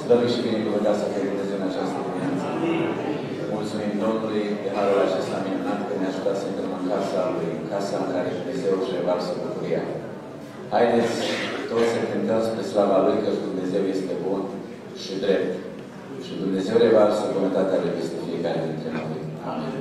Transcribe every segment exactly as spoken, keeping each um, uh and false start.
Slăvit și binecuvântat să fie Dumnezeu în această dimineață. Mulțumim Domnului de harul acesta minunat că ne-a ajutat să intrăm în casa Lui, în casa în care Dumnezeu își revarsă bucuria. Haideți toți să cântăm spre slava Lui că Dumnezeu este bun și drept. Și Dumnezeu revarsă bunătatea Lui peste fiecare dintre noi. Amin.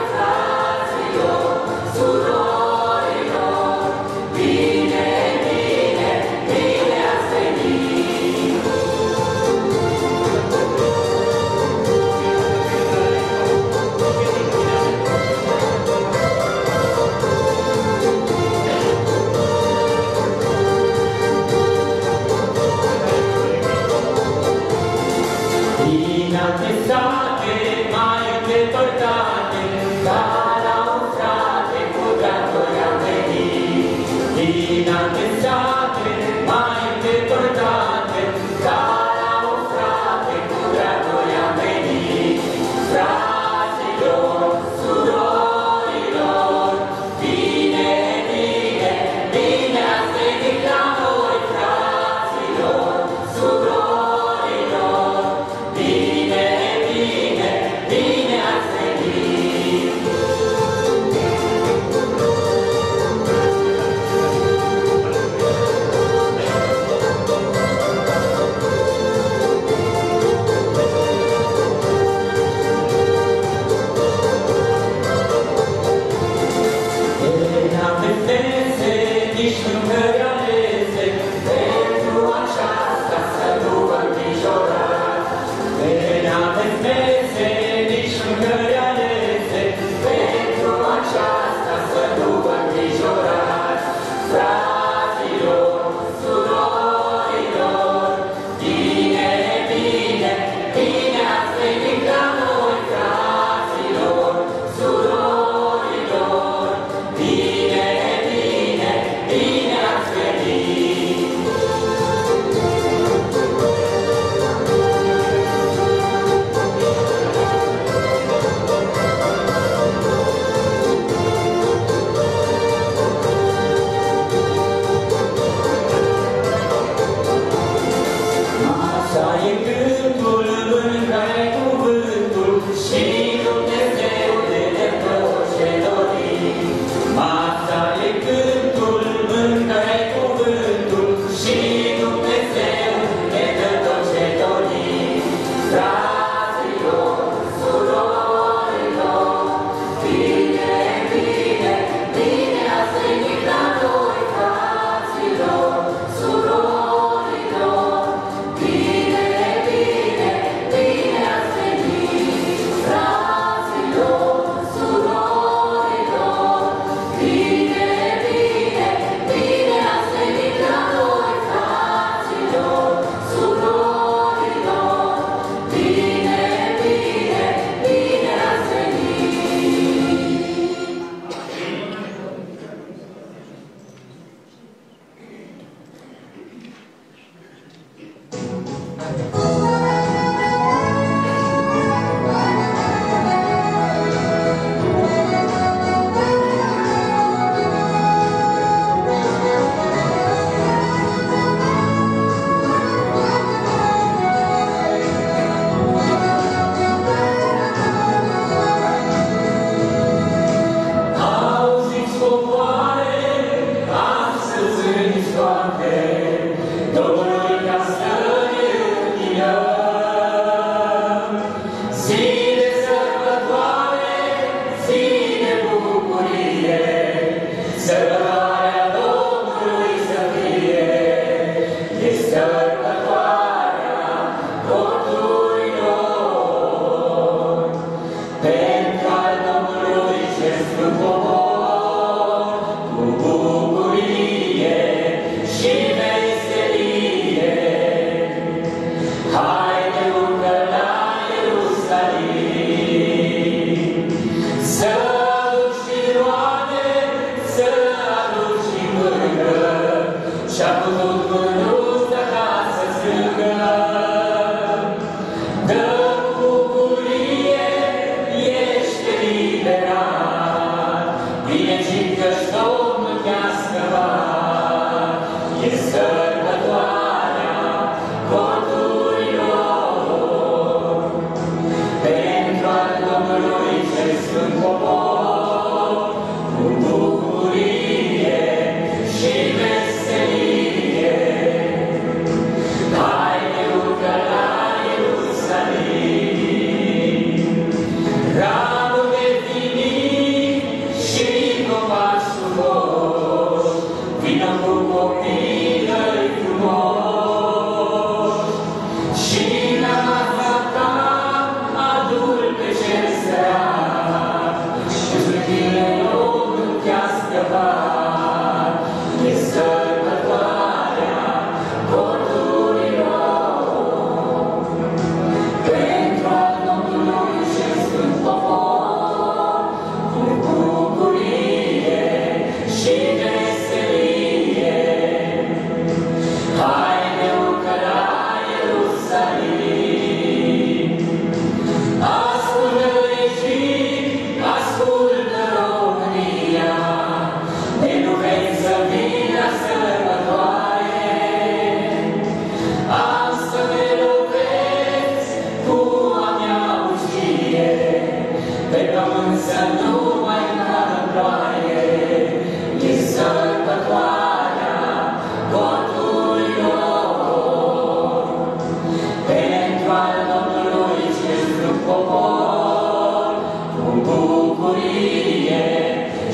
Bine, bine,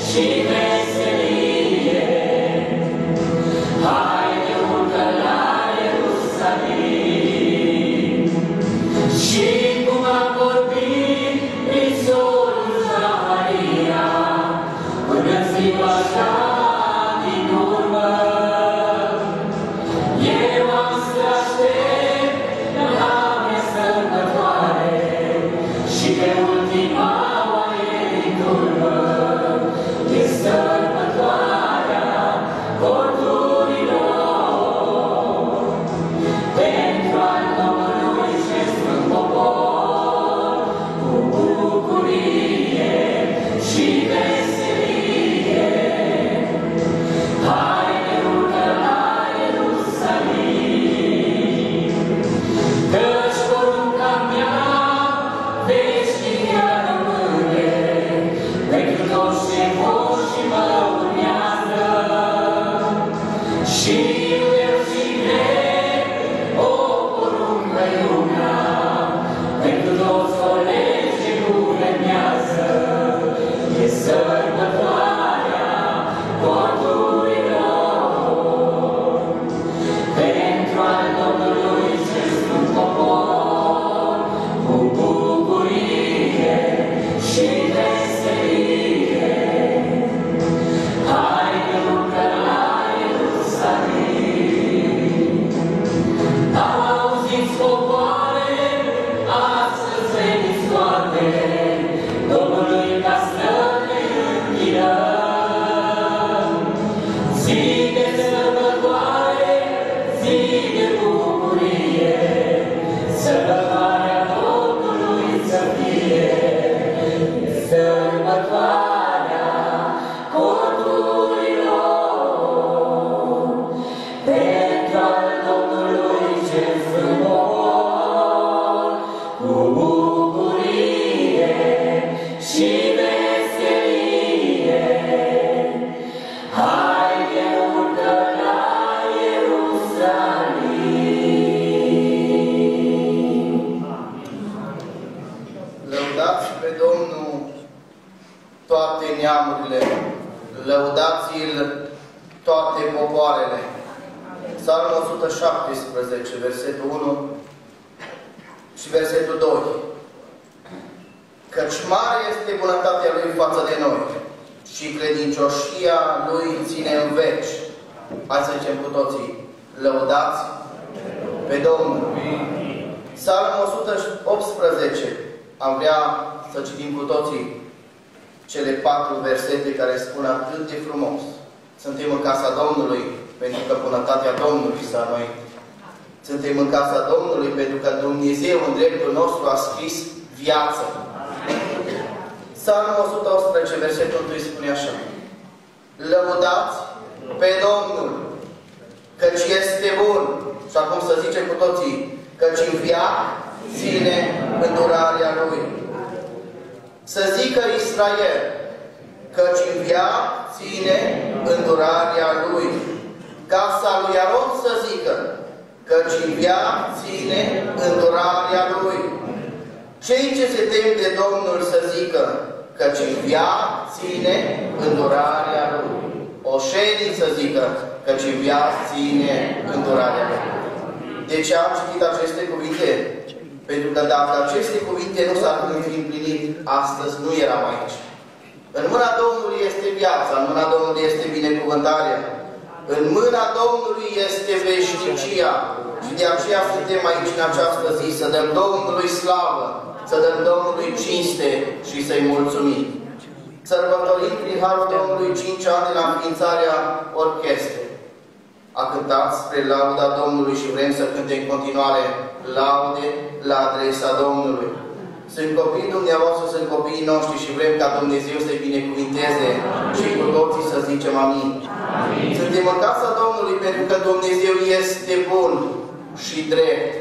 Sunt copiii dumneavoastră, sunt copiii noștri și vrem ca Dumnezeu să-i binecuvinteze și cu toții să zicem amin. Amin. Suntem în casa Domnului pentru că Dumnezeu este bun și drept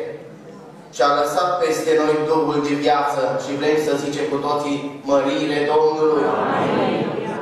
și a lăsat peste noi Duhul de viață și vrem să zicem cu toții mărire Domnului. Amin.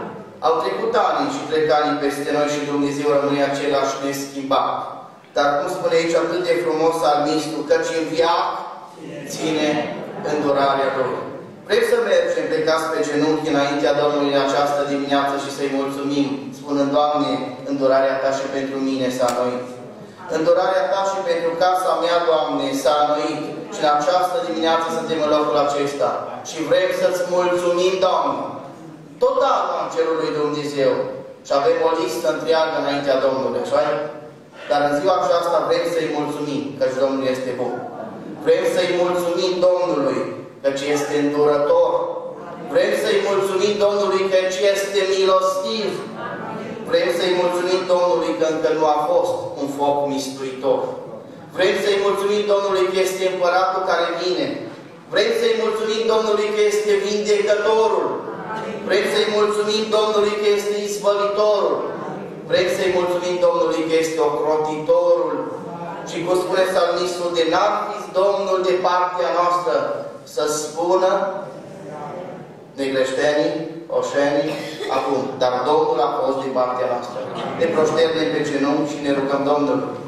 Au trecut ani și trec ani peste noi și Dumnezeu rămâne același neschimbat. Dar cum spune aici atât de frumos salmistul, căci în viață ține îndurarea Lui. Vrem să mergem, plecați pe genunchi înaintea Domnului în această dimineață și să-i mulțumim, spunând, Doamne, îndurarea Ta și pentru mine s-a înnoit. Îndurarea Ta și pentru casa mea, Doamne, s-a înnoit. Și în această dimineață suntem în locul acesta. Și vrem să-ți mulțumim, Doamne, total în cerul lui Dumnezeu. Și avem o listă întreagă înaintea Domnului, așa? Dar în ziua aceasta vrem să-i mulțumim, căci Domnul este bun. Vrem să-i mulțumim Domnului, căci este îndurător. Vrem să-i mulțumim Domnului, căci este milostiv. Vrem să-i mulțumim Domnului că încă nu a fost un foc mistuitor. Vrem să-i mulțumim Domnului că este împăratul care vine. Vrem să-i mulțumim Domnului că este vindecătorul. Vrem să-i mulțumim Domnului că este izbăvitorul. Vrem să-i mulțumim Domnului că este ocrotitorul. Și cum spune psalmistul, de n-ar fi Domnul de partea noastră, să spună negreștenii, oșenii, acum, dar Domnul a fost de partea noastră. Ne proșternem pe genunchi și ne rugăm Domnului.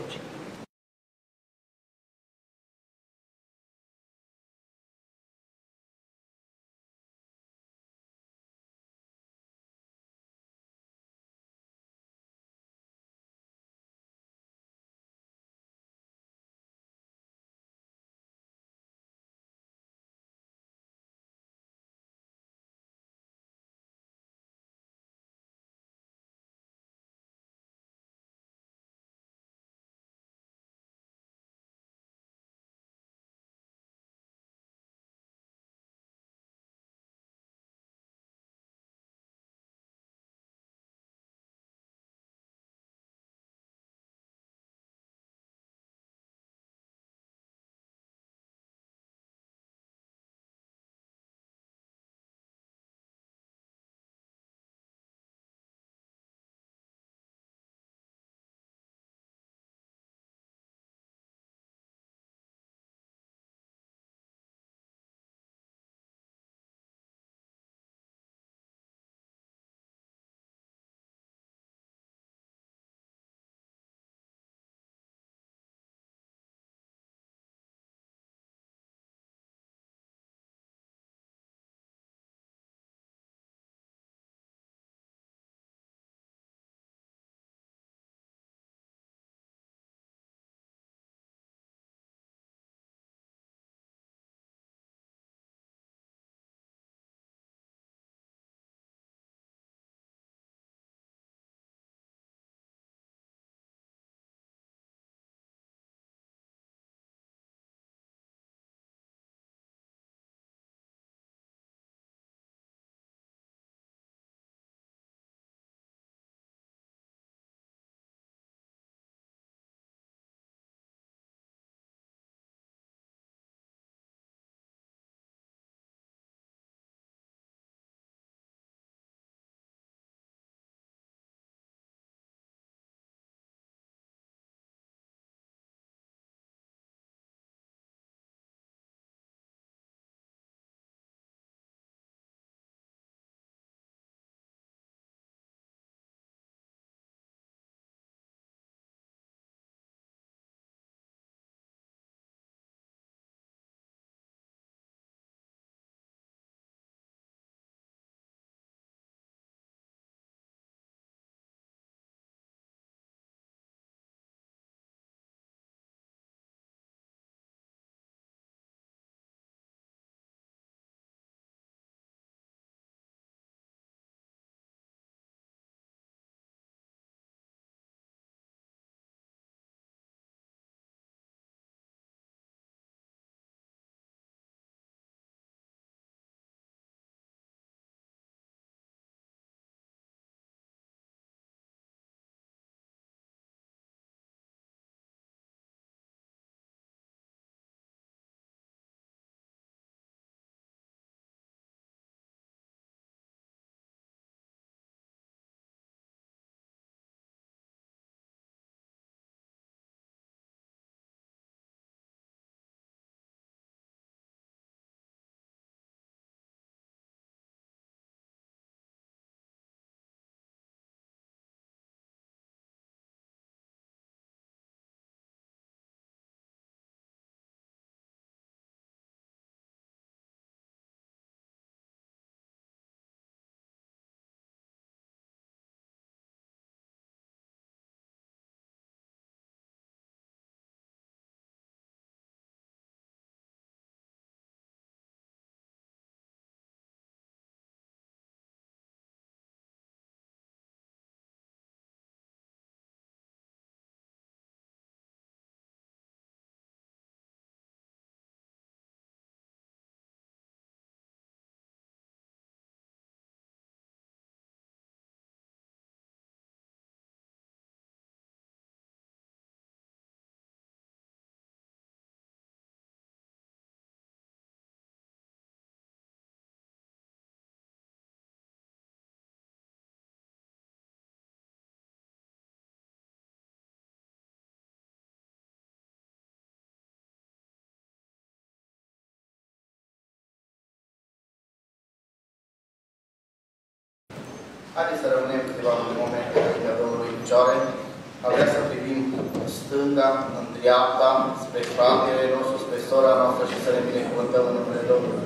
Haideți să rămânem câteva momente înaintea Domnului în picioare. Am vrea să privim în stânga, în dreapta, spre fratele nostru, spre sora noastră și să ne binecuvântăm în numele Domnului.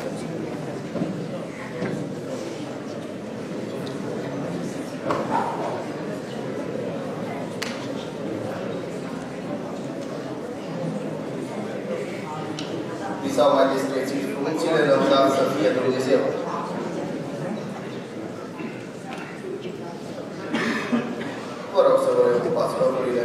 Vi s-au mai desprețit funcțiile, lăudat să fie Dumnezeu. Vă rog să vă reocupați locurile.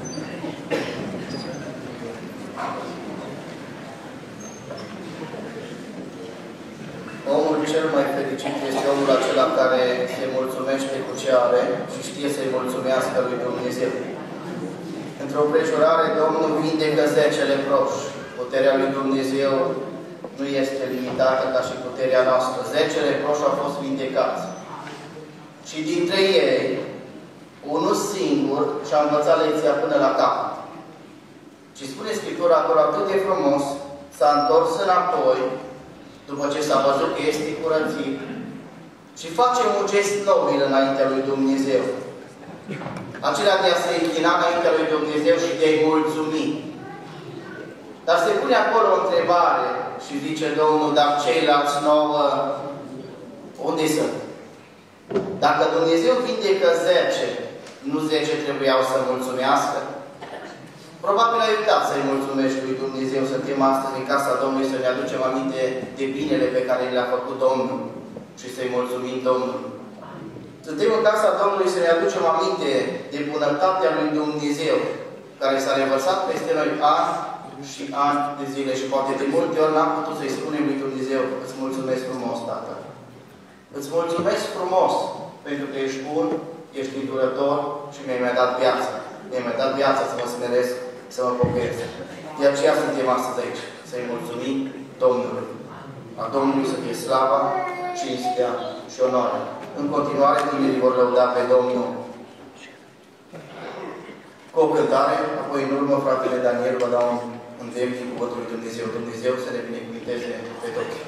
Omul cel mai fericit este omul acela care se mulțumește cu ce are și știe să-i mulțumească lui Dumnezeu. Într-o împrejurare, Domnul vindecă zece leproși. Puterea lui Dumnezeu nu este limitată ca și puterea noastră. Zece leproși au fost vindecați. Și dintre ei, unul singur și-a învățat lecția până la capăt. Și spune Scriptura acolo atât de frumos, s-a întors înapoi, după ce s-a văzut că este curățit, și face un gest nobil înaintea lui Dumnezeu. Acela de a se închina înaintea lui Dumnezeu și de a-i mulțumi. Dar se pune acolo o întrebare și zice Domnul, dar ceilalți nouă, unde sunt? Dacă Dumnezeu vindecă zece, nu zece trebuiau să mulțumească? Probabil ai uitat să-i mulțumești lui Dumnezeu. Suntem astăzi în casa Domnului să ne aducem aminte de binele pe care le-a făcut Domnul și să-i mulțumim Domnului. Suntem în casa Domnului să ne aducem aminte de bunătatea lui Dumnezeu, care s-a revărsat peste noi ani și ani de zile și poate de multe ori n-am putut să-i spunem lui Dumnezeu, îți mulțumesc frumos, Tată. Îți mulțumesc frumos pentru că ești bun, ești îndurător și mi-ai mai dat viață. Mi-ai mai dat viață să mă smeresc, să mă pocăiesc. De aceea suntem astăzi aici, să-i mulțumim Domnului. A Domnului să fie slava, cinstea și onoarea. În continuare, tinerii vor lăuda pe Domnul cu o cântare, apoi în urmă, fratele Daniel vă dau un îndemn din cuvântul lui Dumnezeu. Dumnezeu să ne binecuvânteze pe toți.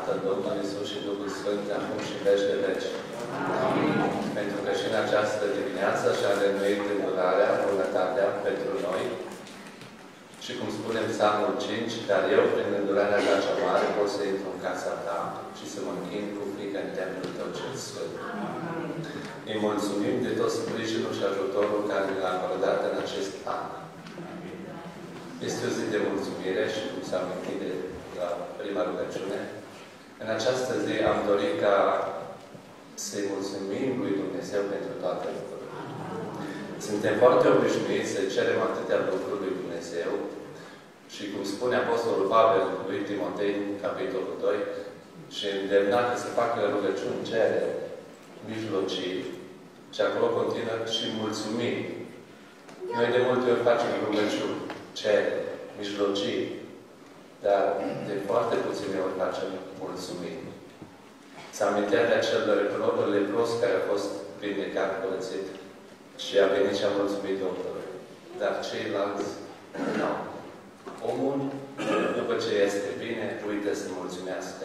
Tatăl Domnului Iisus și Duhul Sfânt, acum și veci de veci. Amin. Pentru că și în această dimineață și-a reînnoit îndurarea, bunătatea pentru noi. Și cum spune în Psalmul cinci, dar eu, prin îndurarea ta cea mare, pot să intru în casa ta și să mă închin cu frică în templul tău cel sfânt. Îi mulțumim de tot sprijinul și ajutorul care ne-l-a acordat în acest an. Este o zi de mulțumire și cum s-a amintit de la prima rugăciune. În această zi am dorit ca să-i mulțumim lui Dumnezeu pentru toate lucrurile. Suntem foarte obișnuiți să cerem atâtea lucruri lui Dumnezeu și cum spune Apostolul Pavel lui Timotei, capitolul doi, și îndemna că să facă rugăciuni, cere, mijlocii, și acolo continuă și mulțumim. Noi de multe ori facem rugăciuni, cere, mijlocii, dar de foarte puține ori facem mulțumim. S-a amintit de acel lepros care a fost vindecat, curățit, și a venit și a mulțumit Domnului. Dar ceilalți, nu. Omul, după ce este bine, uită să mulțumească.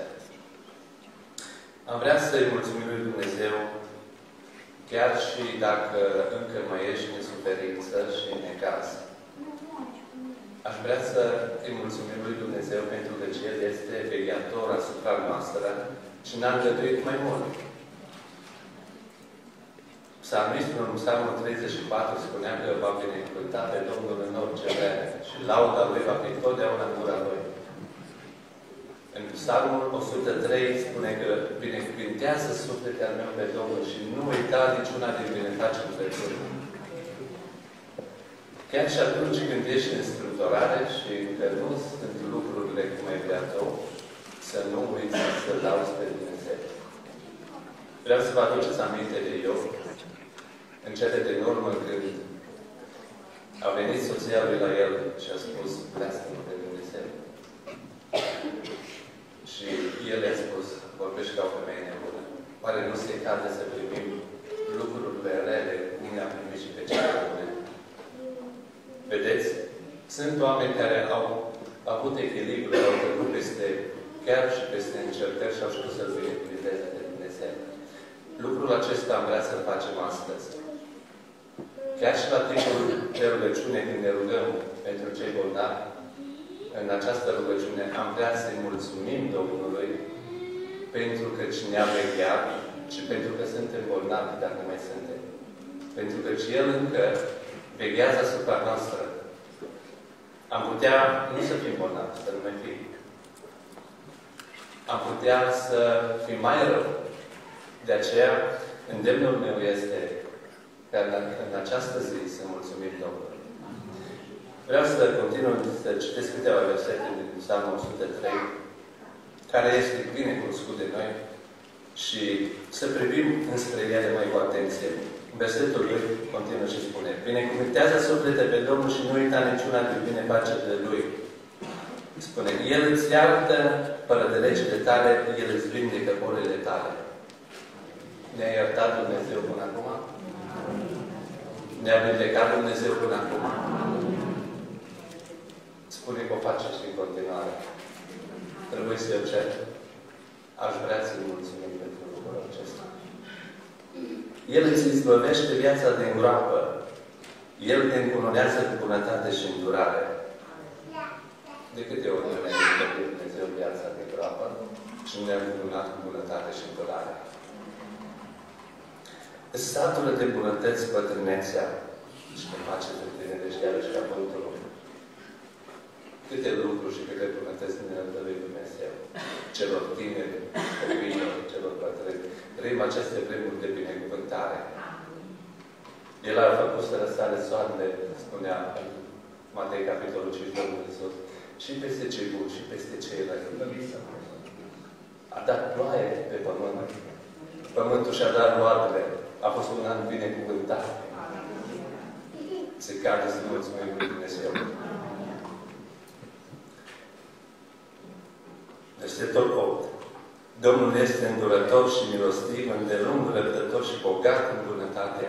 Am vrea să-i mulțumim lui Dumnezeu, chiar și dacă încă mai ești în suferință și în necaz. Aș vrea să îi mulțumim lui Dumnezeu pentru că El este vegheator asupra noastră și ne-a îngăduit mai mult. Psalmistul în Psalmul treizeci și patru spunea că va binecuvânta pe Domnul în orice vreme și lauda Lui va fi totdeauna în gura Lui. În Psalmul o sută trei spune că binecuvintează sufletul meu pe Domnul și nu uita niciuna din binefaceri Lui. Chiar și atunci când ești în strâmtorare și încă nu sunt lucrurile cum ai vrea tu, să nu uiți să lauzi pe Dumnezeu. Vreau să vă aduceți aminte de Iov, în cele din urmă, când a venit soția lui la el și a spus, lasă-mă pe Dumnezeu. Și el i-a spus, vorbești ca o femeie nebună. Oare nu se cade să primim lucrurile rele, cum ne-am primit și pe cele bune? Vedeți? Sunt oameni care au avut echilibru, au trecut peste, chiar și peste încercări și au știut să-L binecuvânteze de Dumnezeu. Lucrul acesta am vrea să-l facem astăzi. Chiar și la timpul de rugăciune, când ne rugăm pentru cei bolnavi, în această rugăciune am vrea să-i mulțumim Domnului pentru că ne-a vegheat și pentru că suntem bolnavi, dar nu mai suntem. Pentru că și El încă veghează asupra noastră. Am putea nu să fim bolnavi, să nu mai fim. Am putea să fim mai rău. De aceea, îndemnul meu este ca în această zi să mulțumim Domnului. Vreau să continui să citesc câteva versete din Psalmul o sută trei, care este bine cunoscut de noi, și să privim înspre ele mai cu atenție. Versetul lui continuă și spune: binecuvântează suflete pe Domnul și nu uita niciuna din binefacerile Lui. Spune: El îți iartă fără de legile tale, El îți vindecă bolile tale. Ne-a iertat Dumnezeu până acum? Ne-a vindecat Dumnezeu până acum? Spune că o face și în continuare. Trebuie să o cer. Aș vrea să-i mulțumim pentru lucrul acesta. El îți izbăvește viața de îngroapă. El te încununează cu bunătate și îndurare. De câte ori nu ne-a izbăvit Dumnezeu viața de îngroapă și nu ne-a încununat cu bunătate și îndurare? Îți satură de bunătăți bătrânețea și te face să te gândești iarăși ca pământul. Câte lucruri și câte bunătăți ne-a dăruit Dumnezeu celor tineri, copiilor, celor bătrâni. Trăim aceste vremuri de binecuvântare. El a făcut să răsare soarele, spunea în Matei, capitolul cinci, Domnul Iisus, și peste cei buni, și peste cei răi. A dat ploaie pe pământ. Pământul și-a dat roadele. A fost un an binecuvântat. Se cade să mulțumim lui Dumnezeu. Versetul opt. Domnul este îndurător și milostiv, îndelung răbdător și bogat în bunătate.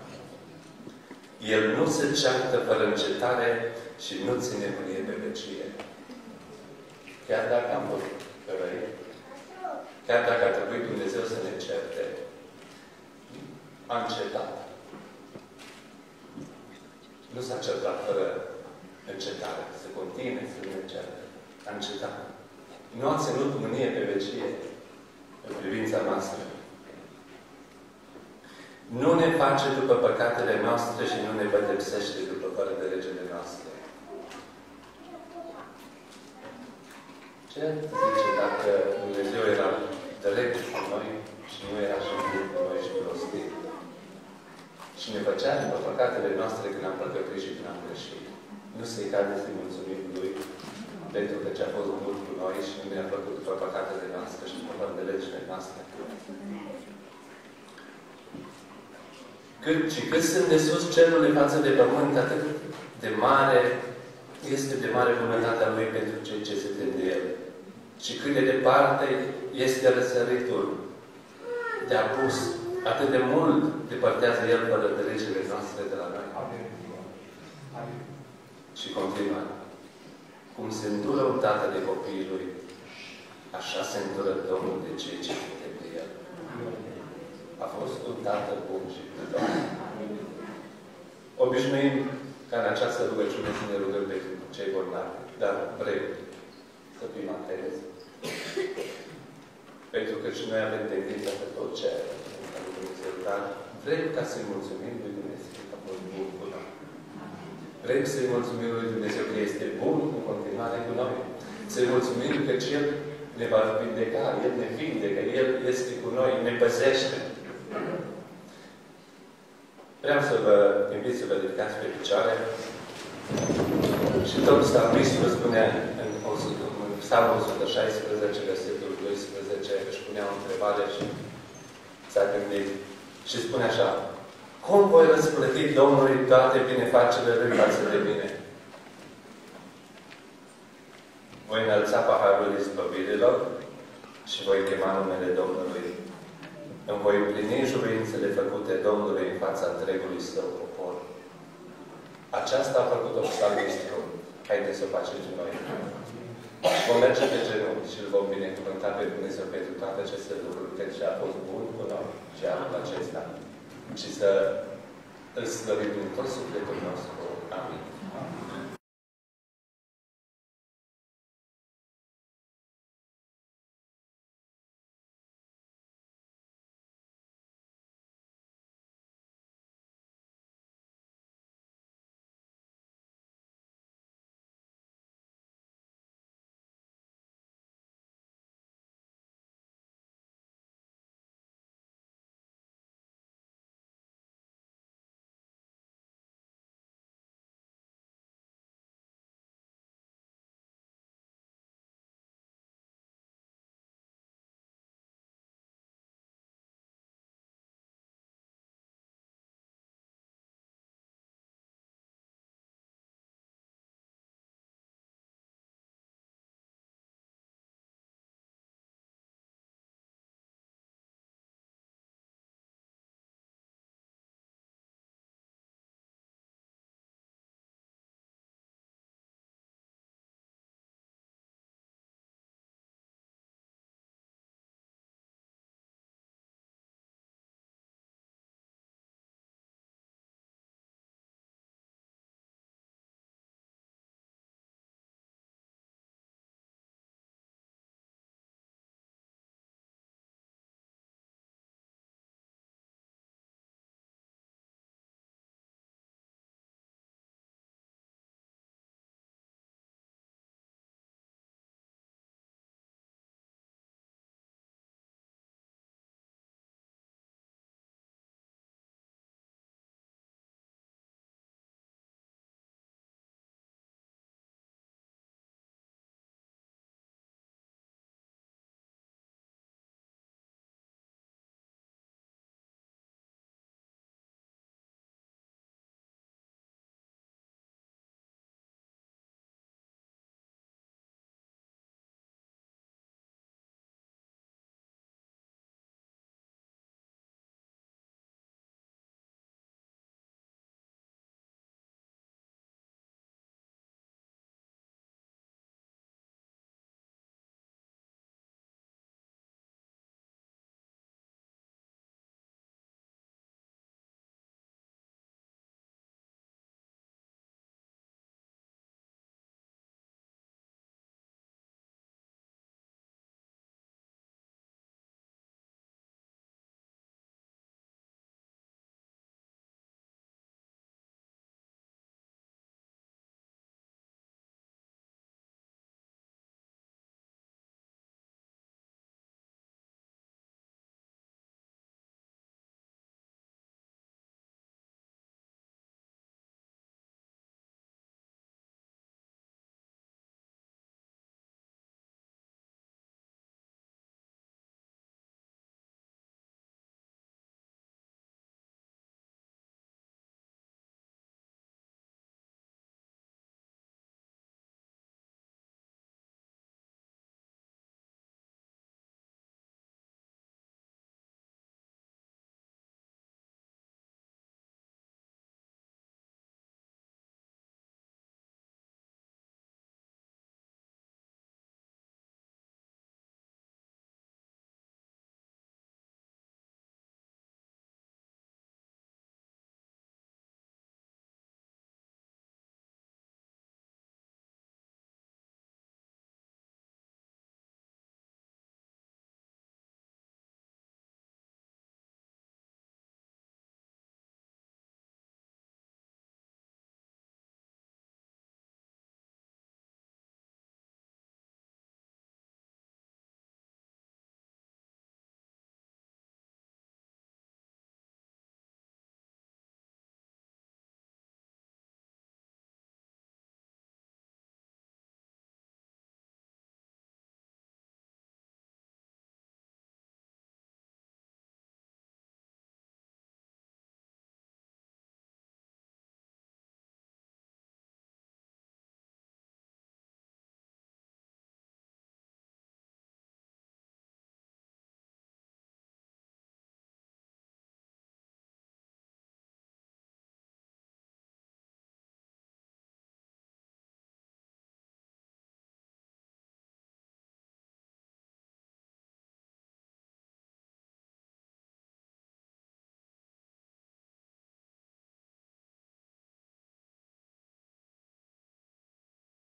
El nu se ceartă fără încetare și nu ține mânie pe vecie. Chiar dacă am fost răi, chiar dacă ar trebui Dumnezeu să ne certe, a încetat. Nu s-a certat fără încetare, să continue să ne certe. A încetat. Nu a ținut mânie pe vecie în privința noastră. Nu ne face după păcatele noastre și nu ne pedepsește după fără de legile noastre. Ce zice dacă Dumnezeu era drept cu noi și nu era și bun cu noi și prostit? Și ne făcea după păcatele noastre când am păcătuit și când am greșit. Nu se-i cade să-i mulțumim Lui pentru că ce-a fost bun cu noi și nu ne-a făcut după păcatele noastre și după fără de legile noastre. Cât, și cât sunt de sus cerurile față de pământ, atât de mare este de mare bunătatea Lui pentru cei ce se tem de El. Și cât de departe este răsăritul de apus, atât de mult depărtează El fără de legile noastre de la noi. Și continuă. Cum se îndură un tată de copiii Lui, așa se îndură Domnul de cei ce se tem de El. A fost un tată bun și iubitor. Obișnuim ca în această rugăciune să ne rugăm pentru cei bolnavi, dar vrem să fim atenți. Pentru că și noi avem tendința pe tot ce a lui Dumnezeu, dar vrem ca să-i mulțumim lui Dumnezeu că a fost bun cu noi. Vrem să-i mulțumim lui Dumnezeu că este bun în continuare cu noi. Să-i mulțumim că El ne va vindeca, El ne vindecă, El este cu noi, ne păzește. Vreau să vă invit să vă ridicați pe picioare. Și tot psalmistul spunea în Psalmul o sută șaisprezece, versetul doisprezece, își punea o întrebare și s-a gândit. Și spune așa: cum voi răsplăti Domnului toate binefacerile Lui față de mine? Voi înălța paharul izbăvirilor și voi chema numele Domnului. Îmi voi împlini juruințele făcute Domnului în fața întregului Său popor. Aceasta a făcut-o psalmistul. Haideți să o facem și noi. Vom merge pe genunchi și îl vom binecuvânta pe Dumnezeu pentru toate aceste lucruri, pentru ce a fost bun cu noi și anul acesta. Și să îl slăvim din tot sufletul nostru. Amin.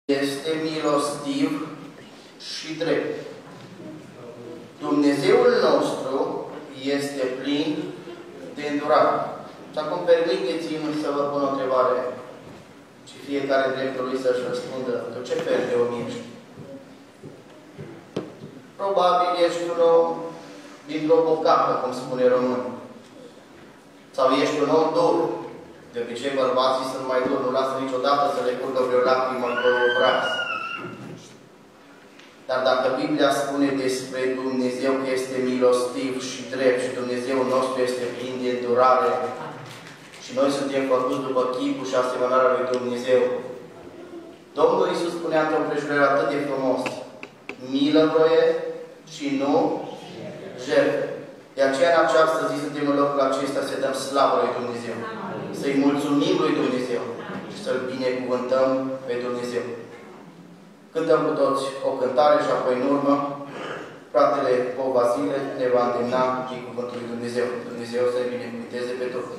este milostiv și drept. Dumnezeul nostru este plin de îndurare. Și acum permiteți-mi să vă pun o întrebare și fiecare dreptul lui să-și răspundă: tu ce fel de om ești? Probabil ești un om dintr-o bocacă, cum spune românul. Sau ești un om dur. De obicei bărbații sunt mai duri, nu lasă niciodată să le curgă vreo lacrimă pe obraz. Dar dacă Biblia spune despre Dumnezeu că este milostiv și drept și Dumnezeul nostru este plin de îndurare și noi suntem făcuți după chipul și asemănarea lui Dumnezeu, Domnul Iisus spunea într-o împrejurare atât de frumos: milă voie și nu jertfă. De aceea în această zi suntem în locul acesta să dăm slavă lui Dumnezeu, să-i mulțumim lui Dumnezeu și să-L binecuvântăm pe Dumnezeu. Cântăm cu toți o cântare și apoi în urmă fratele Povazile ne va îndemna din cuvântul lui Dumnezeu. Dumnezeu să-i binecuvânteze pe toți.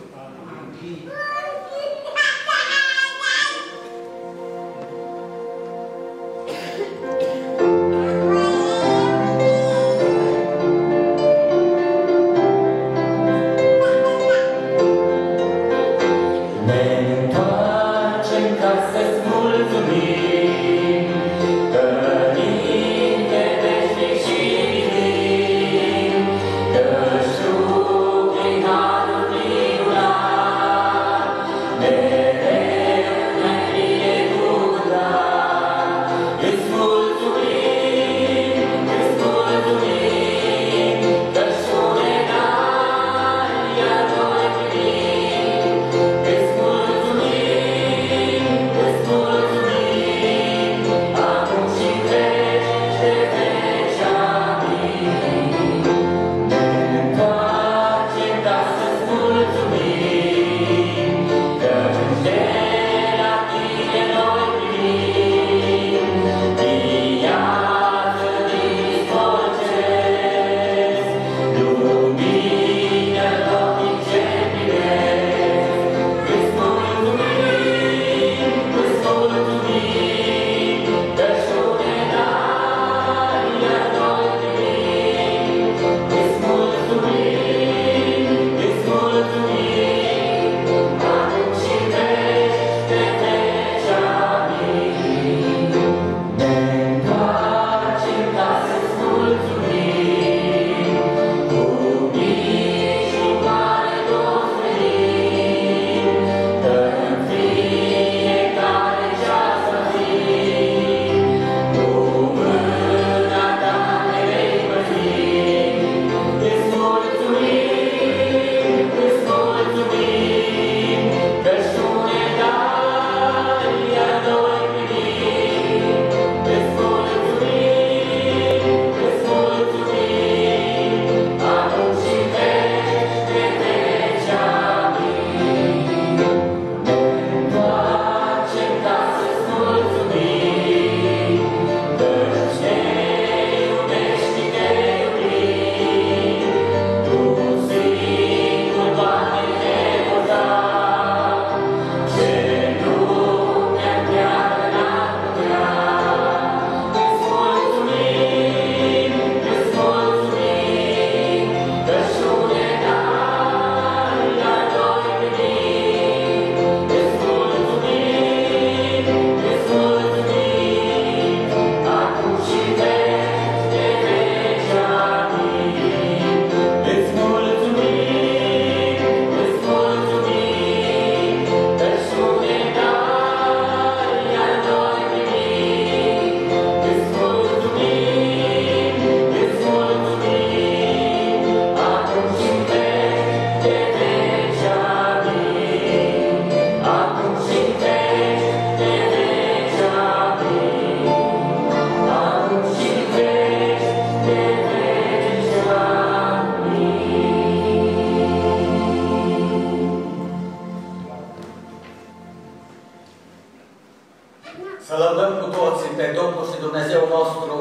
Să lăudăm cu toții pe Domnul și Dumnezeu nostru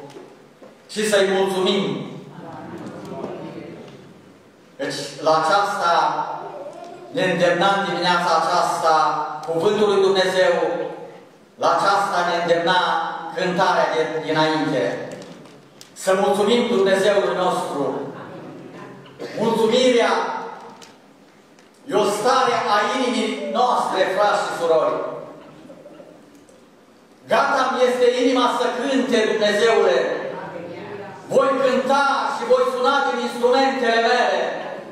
și să-i mulțumim. Deci, la aceasta ne îndemnăm dimineața aceasta cuvântul lui Dumnezeu, la aceasta ne îndemnăm îndemna cântarea de dinainte. Să mulțumim Dumnezeului nostru. Mulțumirea e o stare a inimii noastre, frați și surori. Gata-mi este inima să cânte, Dumnezeule. Voi cânta și voi suna din instrumentele mele.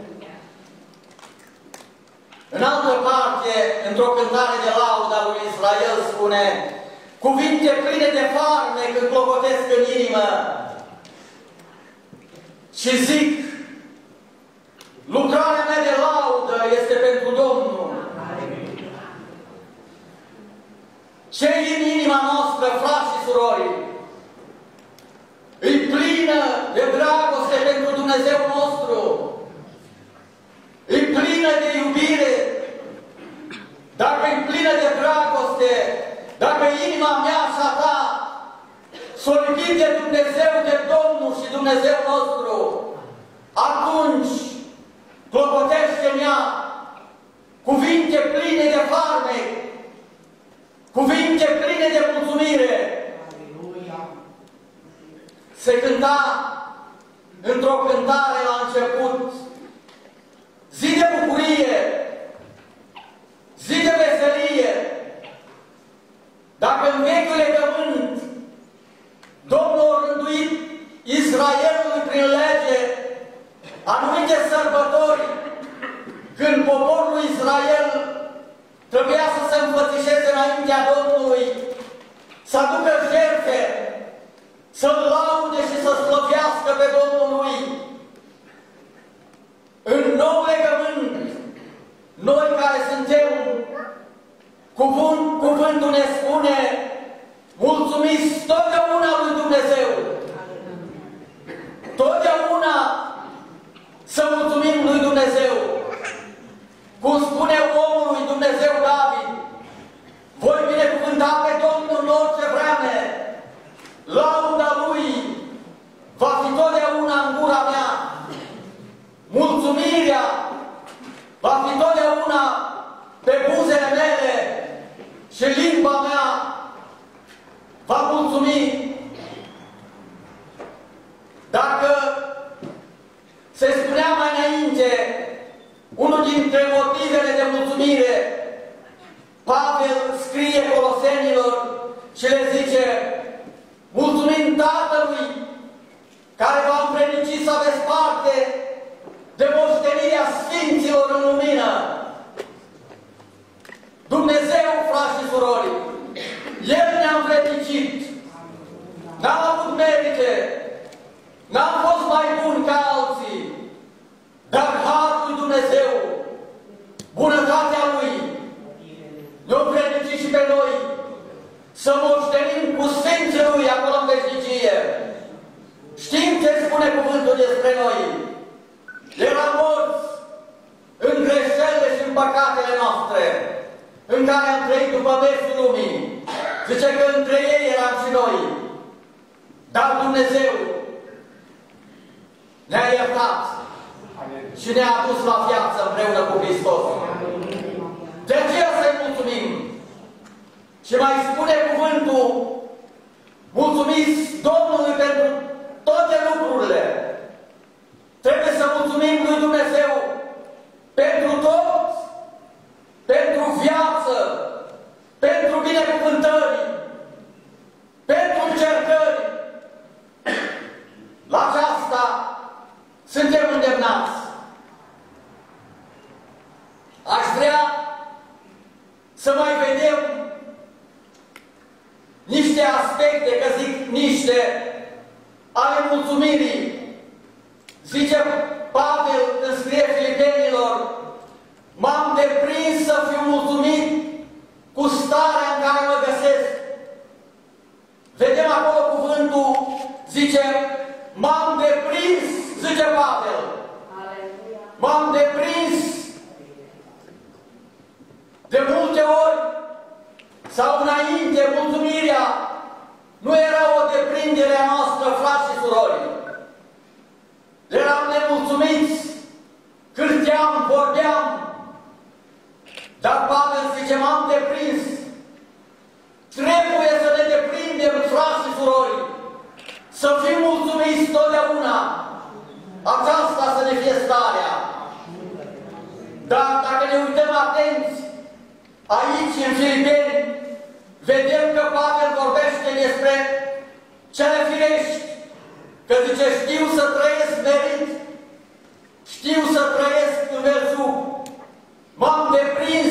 În altă parte, într-o cântare de lauda lui Israel, spune: cuvinte pline de farmec îmi clocotesc în inimă și zic: lucrarea mea de laudă este pentru Domnul. Ce în inima noastră, frați și surori, îi plină de dragoste pentru Dumnezeu nostru, îi plină de iubire, dacă îi plină de dragoste, dacă inima mea și a ta s-o lipit de Dumnezeu, de Domnul și Dumnezeu nostru, atunci clopotește-mi ea cuvinte pline de farmec, cuvinte pline de mulțumire. Se cânta într-o cântare la început: zi de bucurie, zi de veselie. Dacă în vechiul legământ Domnul a rânduit Israelului prin lege anumite sărbători, când poporul Israel trebuia să se înfățișeze înaintea Domnului, să aducă jertfe, să-L laude și să slăvească pe Domnul lui. În nou legământ, noi care suntem, cuvânt, cuvântul ne spune: mulțumiți totdeauna lui Dumnezeu. Totdeauna să mulțumim lui Dumnezeu. Cum spune omul lui Dumnezeu David: voi binecuvânta pe Domnul în orice vreme, lauda lui va fi totdeauna în gura mea. Mulțumirea va fi totdeauna pe buzele mele și limba mea va mulțumi. Dacă se spunea mai înainte unul dintre motivele de mulțumire, Pavel scrie Colosenilor și le zice: mulțumim Tatălui care v-a împrednicit să aveți parte de moștenirea Sfinților în lumină. Dumnezeu, frați și surori, El ne-a împrednicit. N-am avut merite, n-am fost mai bun ca alții, dar harul lui Dumnezeu, bunătatea Lui, ne-a împrednicit și pe noi să moștenim cu Sfinții Lui acolo în veșnicie. Știm ce spune cuvântul despre noi. Eram morți în greșelile și în păcatele noastre, în care am trăit după mersul lumii. Zice că între ei eram și noi. Dar Dumnezeu ne-a iertat și ne-a adus la viață împreună cu Hristos. De aceea să-i mulțumim. Și mai spune cuvântul: mulțumiți Domnului pentru toate lucrurile. Trebuie să mulțumim lui Dumnezeu pentru tot, pentru viață, pentru binecuvântări, pentru încercări. La aceasta suntem îndemnați. Aș vrea să mai vedem niște aspecte, că zic niște, ale mulțumirii. Zice Pavel în scrie Filipenilor: m-am deprins să fiu mulțumit cu starea în care mă găsesc. Vedem acolo cuvântul, zice: m-am deprins, zice Pavel. M-am deprins. De multe ori, sau înainte, mulțumirea nu era o deprindere a noastră, frați și surori. Eram nemulțumiți, cârteam, vorbeam, dar Pavel zice: m-am deprins. Trebuie să ne deprindem aceasta să ne fie starea. Dar dacă ne uităm atenți, aici în Filipeni, vedem că Pavel vorbește despre cele firești, că zice, știu să trăiesc merit, știu să trăiesc în belșug, m-am deprins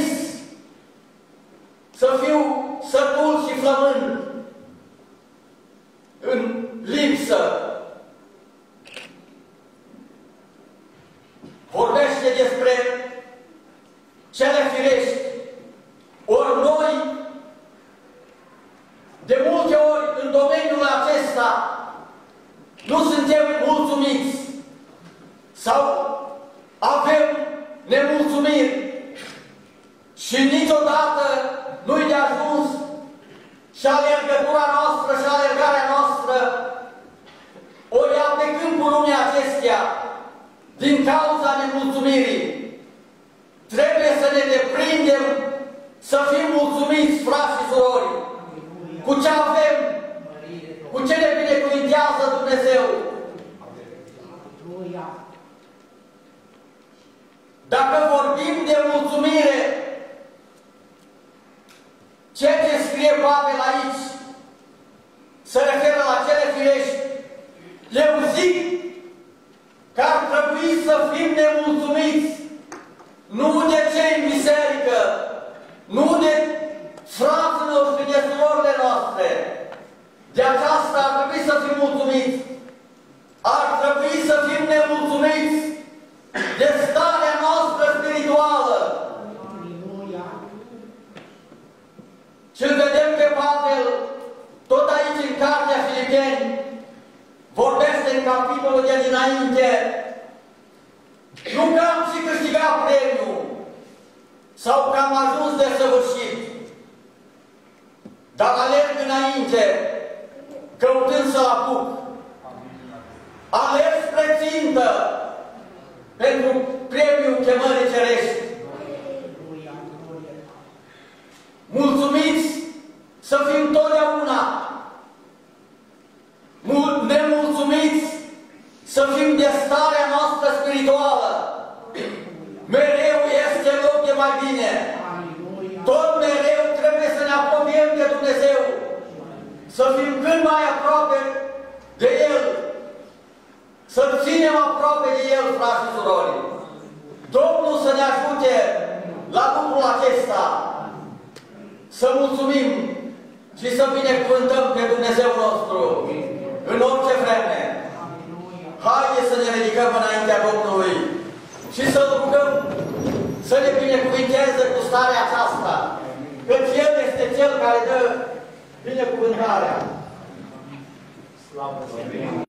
să fiu sătul și flămând, în lipsă. Vorbește despre cele firești. Ori noi, de multe ori, în domeniul acesta, nu suntem mulțumiți sau avem nemulțumiri și niciodată nu-i de ajuns și alergătura noastră și alergarea noastră o ia pe câmpul lumii acestea din cauza nemulțumirii. Trebuie să ne deprindem să fim mulțumiți, frați și surori, cu ce avem, cu ce ne binecuvintează Dumnezeu. Dacă vorbim de mulțumire, ceea ce scrie Pavel aici se referă la cele firești. Eu zic că ar trebui să fim nemulțumiți, nu de cei în biserică, nu de fraților și de surorile noastre. De aceasta ar trebui să fim mulțumiți. Ar trebui să fim nemulțumiți de starea noastră spirituală. Și îl vedem pe Pavel, tot aici în Cartea Filipeni, vorbește în capitolul de dinainte, nu că am și câștigat premiul, sau că am ajuns de săvârșit, dar alerg înainte, căutând să-l apuc. Alerg spre țintă pentru premiul chemării cerești. Mulțumiți să fim totdeauna, nemulțumiți să fim de starea noastră spirituală. Mereu este loc de mai bine. Tot mereu trebuie să ne apropiem de Dumnezeu, să fim cât mai aproape de El, să ținem aproape de El, frați și surori. Domnul să ne ajute la lucrul acesta, să mulțumim și să binecuvântăm pe Dumnezeu nostru în orice vreme. Haideți să ne ridicăm înaintea Domnului și să-L rugăm să ne binecuvinteze cu starea aceasta, căci El este Cel care dă binecuvântarea. Slavă!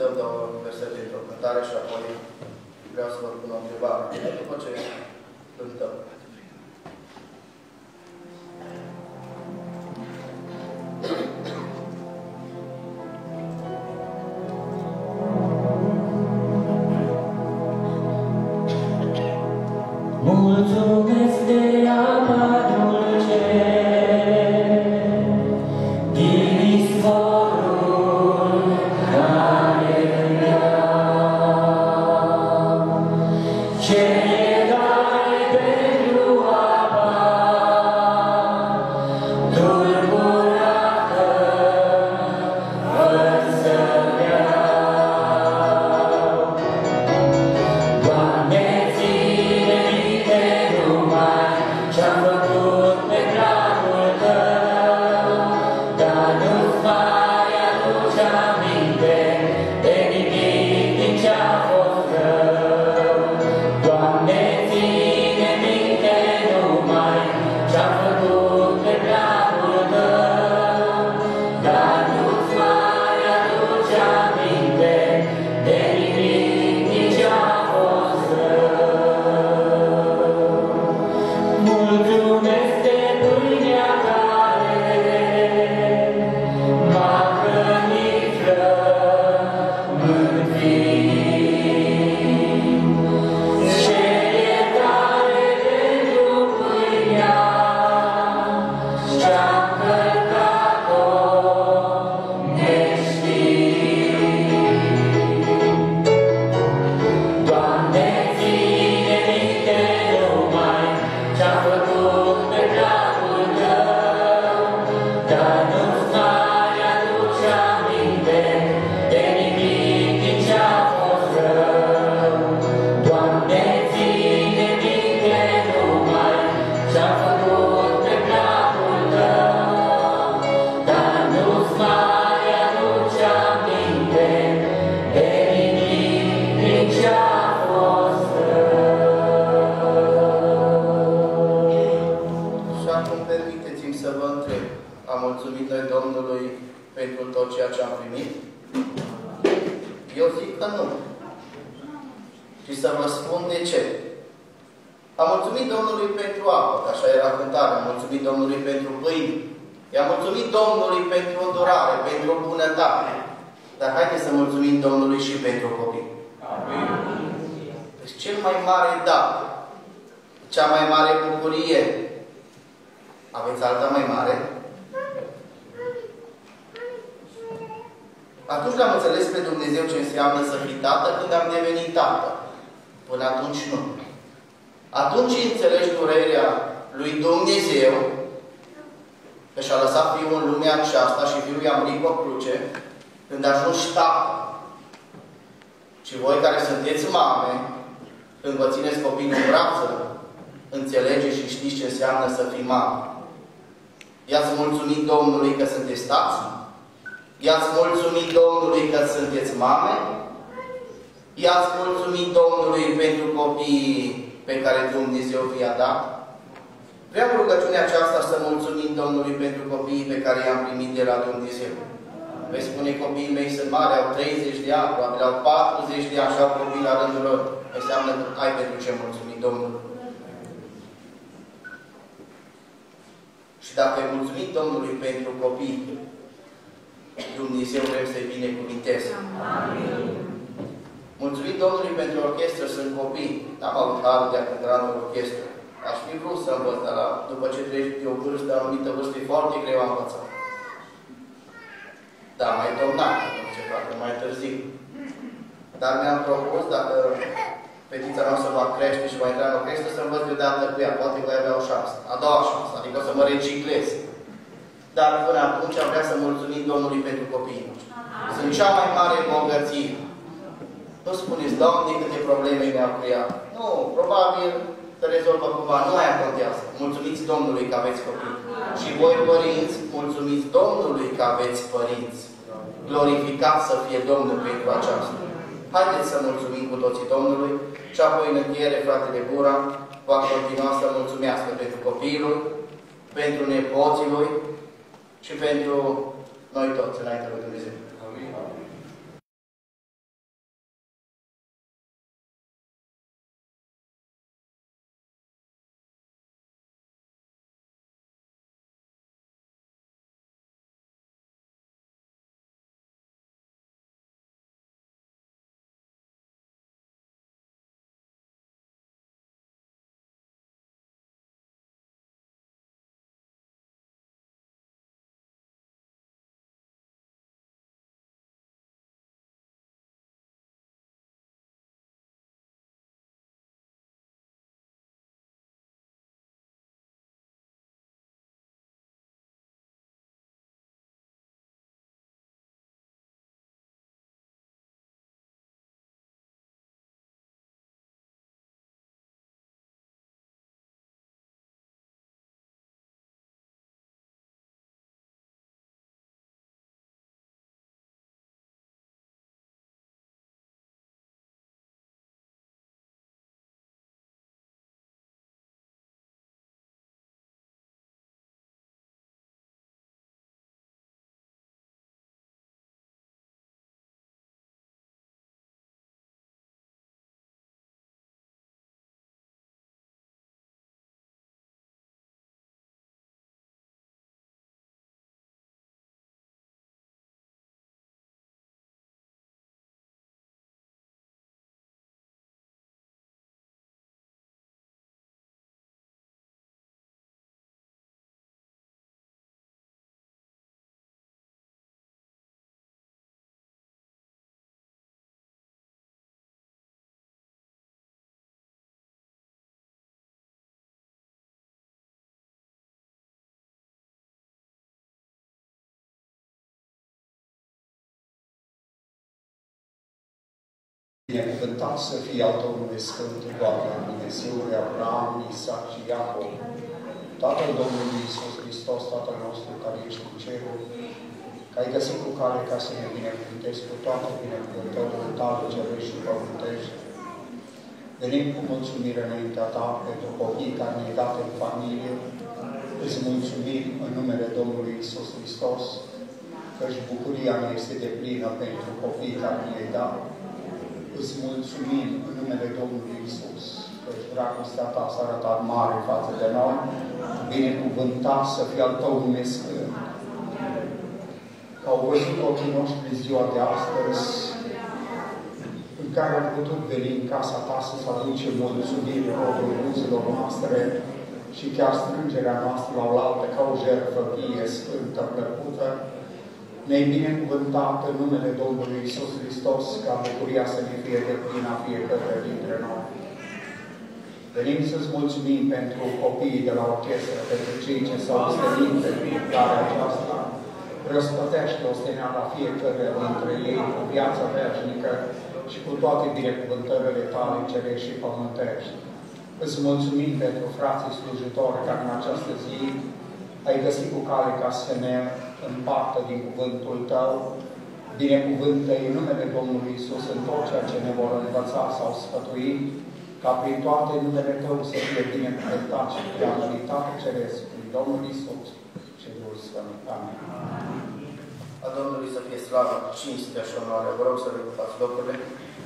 cântăm două versete într-o cântare și apoi vreau să vă pun o întrebare. După ce cântăm. Mulțumesc de apa dulce din izvorul care îmi iau. Ce e dai pentru apa tulburată, fără să beau. Doamne, ține minte numai ce-am făcut pe planul Tău, dar nu-ți mai aduci aminte de nimic din ce-a fost rău. Doamne, ține minte numai ce-am făcut pe planul Tău, dar nu-ți mai aduci aminte de nimic din ce-a fost rău. Mulțumesc de pâinea care m-a hrănit flămând vin. Ce iertare pentru pâinea ce-am călcat-o neștiind. Doamne, ține minte numai ce-am făcut pe planul Tău, dar nu-ți mai aduci aminte de nimic din ce-a fost rău. Doamne, ține minte numai ce-am făcut pe planul Tău, dar nu-ți mai aduci aminte de nimic din ce-a fost rău. Și acum permiteți-mi să vă întreb, am mulțumit noi Domnului pentru tot ceea ce am primit? Eu zic că nu. Și să vă spun de ce. Am mulțumit Domnului pentru apă, că așa era cântarea, am mulțumit Domnului pentru pâine. I-am mulțumit Domnului pentru îndurare, pentru bunătate. Dar haideți să mulțumim Domnului și pentru copii. Deci cel mai mare dar, cea mai mare bucurie. Aveți alta mai mare? Atunci l-am înțeles pe Dumnezeu ce înseamnă să fii tată când am devenit tată. Până atunci nu. Atunci înțelegi durerea lui Dumnezeu că și-a lăsat Fiul în lumea aceasta și Fiul i-a murit pe o cruce când ajungi tată. Și voi care sunteți mame, când vă țineți copiii în brață, înțelegeți și știți ce înseamnă să fii mamă. I-ați mulțumit Domnului că sunteți tați? I-ați mulțumit Domnului că sunteți mame? I-ați mulțumit Domnului pentru copiii pe care Dumnezeu vi-a dat? Vreau rugăciunea aceasta să mulțumim Domnului pentru copiii pe care i-am primit de la Dumnezeu. Vei spune, copiii mei sunt mari, au treizeci de ani, probabil au patruzeci de ani și au copii la rândul lor. Înseamnă că ai pentru ce mulțumim Domnului. Și dacă îi mulțumim Domnului pentru copii, Dumnezeu vrem să-i binecuvinteze. Mulțumim Domnului pentru orchestră, sunt copii. N-am avut harul de a cânta în orchestră. Aș fi vrut să învăț, dar la, după ce treci de o vârstă, o anumită vârstă, e foarte greu a învăța. Da, mai domnat, nu se poate, mai târziu. Dar mi-am propus, dacă fetița noastră va crește și va intra în orchestră, să învăț deodată cu ea. Poate că avea o șansă. A doua șansă, adică să mă reciclez. Dar până atunci am vrea să mulțumim Domnului pentru copiii noștri. Sunt cea mai mare bogăție. Nu spuneți, Doamne, câte probleme mi-au creat. Nu, probabil să rezolvă cumva. Nu aia contează. Mulțumiți Domnului că aveți copii. Și voi, părinți, mulțumiți Domnului că aveți părinți. Glorificat să fie Domnul pentru aceasta. Haideți să mulțumim cu toții Domnului și apoi în încheiere, fratele Bura va continua să mulțumească pentru copilul, pentru nepoții lui și pentru noi toți înainte lui Dumnezeu. Binecuvântat să fie al Domnului Sfânt, Doamne, Dumnezeului Abraham, Isaac și Iacob, Tatăl Domnului Iisus Hristos, Tatăl nostru care ești în cerul, că ai găsit cu cale ca să ne binecuvântezi cu toate binecuvântările tale cerești și pământești. Venim cu mulțumire înaintea ta pentru copiii care ne-ai dat în familie. Îți mulțumim în numele Domnului Iisus Hristos, căci bucuria ne este deplină pentru copiii care ne-ai dat. Îți mulțumim în numele Domnului Iisus, căci dragostea ta s-a arătat mare față de noi, binecuvântat să fie al tău nume sfânt. Că au văzut ochii noștri ziua de astăzi, în care am putut veni în casa ta să-ți aducem mulțumire rodul buzelor noastre și chiar strângerea noastră la oaltă ca o jertfă vie, sfântă, plăcută. Ne-ai binecuvântat în numele Domnului Iisus Hristos, ca bucuria să ne fie deplină fiecare dintre noi. Venim să-ți mulțumim pentru copiii de la orchestră, pentru cei ce s-au ostenit în lucrarea aceasta. Răspătește osteneala fiecare dintre ei cu viața veșnică și cu toate binecuvântările tale cerești și pământești. Îți mulțumim pentru frații slujitori care în această zi ai găsit cu cale ca să ne împartă din cuvântul tău. Binecuvântă-i în numele Domnului Iisus în tot ceea ce ne vor învăța sau sfătui, ca prin toate numele tău să fie binecuvântat și preamăritate ceresc prin Domnul Iisus și Duhul Sfânt. Amin. A Domnului să fie slavă, cinstea și onoare. Vă rog să ocupați locurile.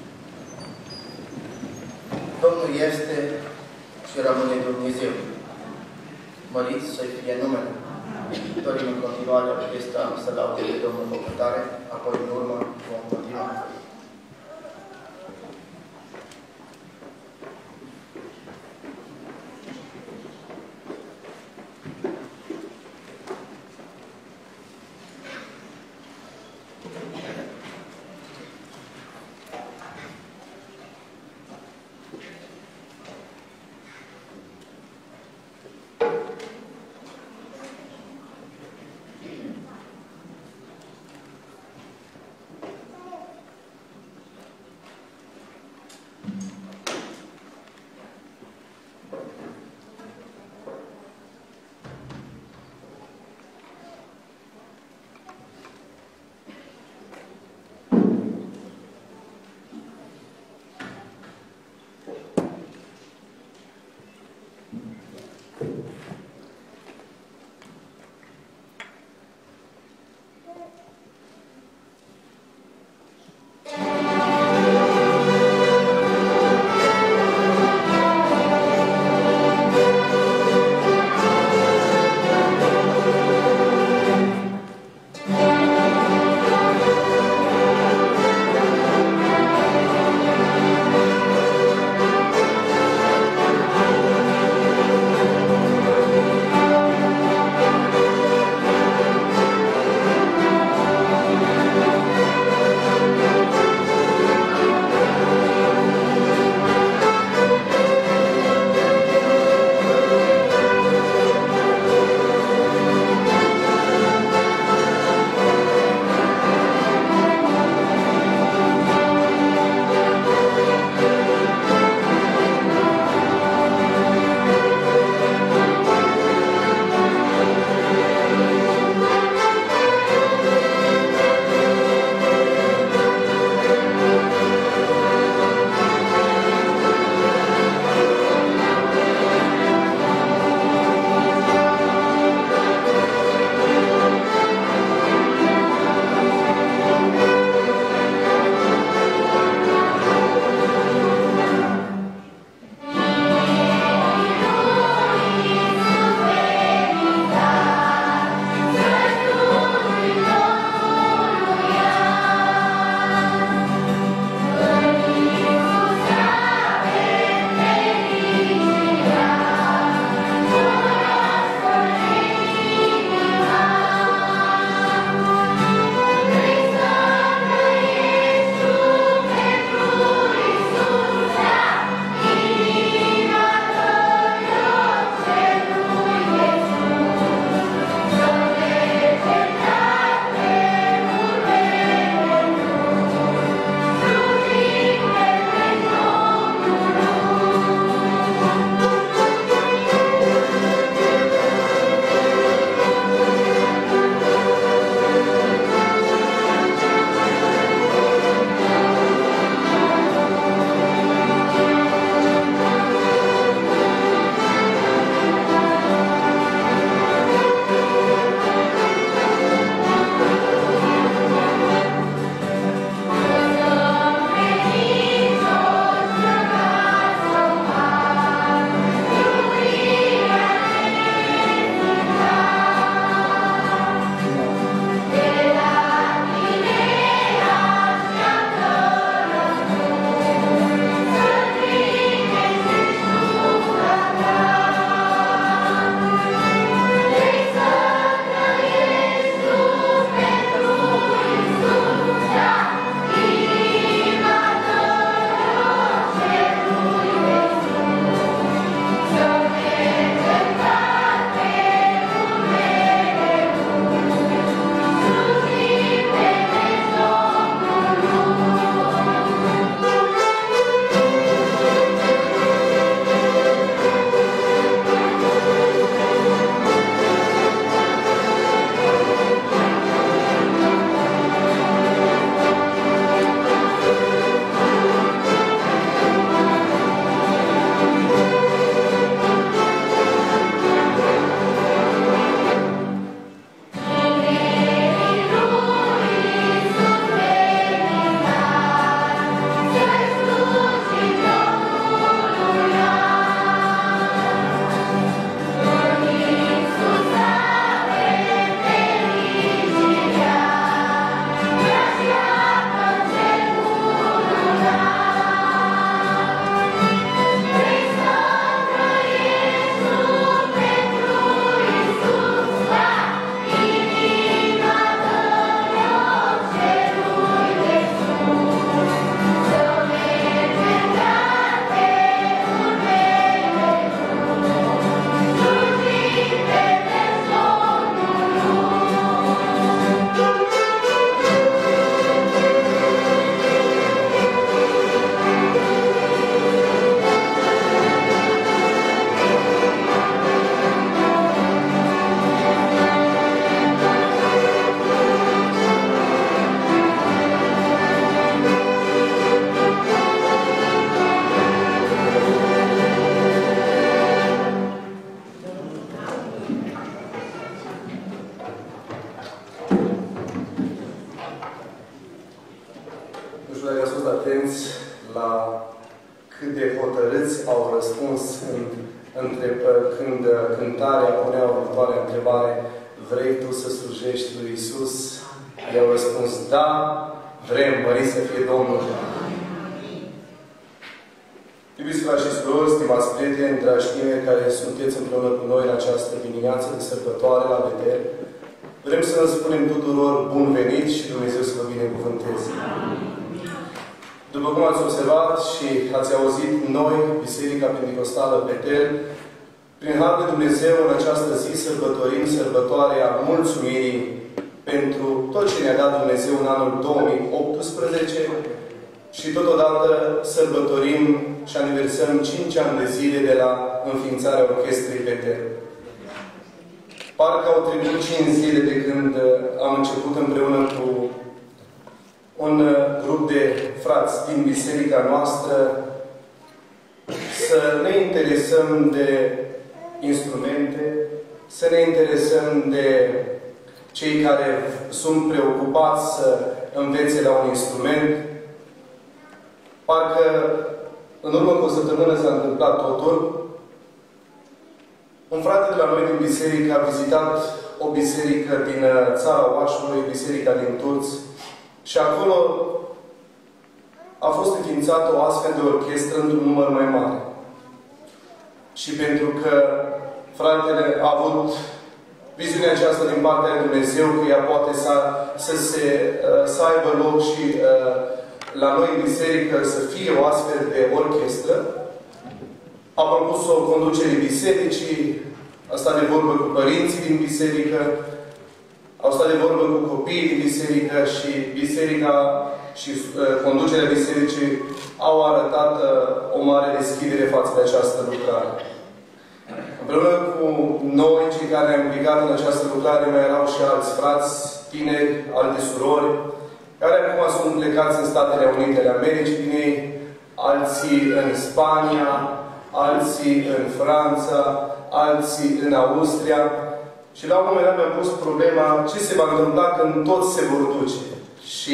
Domnul este și rămâne Dumnezeu. Măriți să fie numele. Dorim în continuare acesta să laude de Domnul cu cântare, apoi în urmă vom continua. răspuns când, între, când cântarea punea următoarea întrebare: vrei tu să slujești lui Iisus? I-au răspuns: da, vrem, mărit să fie Domnul. Iubiți frați și surori, stimați prieteni, dragi tineri care sunteți împreună cu noi în această dimineață de sărbătoare la Betel, vrem să vă spunem tuturor bun venit și Dumnezeu să vă binecuvânteze. După cum ați observat și ați auzit, noi, Biserica Pentecostală Betel, prin har de Dumnezeu, în această zi sărbătorim sărbătoarea mulțumirii pentru tot ce ne-a dat Dumnezeu în anul două mii optsprezece și totodată sărbătorim și aniversăm cinci ani de zile de la înființarea Orchestrei Betel. Parcă au trecut cinci zile de când am început împreună cu un grup de frați din biserica noastră să ne interesăm de instrumente, să ne interesăm de cei care sunt preocupați să învețe la un instrument. Parcă în urmă cu o săptămână s-a întâmplat totul. Un frate de la noi din biserică a vizitat o biserică din țara Oașului, biserica din Turți, și acolo a fost înființată o astfel de orchestră într-un număr mai mare. Și pentru că fratele a avut viziunea aceasta din partea lui Dumnezeu, că ea poate să, să, se, să aibă loc și la noi în biserică să fie o astfel de orchestră, a propus-o conducerii bisericii, a stat de vorbă cu părinții din biserică, au stat de vorbă cu copiii din biserică și biserica și uh, conducerea bisericii au arătat uh, o mare deschidere față de această lucrare. Împreună cu noi, cei care ne-am implicat în această lucrare, mai erau și alți frați, tineri, alte surori, care acum sunt plecați în Statele Unite ale Americii din ei, alții în Spania, alții în Franța, alții în Austria. Și la un moment dat mi-am pus problema ce se va întâmpla când toți se vor duce. Și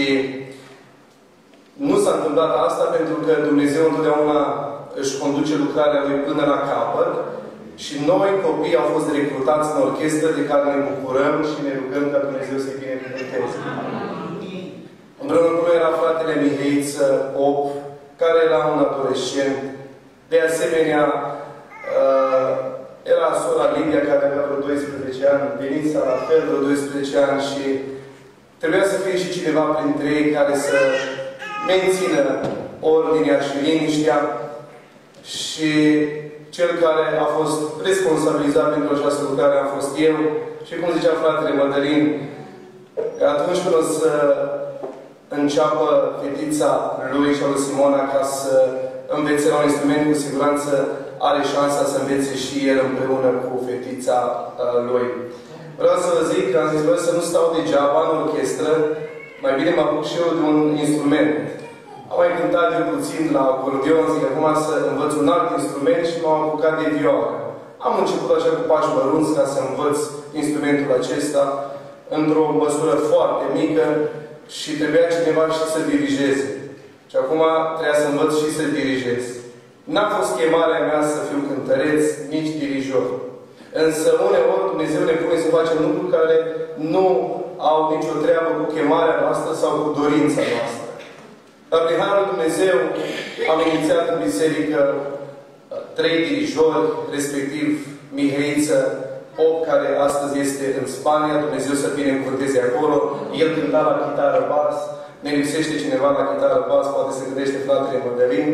nu s-a întâmplat asta pentru că Dumnezeu întotdeauna își conduce lucrarea Lui până la capăt. Și noi, copiii, au fost recrutați în orchestră de care ne bucurăm și ne rugăm ca Dumnezeu să-i binecuvânteze. Împreună cu noi era fratele Miheiță Pop, care era un adolescent. De asemenea, uh, era sora Lidia, care avea vreo doisprezece ani, Denisa la fel, vreo doisprezece ani, și trebuia să fie și cineva printre ei care să mențină ordinea și liniștea. Și cel care a fost responsabilizat pentru această lucrare a fost eu. Și cum zicea fratele Mădălin, atunci când o să înceapă fetița lui și a lui Simona ca să învețe la un instrument, cu siguranță are șansa să învețe și el împreună cu fetița uh, lui. Vreau să vă zic că am zis, vreau să nu stau degeaba în orchestră, mai bine mă apuc și eu de un instrument. Am mai cântat eu puțin la acordeon, zic acum să învăț un alt instrument și m-am apucat de vioară. Am început așa cu pași mărunți ca să învăț instrumentul acesta într-o măsură foarte mică și trebuia cineva și să dirigeze. Și acum trebuia să învăț și să dirigez. N-a fost chemarea mea să fiu cântăreț, nici dirijor. Însă uneori Dumnezeu ne pune să facem lucruri care nu au nicio treabă cu chemarea noastră sau cu dorința noastră. Dar prin harul Dumnezeu am inițiat în biserică trei dirijori, respectiv Miheiță Pop, care astăzi este în Spania, Dumnezeu să binecuvânteze acolo. El cânta la chitară bas, ne lipsește cineva la chitară bas, poate se gândește fratele Mădălin.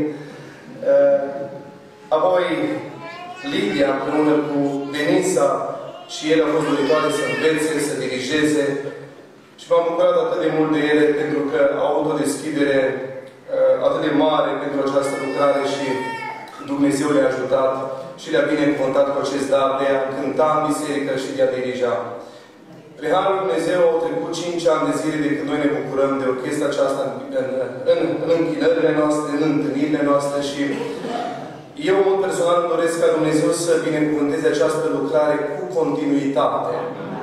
Apoi Lidia împreună cu Denisa, și ele au fost doritoare să învețe, să dirigeze. Și m-am bucurat atât de mult de ele pentru că au avut o deschidere uh, atât de mare pentru această lucrare și Dumnezeu le-a ajutat și le-a binecuvântat cu acest dar de a cânta în biserică și de a dirija. Prin harul Lui Dumnezeu au trecut cinci ani de zile de când noi ne bucurăm de orchestra aceasta în, în, în, în închinările noastre, în întâlnirile noastre, și eu, în mod personal, îmi doresc ca Dumnezeu să binecuvânteze această lucrare cu continuitate.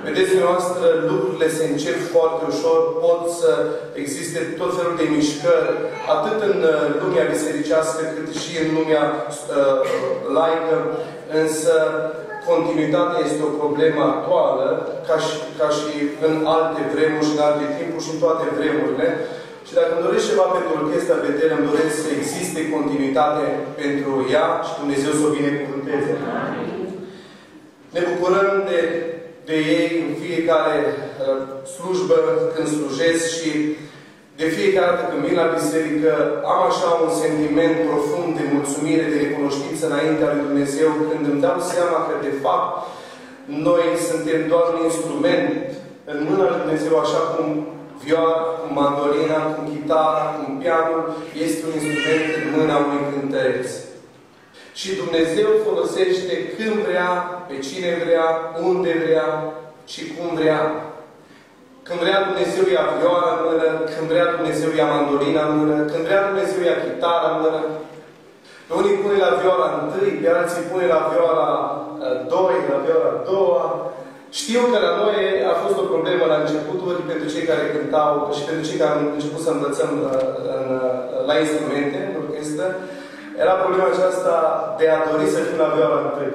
Vedeți dumneavoastră, lucrurile se încep foarte ușor, pot să existe tot felul de mișcări, atât în lumea bisericească, cât și în lumea uh, laică, însă continuitatea este o problemă actuală, ca și, ca și în alte vremuri și în alte timpuri și în toate vremurile. Și dacă îmi doresc ceva pentru Orchestra Betel, îmi doresc să existe continuitate pentru ea și Dumnezeu să o binecuvânteze. Ne bucurăm de, de ei în fiecare uh, slujbă, când slujesc și de fiecare dată când vin la biserică, am așa un sentiment profund de mulțumire, de recunoștință înaintea lui Dumnezeu, când îmi dau seama că, de fapt, noi suntem doar un instrument în mâna lui Dumnezeu, așa cum vioara, cum mandolina, cum chitara, cum pianul, este un instrument în mâna unui cântăreț. Și Dumnezeu folosește când vrea, pe cine vrea, unde vrea și cum vrea. Când vrea Dumnezeu ia vioara în mână, când vrea Dumnezeu ia mandolina în mână, când vrea Dumnezeu ia chitara în mână. Pe unii pune la vioara întâi, pe alții pune la vioara doi, la vioara a doua. Știu că la noi a fost o problemă la începuturi pentru cei care cântau și pentru cei care am început să învățăm în, la instrumente, în orchestră. Era problema aceasta de a dori să fiu la vioara întâi.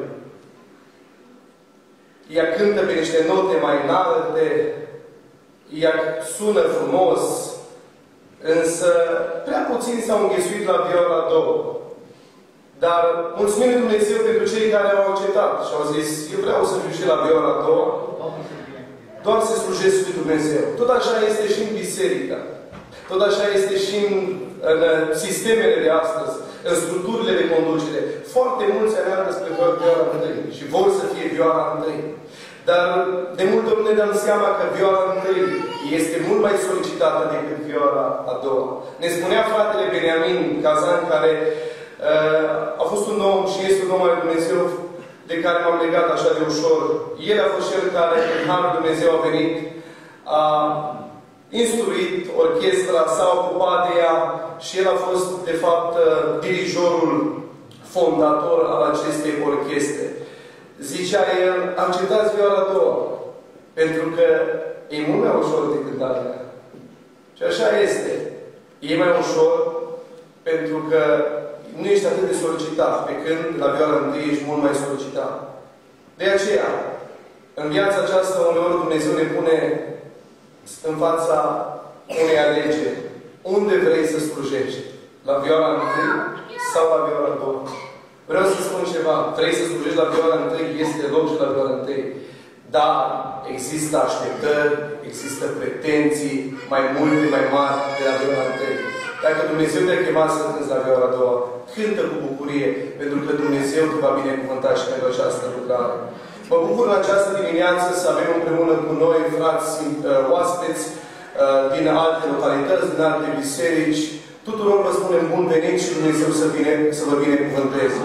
Ea cântă pe niște note mai înalte, ea sună frumos, însă prea puțin s-au înghesuit la vioara a doua. Dar mulțumim lui Dumnezeu pentru cei care au acceptat și au zis, eu vreau să fiu și la vioara a doua, doar să slujesc lui Dumnezeu. Tot așa este și în biserică. Tot așa este și în, în sistemele de astăzi, în structurile de conducere. Foarte mulți se aleargă spre vioara întâi și vor să fie vioara întâi. Dar de multe ori ne dăm seama că vioara întâi este mult mai solicitată decât vioara a doua. Ne spunea fratele Beniamin Cazan, care uh, a fost un om și este un om al lui Dumnezeu de care m-am legat așa de ușor. El a fost cel care, în Harul Dumnezeu, a venit, a instruit orchestra, s-a ocupat de ea și el a fost, de fapt, dirijorul fondator al acestei orchestre. Zicea el, acceptați vioara a doua, pentru că e mult mai ușor decât alea. Și așa este. E mai ușor pentru că nu ești atât de solicitat, pe când la vioara întâi ești mult mai solicitat. De aceea, în viața aceasta, uneori Dumnezeu ne pune în fața unei alegeri. Unde vrei să slujești? La vioara întâi sau la vioara a doua? Vreau să spun ceva. Vrei să slujești la vioara întâi? Este loc și la vioara întâi. Dar există așteptări, există pretenții mai multe, mai mari de la vioara întâi. Dacă Dumnezeu te-a chemat să cânți la vioara a doua, cântă cu bucurie, pentru că Dumnezeu te va binecuvânta și pentru această lucrare. Mă bucur în această dimineață să avem împreună cu noi frați oaspeți din alte localități, din alte biserici. Tuturor vă spunem bun venit și Dumnezeu să, bine, să vă binecuvânteze.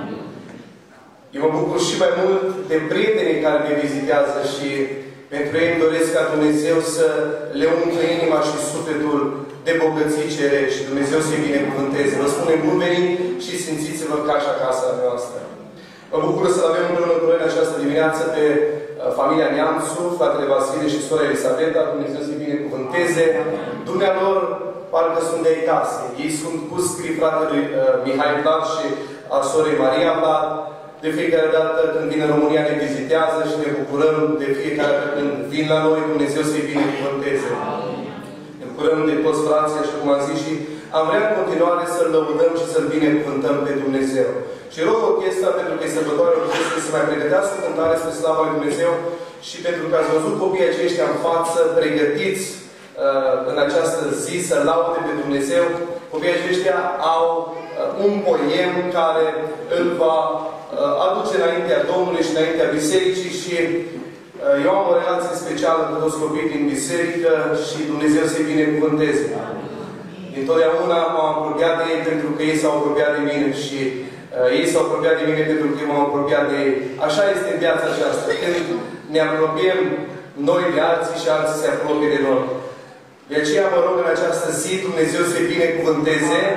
Eu mă bucur și mai mult de prietenii care ne vizitează și pentru ei îmi doresc ca Dumnezeu să le umple inima și sufletul de bogății cerești. Dumnezeu să-i binecuvânteze. Vă spunem bun venit și simțiți-vă ca și acasă noastră. Mă bucur să avem împreună cu noi în această dimineață pe familia Neamțu, fratele Vasile și sora Elisabeta. Dumnezeu să-i binecuvânteze. Dumnealor parcă sunt de acasă. Ei sunt cu scrii fratelui uh, Mihai Vlad și a sorei Maria Vlad. De fiecare dată când vin în România ne vizitează și ne bucurăm de fiecare dată când vin la noi, Dumnezeu să-i binecuvânteze. Ne bucurăm de toți frații, așa cum am zis, și am vrea în continuare să-L lăudăm și să-L binecuvântăm pe Dumnezeu. Și rog orchestra, pentru că e sărbătoarea orchestrei, să mai pregătească o cântare spre slava lui Dumnezeu și pentru că ați văzut copiii aceștia în față, pregătiți uh, în această zi să laude pe Dumnezeu. Copiii aceștia au uh, un poem care îl va uh, aduce înaintea Domnului și înaintea bisericii și uh, eu am o relație specială cu toți copiii din biserică și Dumnezeu să-i binecuvânteze. Întotdeauna m-am apropiat de ei pentru că ei s-au apropiat de mine și uh, ei s-au apropiat de mine pentru că eu m-am apropiat de ei. Așa este în viața aceasta. Când ne apropiem noi de alții și alții se apropie de noi. De aceea mă rog în această zi Dumnezeu să-i binecuvânteze.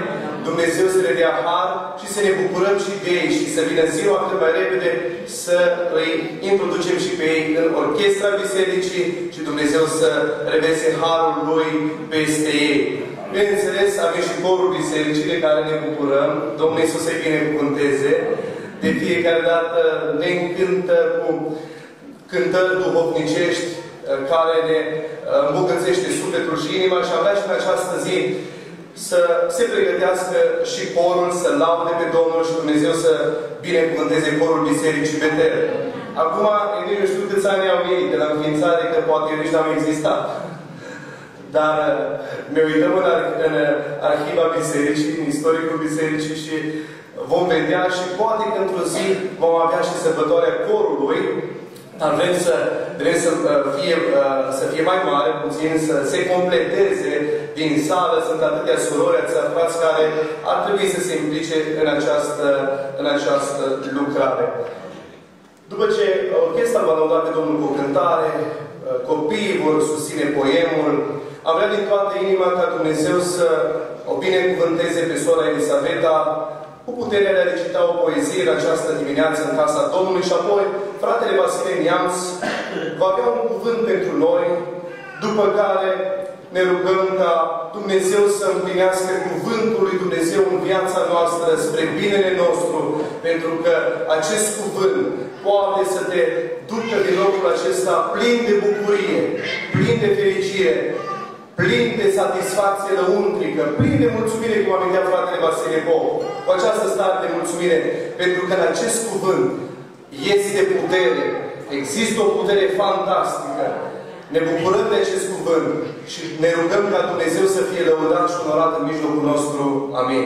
Dumnezeu să le dea har și să ne bucurăm și de ei și să vină ziua cât mai repede să îi introducem și pe ei în orchestra bisericii și Dumnezeu să revese harul Lui peste ei. Bineînțeles, avem și corul bisericii de care ne bucurăm. Domnul Iisus să-i binecuvânteze. De fiecare dată ne încântă cu cântări duhovnicești care ne îmbogățește sufletul și inima și am vrea și în această zi să se pregătească și corul, să laude pe Domnul și Dumnezeu să binecuvânteze corul Bisericii Betel. Acum, eu nu știu câți ani au ei de la înființare, că poate eu nici n-am existat. Dar ne uităm în, ar în arhiva Bisericii, în istoricul Bisericii și vom vedea și poate că într-o zi vom avea și sărbătoarea corului. Dar vrem să, vrem să, fie, să fie mai mare, puțin, să se completeze din sală. Sunt atâtea surori, atâția frați care ar trebui să se implice în această, în această lucrare. După ce orchestra va lăuda pe Domnul cu o cântare, copiii vor susține poemul, am vrea din toată inima ca Dumnezeu să o binecuvânteze pe sora Elisaveta cu puterea de a recita o poezie în această dimineață în casa Domnului și apoi fratele Vasile Neamț va avea un cuvânt pentru noi, după care ne rugăm ca Dumnezeu să împlinească cuvântul lui Dumnezeu în viața noastră spre binele nostru, pentru că acest cuvânt poate să te ducă din locul acesta plin de bucurie, plin de fericire, plin de satisfacție lăuntrică, plin de mulțumire, cum amintea fratele Vasile Boc. Cu această stare de mulțumire, pentru că în acest cuvânt este putere. Există o putere fantastică. Ne bucurăm de acest cuvânt și ne rugăm ca Dumnezeu să fie lăudat și onorat în mijlocul nostru. Amin.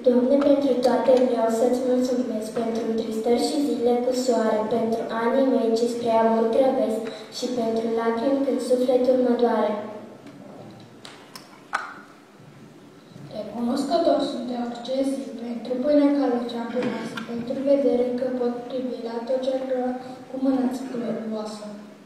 Doamne, pentru toate vreau să-ți mulțumesc, pentru întristări și zile cu soare, pentru anii mei ce spre amor grăbesc și pentru lacrimi când sufletul mă doare. Recunoscător sunt de orice zi, pentru pâinea care cea pe masă, pentru vedere că pot privi la tot ce vreau cu mâna-ți glorioasă.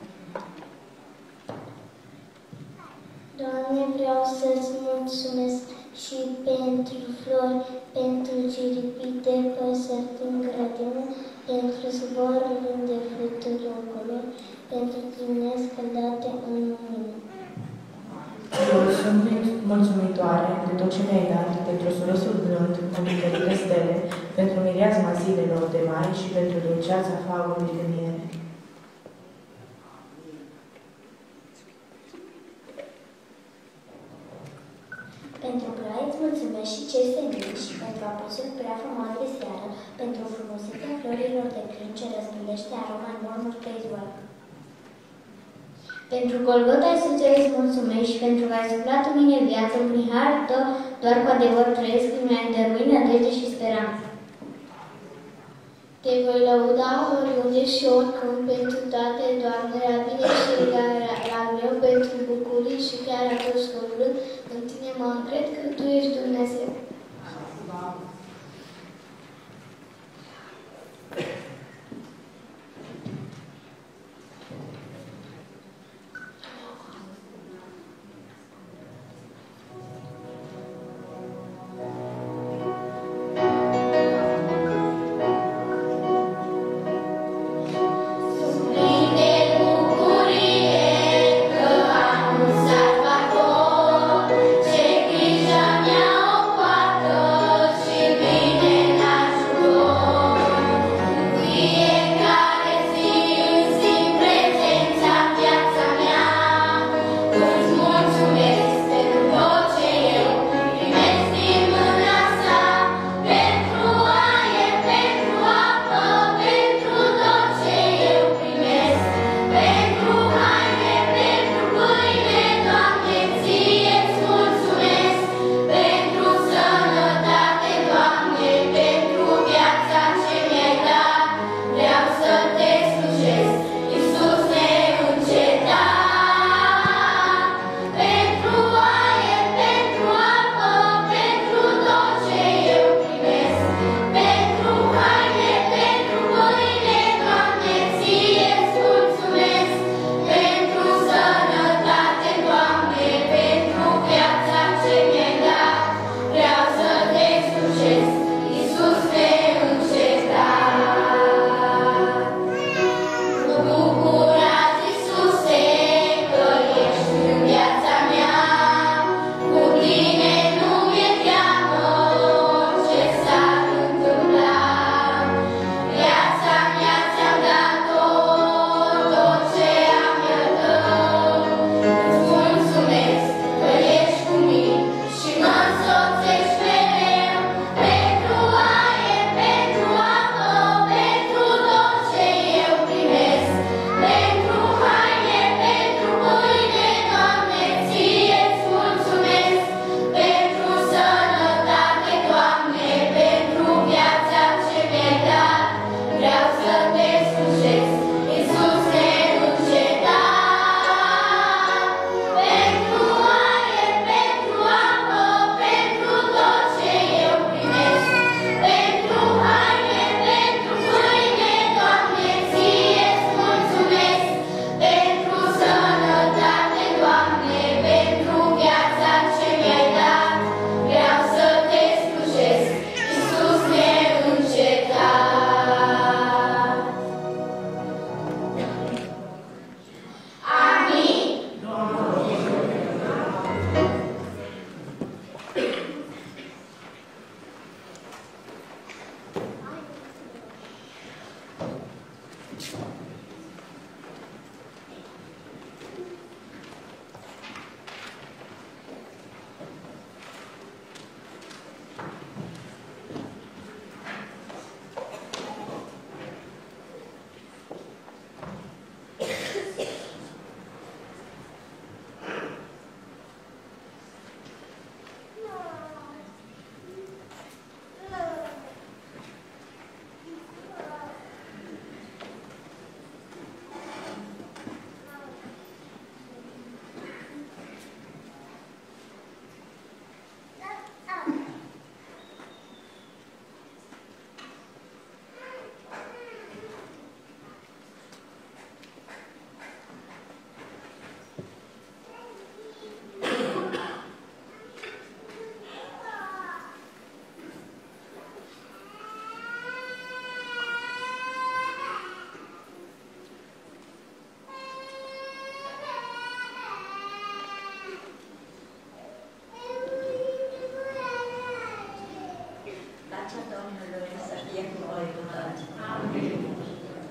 Doamne, vreau să-ți mulțumesc și pentru flori, pentru ciripite păsări din grădină, pentru zborurile de fluturi ocolor, pentru dimineți scăldate în lumină. Eu sunt mulțumitoare de tot ce mi-ai dat, pentru surosul blând, pentru ferite stele, pentru mireasma zilelor de mai și pentru dulceața fagului de miere. Pentru ploaie îți mulțumesc și cer senin și pentru apusul prea frumos de seară, pentru frumusețea florilor de crin ce răspândește aroma în mormuri pe izvoar. Pentru Golgota Iisuse îți mulțumesc și pentru că ai suflat în mine viață, prin harul tău, doar cu adevăr trăiesc, când mi-ai dăruit nădejde și speranță. Te voi lăuda oriunde și oricând pentru toate, Doamne, la bine și la meu, pentru bucurii și chiar atunci când vrând, în tine mă încred că Tu ești Dumnezeu. Ce grijă mi-a o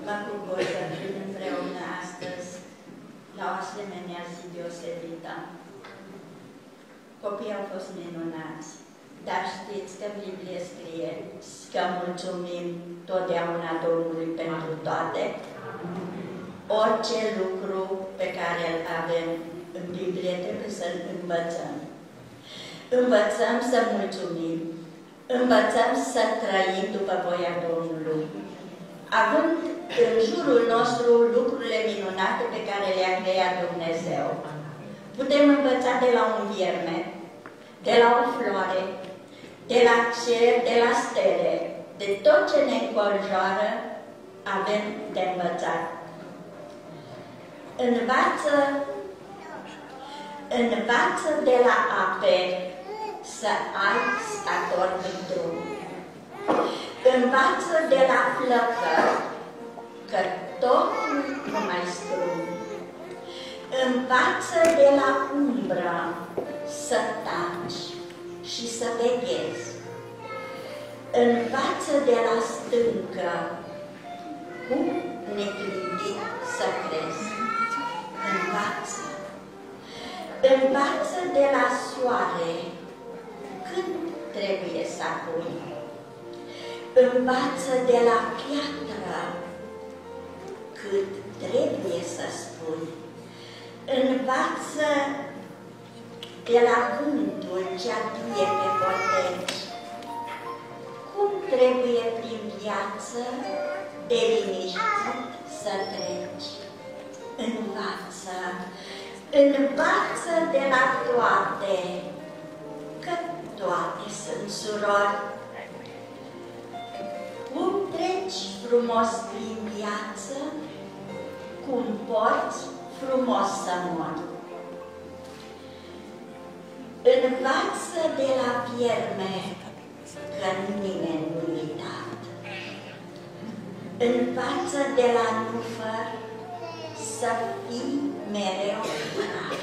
Mă bucur să fim împreună astăzi la o asemenea zi deosebită. Copiii au fost minunați, dar știți că Biblie scrie că mulțumim totdeauna Domnului pentru toate. Orice lucru pe care îl avem în Biblie trebuie să-l învățăm. Învățăm să mulțumim, învățăm să trăim după voia Domnului. Având în jurul nostru lucrurile minunate pe care le-a creat Dumnezeu, putem învăța de la un vierme, de la o floare, de la cer, de la stele, de tot ce ne înconjoară, avem de învățat. Învață, învață de la ape să ai stator în drum. Învață de la flăcări că totul nu mai strum. Învață de la umbră să taci și să veghezi. Învață de la stâncă cum neclintit să crezi. Învață. Învață de la soare când trebuie să apui. Învață de la piatră cât trebuie să spui. Învață de la vântul ce aduie pe poteci cum trebuie prin viață de liniștit să treci. Învață, învață de la toate, că toate sunt surori. Cum treci frumos prin viață, cum poți frumos să mori. Învață de la vierme că nimeni nu-i uitat. Învață de la nufăr să fii mereu curat.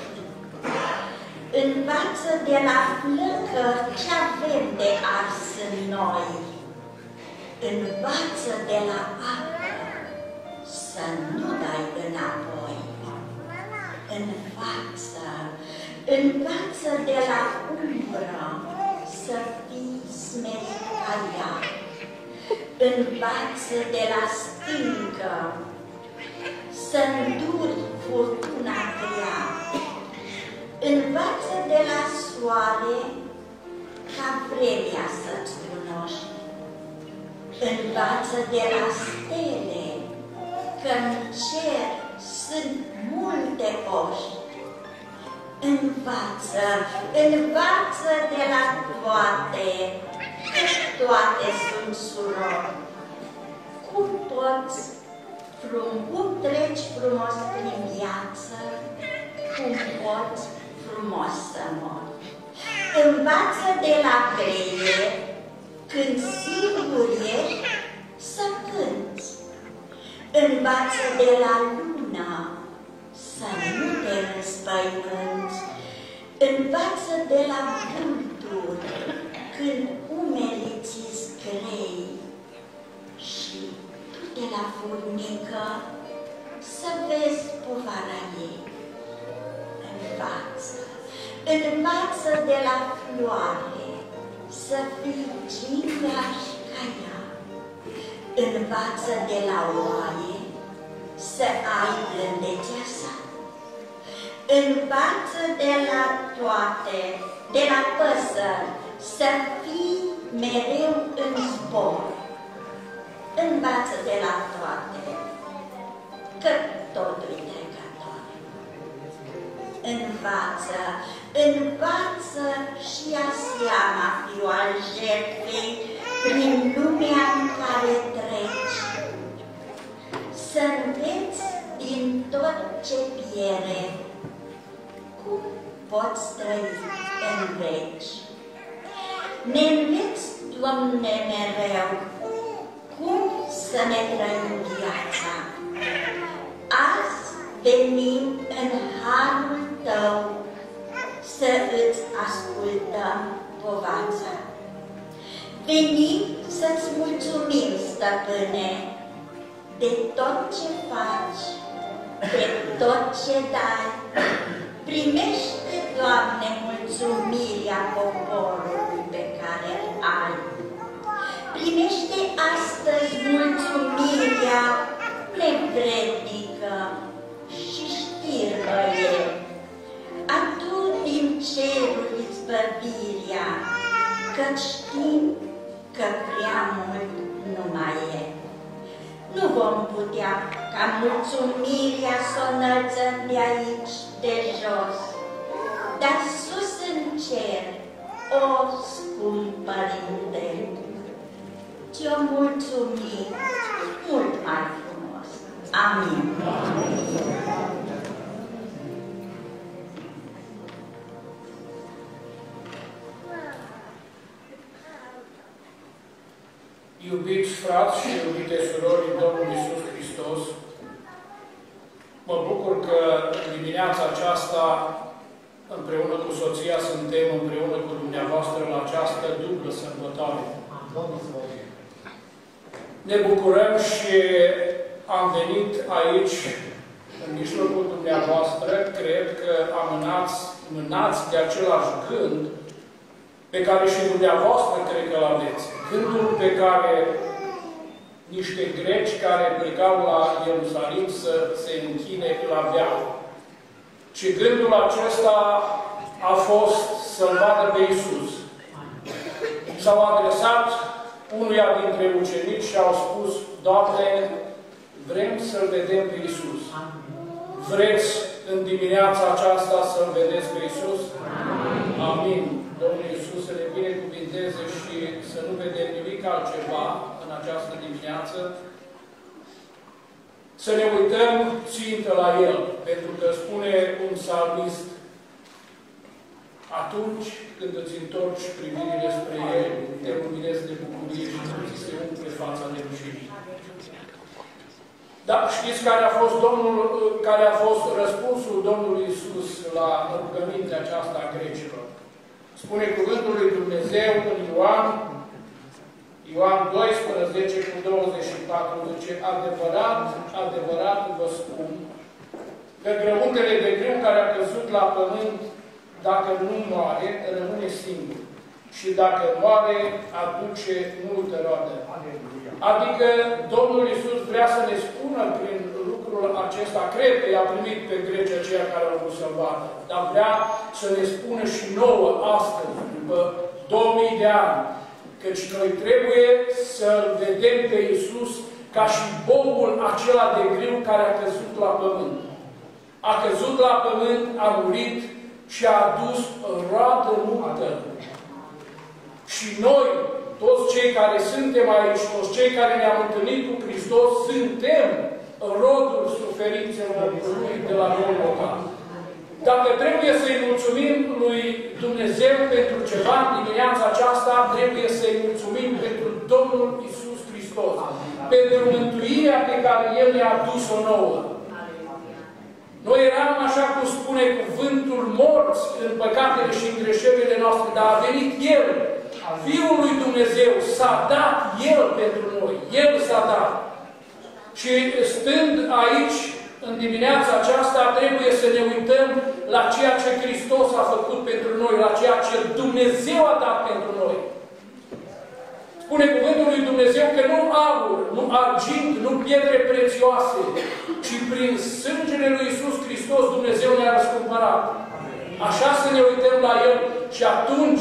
Învață de la flăcă ce avem de ars în noi. Învață de la apă să nu dai înapoi. Învață, învață de la umbră să fii smerit ca ea. Învață de la stâncă să înduri furtuna grea. Învață de la soare ca vremea să-ți cunoști. Învață de la stele că în cer sunt multe oși. Învață, învață de la toate, că toate sunt surori. Cum poți, frum, cum treci frumos prin viață, cum poți frumos să mori. Învață de la greie, când singur ești, să cânți. Învață de la lună, să nu te răspăimânți. Învață de la vulturi, când umerii ți-s grei. Și tu de la furnică, să vezi povara ei. Învață, învață de la floare, să fii gingaș ca ea. Învață de la oaie să ai blândețea sa. Învață de la toate, de la păsări, să fii mereu în zbor. Învață de la toate, că totul-i trecător. Învață, învață și ia seama, fiu al jertfei, prin lumea în care treci. Să înveți din tot ce piere, cum poți trăi în veci. Ne înveți, Doamne, mereu, cum să ne trăim viața. Azi venim în harul Tău să îți ascultăm povața. Venim să-ți mulțumim, Stăpâne, de tot ce faci, de tot ce dai. Primește, Doamne, mulțumirea poporului pe care îl ai. Primește astăzi mulțumirea nevrednică și știră-e. Adu din cerul izbăvirea, că știm că prea mult nu mai e. Nu vom putea ca mulțumirea să o înălțăm de aici, de jos, dar sus în cer, o scump Părinte, ți-o mulțumim mult mai frumos. Amin. Iubiți frați și iubite surori Domnul Iisus Hristos, mă bucur că dimineața aceasta, împreună cu soția, suntem împreună cu dumneavoastră la această dublă sărbătoare. Ne bucurăm și am venit aici, în mijlocul dumneavoastră, cred că amânați, mânați de același gând pe care și dumneavoastră cred că îl aveți. Gândul pe care niște greci care plecau la Ierusalim să se închine îl aveau. Și gândul acesta a fost să-L vadă pe Iisus. S-au adresat unuia dintre ucenici și au spus: Doamne, vrem să-L vedem pe Iisus. Vreți în dimineața aceasta să-L vedeți pe Iisus? Amin. Domnul Iisus să ne binecuvinteze și să nu vedem nimic altceva în această dimineață. Să ne uităm țintă la El, pentru că spune un psalmist: atunci când îți întorci privirile spre El, te luminezi de bucurie și ți se umple fața de rușine. Dar știți care a fost Domnul, care a fost răspunsul Domnului Iisus la rugămintea aceasta a grecilor? Spune cuvântul lui Dumnezeu în Ioan, Ioan doisprezece cu douăzeci și patru, zice: adevărat, adevărat vă spun că grăuntele de grâu care a căzut la pământ, dacă nu moare, rămâne singur. Și dacă moare, aduce multă roadă. Adică Domnul Iisus vrea să ne spună prin lucrul acesta, cred că i-a primit pe grecii aceia care au vrut să-L vadă, dar vrea să ne spună și nouă astăzi, după două mii de ani, căci noi trebuie să-L vedem pe Iisus ca și bobul acela de grâu care a căzut la pământ. A căzut la pământ, a murit și a adus roadă multă. Și noi, toți cei care suntem aici, toți cei care ne-am întâlnit cu Hristos, suntem rodul suferințelor Lui de la Golgota. Dacă trebuie să-i mulțumim lui Dumnezeu pentru ceva în dimineața aceasta, trebuie să-i mulțumim pentru Domnul Iisus Hristos, pentru mântuirea pe care El ne-a adus-o nouă. Noi eram, așa cum spune cuvântul, morți în păcatele și în greșelile noastre, dar a venit El, Fiul lui Dumnezeu, s-a dat El pentru noi. El s-a dat. Și stând aici, în dimineața aceasta, trebuie să ne uităm la ceea ce Hristos a făcut pentru noi, la ceea ce Dumnezeu a dat pentru noi. Spune cuvântul lui Dumnezeu că nu aur, nu argint, nu pietre prețioase, ci prin sângele lui Iisus Hristos Dumnezeu ne-a răscumpărat. Așa să ne uităm la El și atunci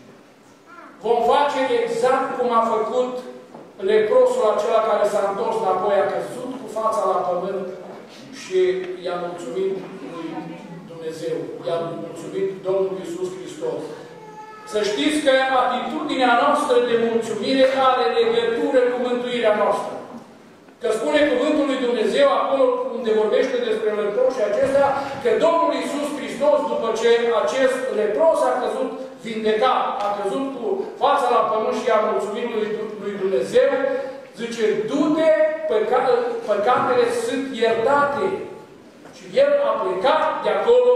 vom face exact cum a făcut leprosul acela care s-a întors înapoi, a căzut cu fața la pământ și i-a mulțumit lui Dumnezeu, i-a mulțumit Domnul Iisus Hristos. Să știți că atitudinea noastră de mulțumire are legătură cu mântuirea noastră. Că spune cuvântul lui Dumnezeu, acolo unde vorbește despre leproșii acestea, că Domnul Iisus Hristos, după ce acest lepros a căzut vindecat, a căzut cu fața la pământ și a mulțumit lui, lui Dumnezeu, zice: du-te, păca păcatele sunt iertate. Și el a plecat de acolo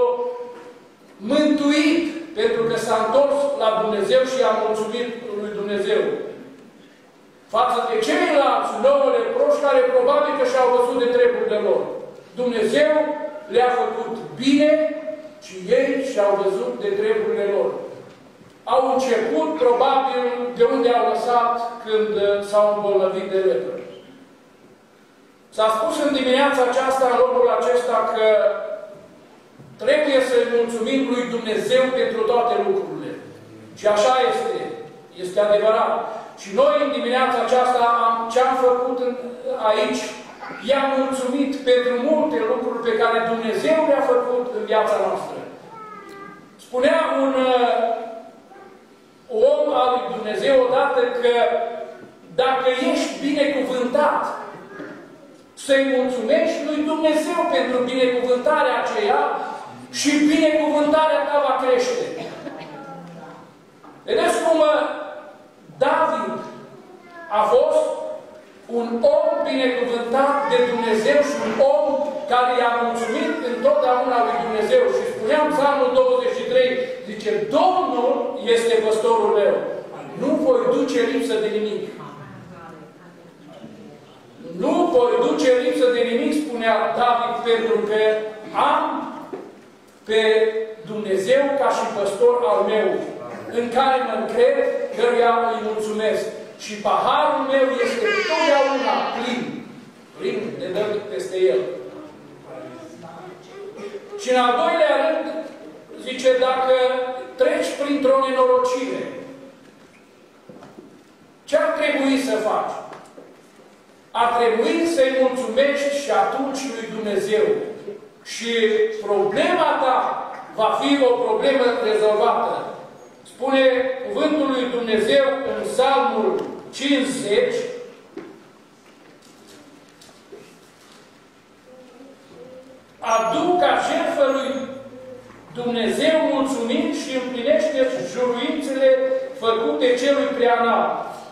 mântuit, pentru că s-a întors la Dumnezeu și a mulțumit lui Dumnezeu. față de ceilalți nouă leproși care probabil că și-au văzut de treburile lor. Dumnezeu le-a făcut bine și ei și-au văzut de treburile lor. Au început, probabil, de unde au lăsat când s-au îmbolnăvit de lepră. S-a spus în dimineața aceasta, în locul acesta, că trebuie să-i mulțumim lui Dumnezeu pentru toate lucrurile. Și așa este. Este adevărat. Și noi, în dimineața aceasta, am, ce am făcut în, aici, i-am mulțumit pentru multe lucruri pe care Dumnezeu le-a făcut în viața noastră. Spunea un uh, om al lui Dumnezeu odată că dacă ești binecuvântat, să-i mulțumești lui Dumnezeu pentru binecuvântarea aceea și binecuvântarea ta va crește. Vedeți cum David a fost un om binecuvântat de Dumnezeu și un om care i-a mulțumit întotdeauna lui Dumnezeu. Și spuneam Psalmul douăzeci și trei, zice, Domnul este păstorul meu. Nu voi duce lipsă de nimic. Nu voi duce lipsă de nimic, spunea David, pentru că am pe Dumnezeu ca și păstor al meu, în care mă încred, căruia îi mulțumesc. Și paharul meu este totdeauna plin. Plin de dă peste el. Și în al doilea rând, zice, dacă treci printr-o nenorocire, ce ar trebui să faci? Ar trebui să-i mulțumești și atunci lui Dumnezeu. Și problema ta va fi o problemă rezolvată. Spune cuvântul lui Dumnezeu în Psalmul cincizeci, adu ca jertfă lui Dumnezeu mulțumit și împlinește juruințele făcute celui preanalt.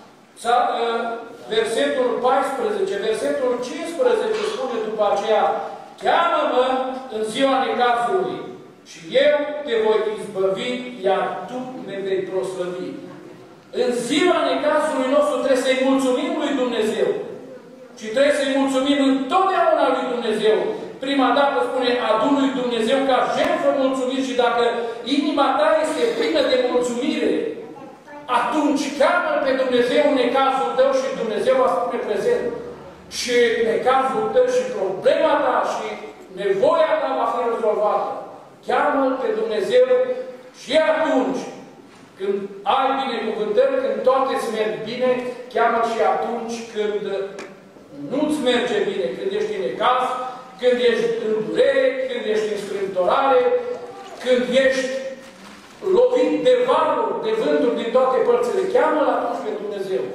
Versetul paisprezece, versetul cincisprezece spune după aceea, cheamă-mă în ziua necazului și eu te voi izbăvi, iar tu ne vei proslăvi. În ziua necazului nostru trebuie să-i mulțumim lui Dumnezeu. Și trebuie să-i mulțumim întotdeauna lui Dumnezeu. Prima dată spune, adu lui Dumnezeu ca jertfă mulțumit și dacă inima ta este plină de mulțumire, atunci cheamă pe Dumnezeu în necazul tău și Dumnezeu va spune prezent. Și necazul tău și problema ta și nevoia ta va fi rezolvată. Cheamă-L pe Dumnezeu și atunci, când ai binecuvântări, când toate îți merg bine, cheamă-L și atunci când nu-ți merge bine, când ești în necaz, când ești în durere, când ești în strâmtorare, când ești lovit de valuri, de vânturi din toate părțile. Cheamă-L atunci pe Dumnezeu.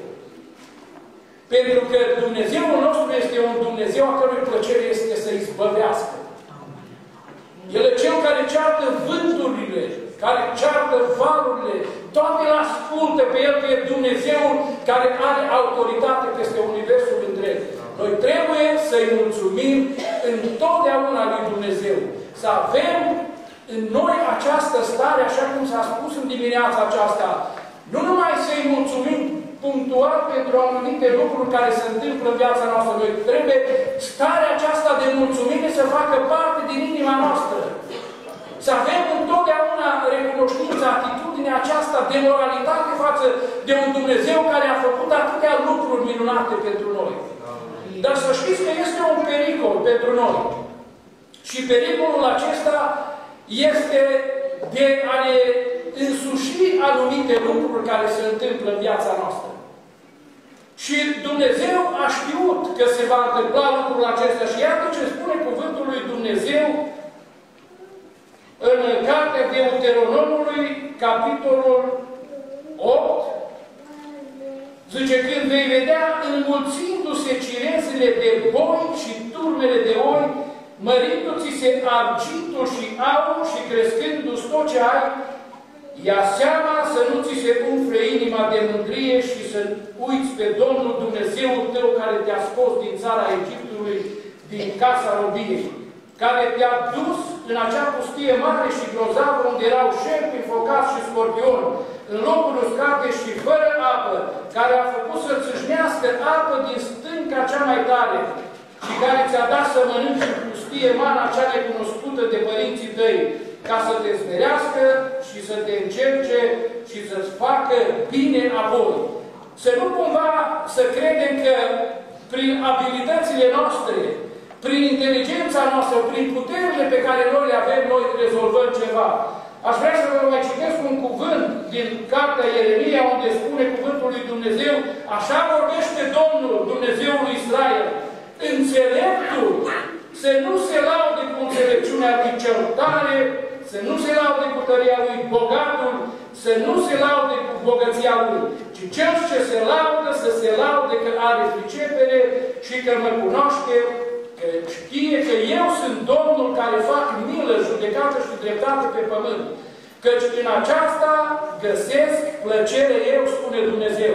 Pentru că Dumnezeul nostru este un Dumnezeu a cărui plăcere este să izbăvească. El e Cel care ceartă vânturile, care ceartă valurile, toate îl ascultă pe El, că e Dumnezeul care are autoritate peste universul întreg. Noi trebuie să-i mulțumim întotdeauna lui Dumnezeu. Să avem în noi această stare, așa cum s-a spus în dimineața aceasta, nu numai să-i mulțumim punctual pentru anumite lucruri care se întâmplă în viața noastră. Noi trebuie starea aceasta de mulțumire să facă parte din inima noastră. Să avem întotdeauna recunoștința, atitudinea aceasta de moralitate față de un Dumnezeu care a făcut atâtea lucruri minunate pentru noi. Dar să știți că este un pericol pentru noi. Și pericolul acesta este de a ne însuși anumite lucruri care se întâmplă în viața noastră. Și Dumnezeu a știut că se va întâmpla lucrul acesta. Și iată ce spune cuvântul lui Dumnezeu în Cartea Deuteronomului, capitolul opt, zice, când vei vedea înmulțindu-se cirezile de boi și turmele de oi, mărindu-ți se argintul și aurul și crescându-ți tot ce ai, ia seama să nu ți se umfle inima de mândrie și să uiți pe Domnul Dumnezeul tău care te-a scos din țara Egiptului, din casa robiei, care te-a dus în acea pustie mare și grozavă unde erau șerpi, focați și scorpioni, în locuri uscate și fără apă, care a făcut să țâșnească apă din stânca cea mai tare și care ți-a dat să mănânci în pustie mana cea necunoscută de părinții tăi, ca să te smerească și să te încerce și să-ți facă bine apoi. Să nu cumva să credem că prin abilitățile noastre, prin inteligența noastră, prin puterile pe care noi le avem, noi rezolvăm ceva. Aș vrea să vă mai citesc un cuvânt din cartea Ieremia, unde spune cuvântul lui Dumnezeu: așa vorbește Domnul, Dumnezeul lui Israel. Înțeleptul să nu se laude cu înțelepciunea lui cel tare, să nu se laude cu tăria lui bogatul, să nu se laude cu bogăția lui, ci cel ce se laudă să se laude că are pricepere și că mă cunoaște, că știe că eu sunt Domnul care fac milă, judecată și dreptate pe pământ. Căci în aceasta găsesc plăcere eu, spune Dumnezeu.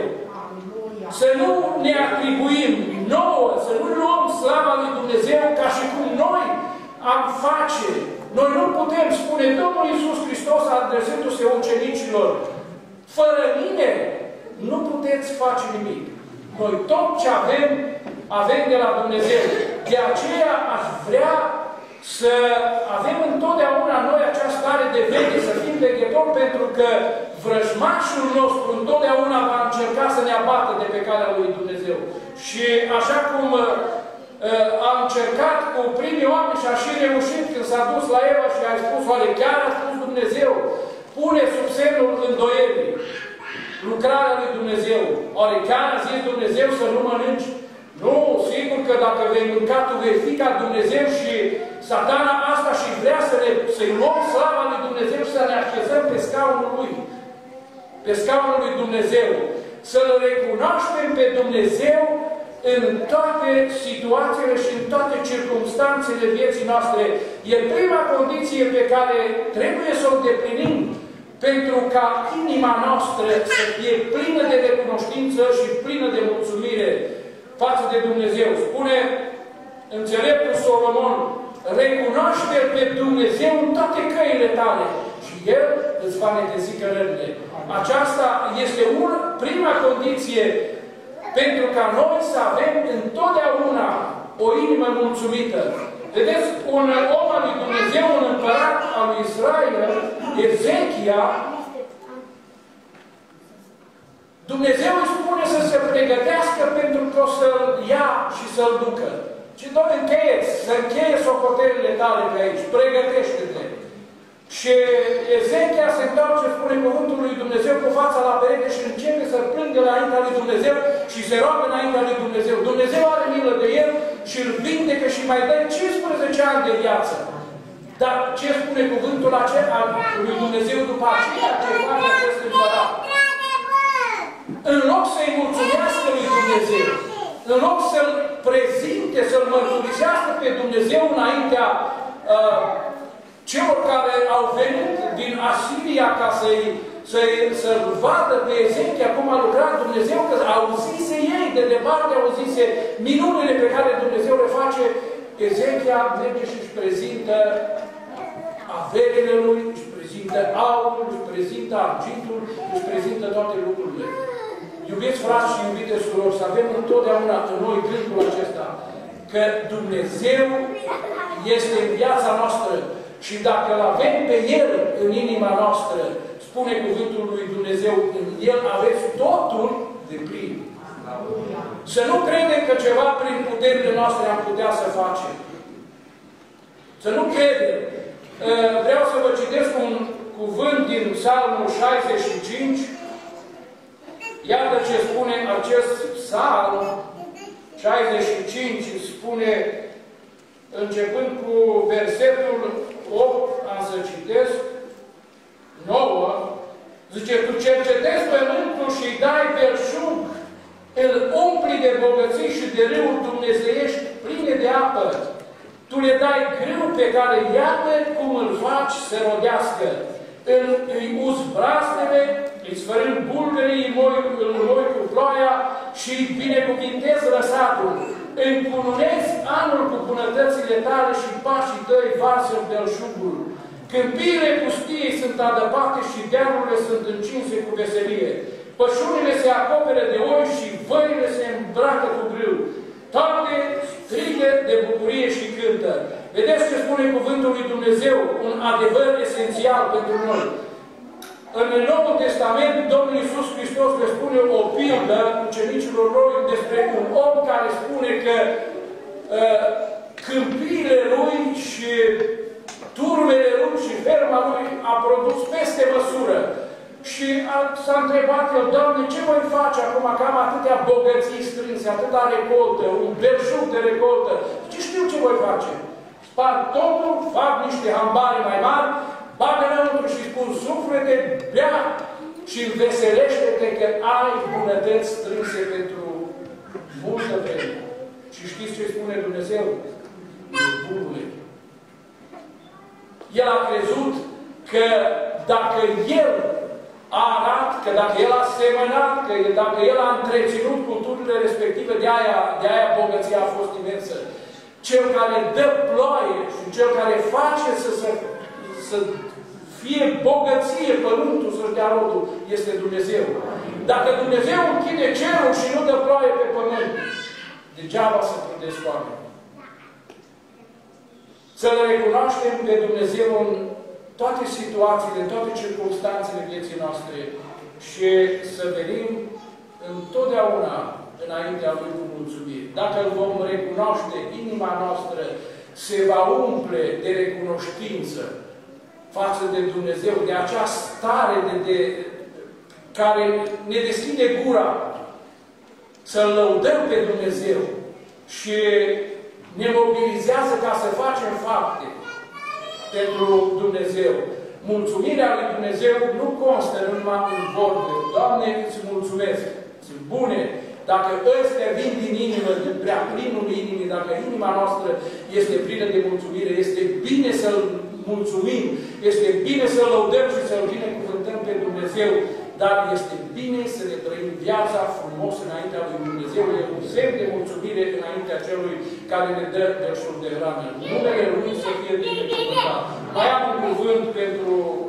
Să nu ne atribuim nouă, să nu luăm slava lui Dumnezeu ca și cum noi am face. Noi nu putem spune, Domnul Iisus Hristos, adresându-se ucenicilor: fără mine nu puteți face nimic. Noi tot ce avem, avem de la Dumnezeu. De aceea aș vrea să avem întotdeauna noi această stare de veche, să fim veghetori, pentru că vrăjmașul nostru întotdeauna va încerca să ne abată de pe calea lui Dumnezeu. Și așa cum uh, a încercat cu primii oameni și a și reușit când s-a dus la Eva și a spus: oare chiar a spus Dumnezeu? Pune sub semnul îndoielii lucrarea lui Dumnezeu. Oare chiar a zis Dumnezeu să nu mănânci? Nu, sigur că dacă vei mânca, tu vei fi ca Dumnezeu. Și Satana asta și vrea să ne, să-i luăm slava lui Dumnezeu și să ne așezăm pe scaunul lui. Pe scaunul lui Dumnezeu. Să-L recunoaștem pe Dumnezeu în toate situațiile și în toate circumstanțele vieții noastre. E prima condiție pe care trebuie să o îndeplinim pentru ca inima noastră să fie plină de recunoștință și plină de mulțumire față de Dumnezeu. Spune înțeleptul Solomon: recunoaște pe Dumnezeu în toate căile tale și El îți va netezi cărările. Aceasta este una, prima condiție pentru ca noi să avem întotdeauna o inimă mulțumită. Vedeți, un om al lui Dumnezeu, un împărat al lui Israel, Ezechia, Dumnezeu îi spune să se pregătească pentru că o să-l ia și să-l ducă. Și Doamne, încheieți, să încheie socotelile tale pe aici, pregătește-te. Și Ezechia se întoarce, spune cuvântul lui Dumnezeu, cu fața la perete și începe să plângă înaintea lui Dumnezeu și se roagă înaintea lui Dumnezeu. Dumnezeu are milă de el și îl vindecă și mai dă cincisprezece ani de viață. Dar ce spune cuvântul acela lui Dumnezeu după aceea ce face acest împărat? În loc să-i mulțumească lui Dumnezeu, în loc să-l prezinte, să-l mărturisească pe Dumnezeu înaintea uh, celor care au venit din Asiria ca să-i să-i să-l vadă pe Ezechia cum a lucrat Dumnezeu, că auzise ei, de departe auzise minunile pe care Dumnezeu le face, Ezechia merge și își prezintă averile lui, își prezintă aurul, își prezintă argintul, își prezintă toate lucrurile. Iubiți frați și iubite surori, să avem întotdeauna în noi gândul acesta, că Dumnezeu este în viața noastră și dacă îl avem pe El în inima noastră, spune cuvântul lui Dumnezeu, în El aveți totul de plin. Să nu credem că ceva prin puterile noastre am putea să facem. Să nu credem. Vreau să vă citesc un cuvânt din Psalmul șaizeci și cinci. Iată ce spune acest psalm șaizeci și cinci, spune, începând cu versetul opt, am să citesc, nouă, zice: tu cercetezi pământul și îi dai belșug, îl umpli de bogății și de râuri dumnezeiești pline de apă. Tu le dai grâu pe care iată cum îl faci să rodească. Îl, îi uzi brazdele, îi sfărând bulgării, îl moi cu ploaia și îi binecuvintezi răsatul. Încununezi anul cu bunătățile tale și pașii tăi varsă belșugul. Câmpiile pustiei sunt adăpate și dealurile sunt încinse cu veselie. Pășunile se acoperă de oi și văile se îmbracă cu grâu. Toate strigă de bucurie și cântă. Vedeți ce spune Cuvântul lui Dumnezeu, un adevăr esențial pentru noi. În Noul Testament, Domnul Iisus Hristos le spune o pildă ucenicilor lui despre un om care spune că uh, câmpiile lui și turmele lui și ferma lui a produs peste măsură. Și s-a întrebat el, Doamne, ce voi face acum că am atâtea bogății strânse, atâta recoltă, un belșug de recoltă? Ce știu ce voi face? Spar totul, fac niște hambare mai mari, bagă înăuntru și spun, suflete, bea și înveselește-te că ai bunătăți strânse pentru multă vreme. Și știți ce spune Dumnezeu? Bunule. El a crezut că dacă El a arat, că dacă El a semănat, că dacă El a întreținut culturile respective, de aia, de aia bogăția a fost imensă. Cel care dă ploaie și Cel care face să, să, să fie bogăție pământul, să-și dea rodul, este Dumnezeu. Dacă Dumnezeu închide cerul și nu dă ploaie pe pământ, degeaba să trudesc oameni. Să-L recunoaștem pe Dumnezeu în toate situațiile, în toate circunstanțele vieții noastre și să venim întotdeauna înaintea Lui cu mulțumire. Dacă Îl vom recunoaște, inima noastră se va umple de recunoștință față de Dumnezeu, de acea stare de, de, care ne deschide gura să-L lăudăm pe Dumnezeu și ne mobilizează ca să facem fapte pentru Dumnezeu. Mulțumirea lui Dumnezeu nu constă numai în vorbe. Doamne, îți mulțumesc, sunt bune. Dacă ăstea vin din inimă, din prea plinul inimii, dacă inima noastră este plină de mulțumire, este bine să-L mulțumim, este bine să-L lăudăm și să-L binecuvântăm pe Dumnezeu, dar este bine să ne trăim viața frumos înaintea lui Dumnezeu. E un semn de mulțumire înaintea celui care ne dă belșug de hrană. Numele Lui să fie binecuvântat. Mai am un cuvânt pentru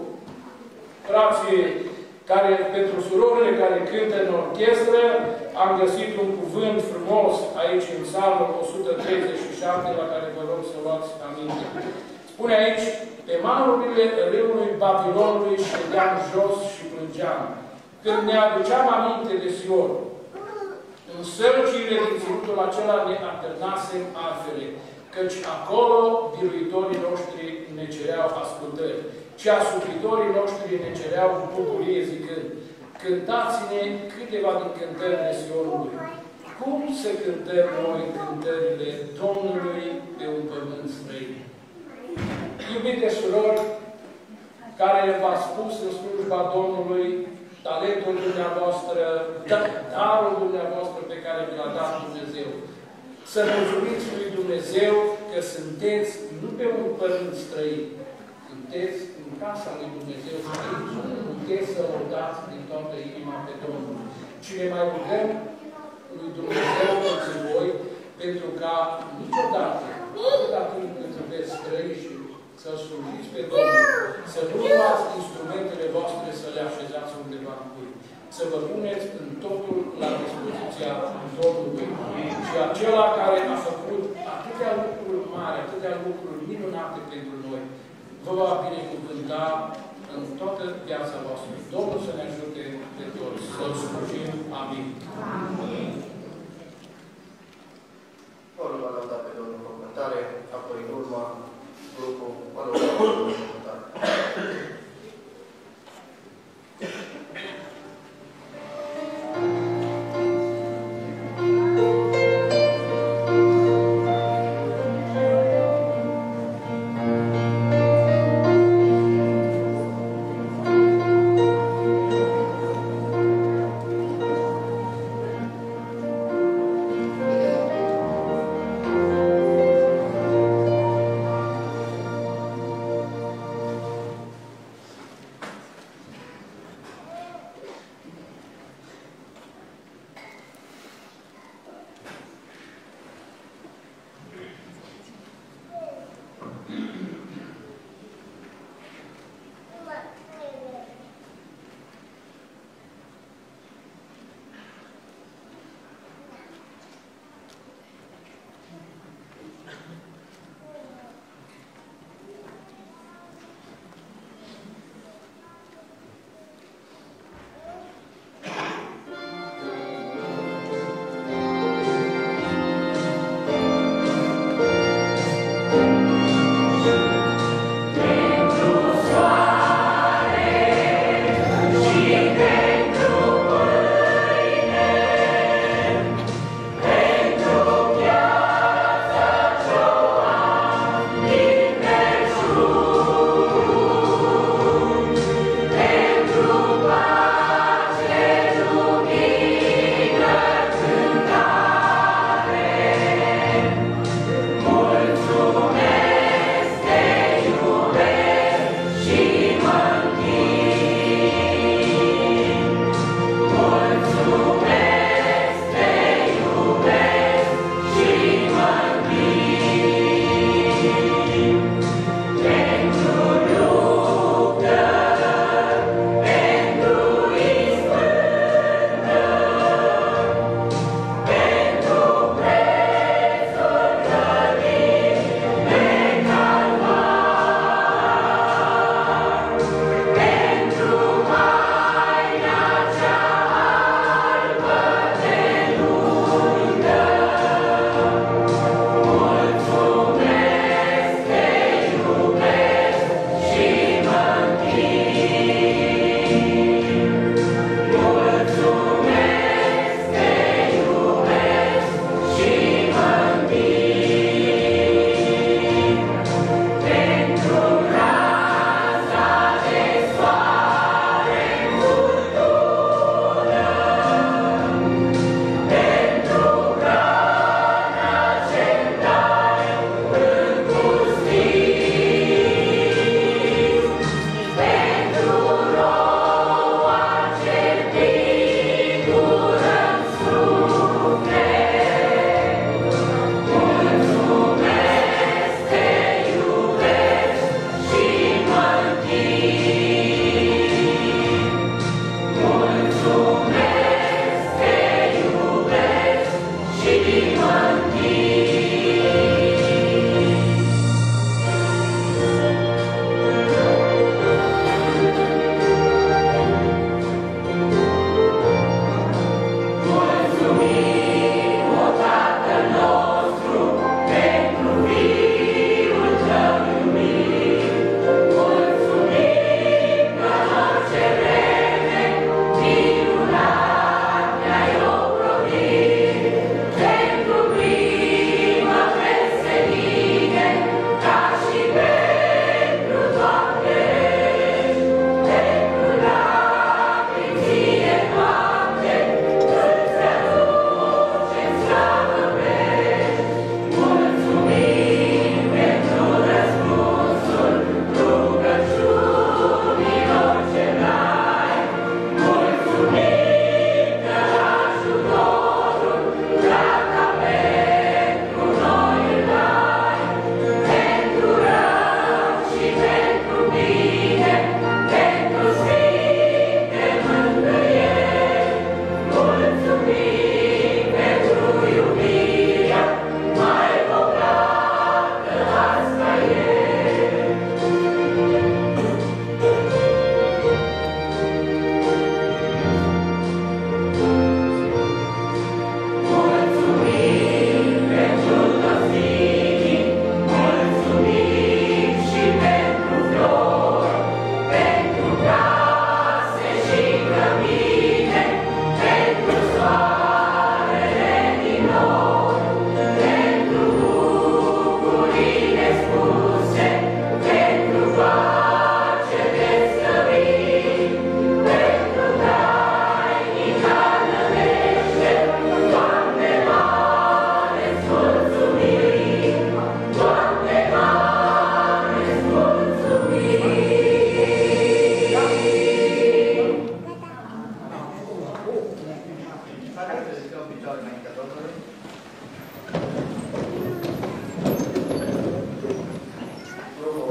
frații, care, pentru surorile care cântă în orchestră. Am găsit un cuvânt frumos aici în Psalmul o sută treizeci și șapte, la care vă rog să luați aminte. Spune aici, pe malurile râului Babilonului ședeam jos și plângeam, când ne aduceam aminte de Sion. În sălcile din ținutul acela ne atârnasem arfele, căci acolo biruitorii noștri ne cereau ascultări, și asupitorii noștri ne cereau bucurie zicând, cântați-ne câteva din cântările Sionului. Cum să cântăm noi cântările Domnului pe un pământ străin? Iubite surori, care v-a spus în slujba Domnului talentul dumneavoastră, darul dumneavoastră pe care vi l-a dat Dumnezeu. Să mulțumiți lui Dumnezeu că sunteți nu pe un pământ străin, sunteți în casa lui Dumnezeu străin, puteți să lăudați din toată inima pe Domnul. Și ne mai rugăm lui Dumnezeu pentru voi, pentru ca niciodată, atâta timp cât sunteți străini și să-L slujiți pe Domnul, să nu luați instrumentele voastre să le așezați undeva în cui. Să vă puneți în totul la dispoziția Domnului. Și acela care a făcut atâtea lucruri mari, atâtea lucruri minunate pentru noi, vă va binecuvânta în toată viața voastră. Domnul să ne ajute pe toți. Să-L slujim. Amin. Amin. Domnul va lăuda pe Domnul cu cântare, apoi în urmă grupul va lăuda pe Domnul cu cântare. Thank you.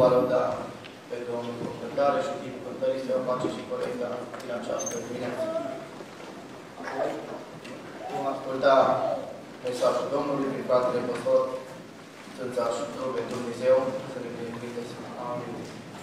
va lăuda pe Domnul cu cântare și timpul cântării se va face și colecta din această dimineață. Apoi vom asculta mesajul Domnului prin fratele păstor Țânțar și ruge Dumnezeu să ne binecuvânteze. Amin.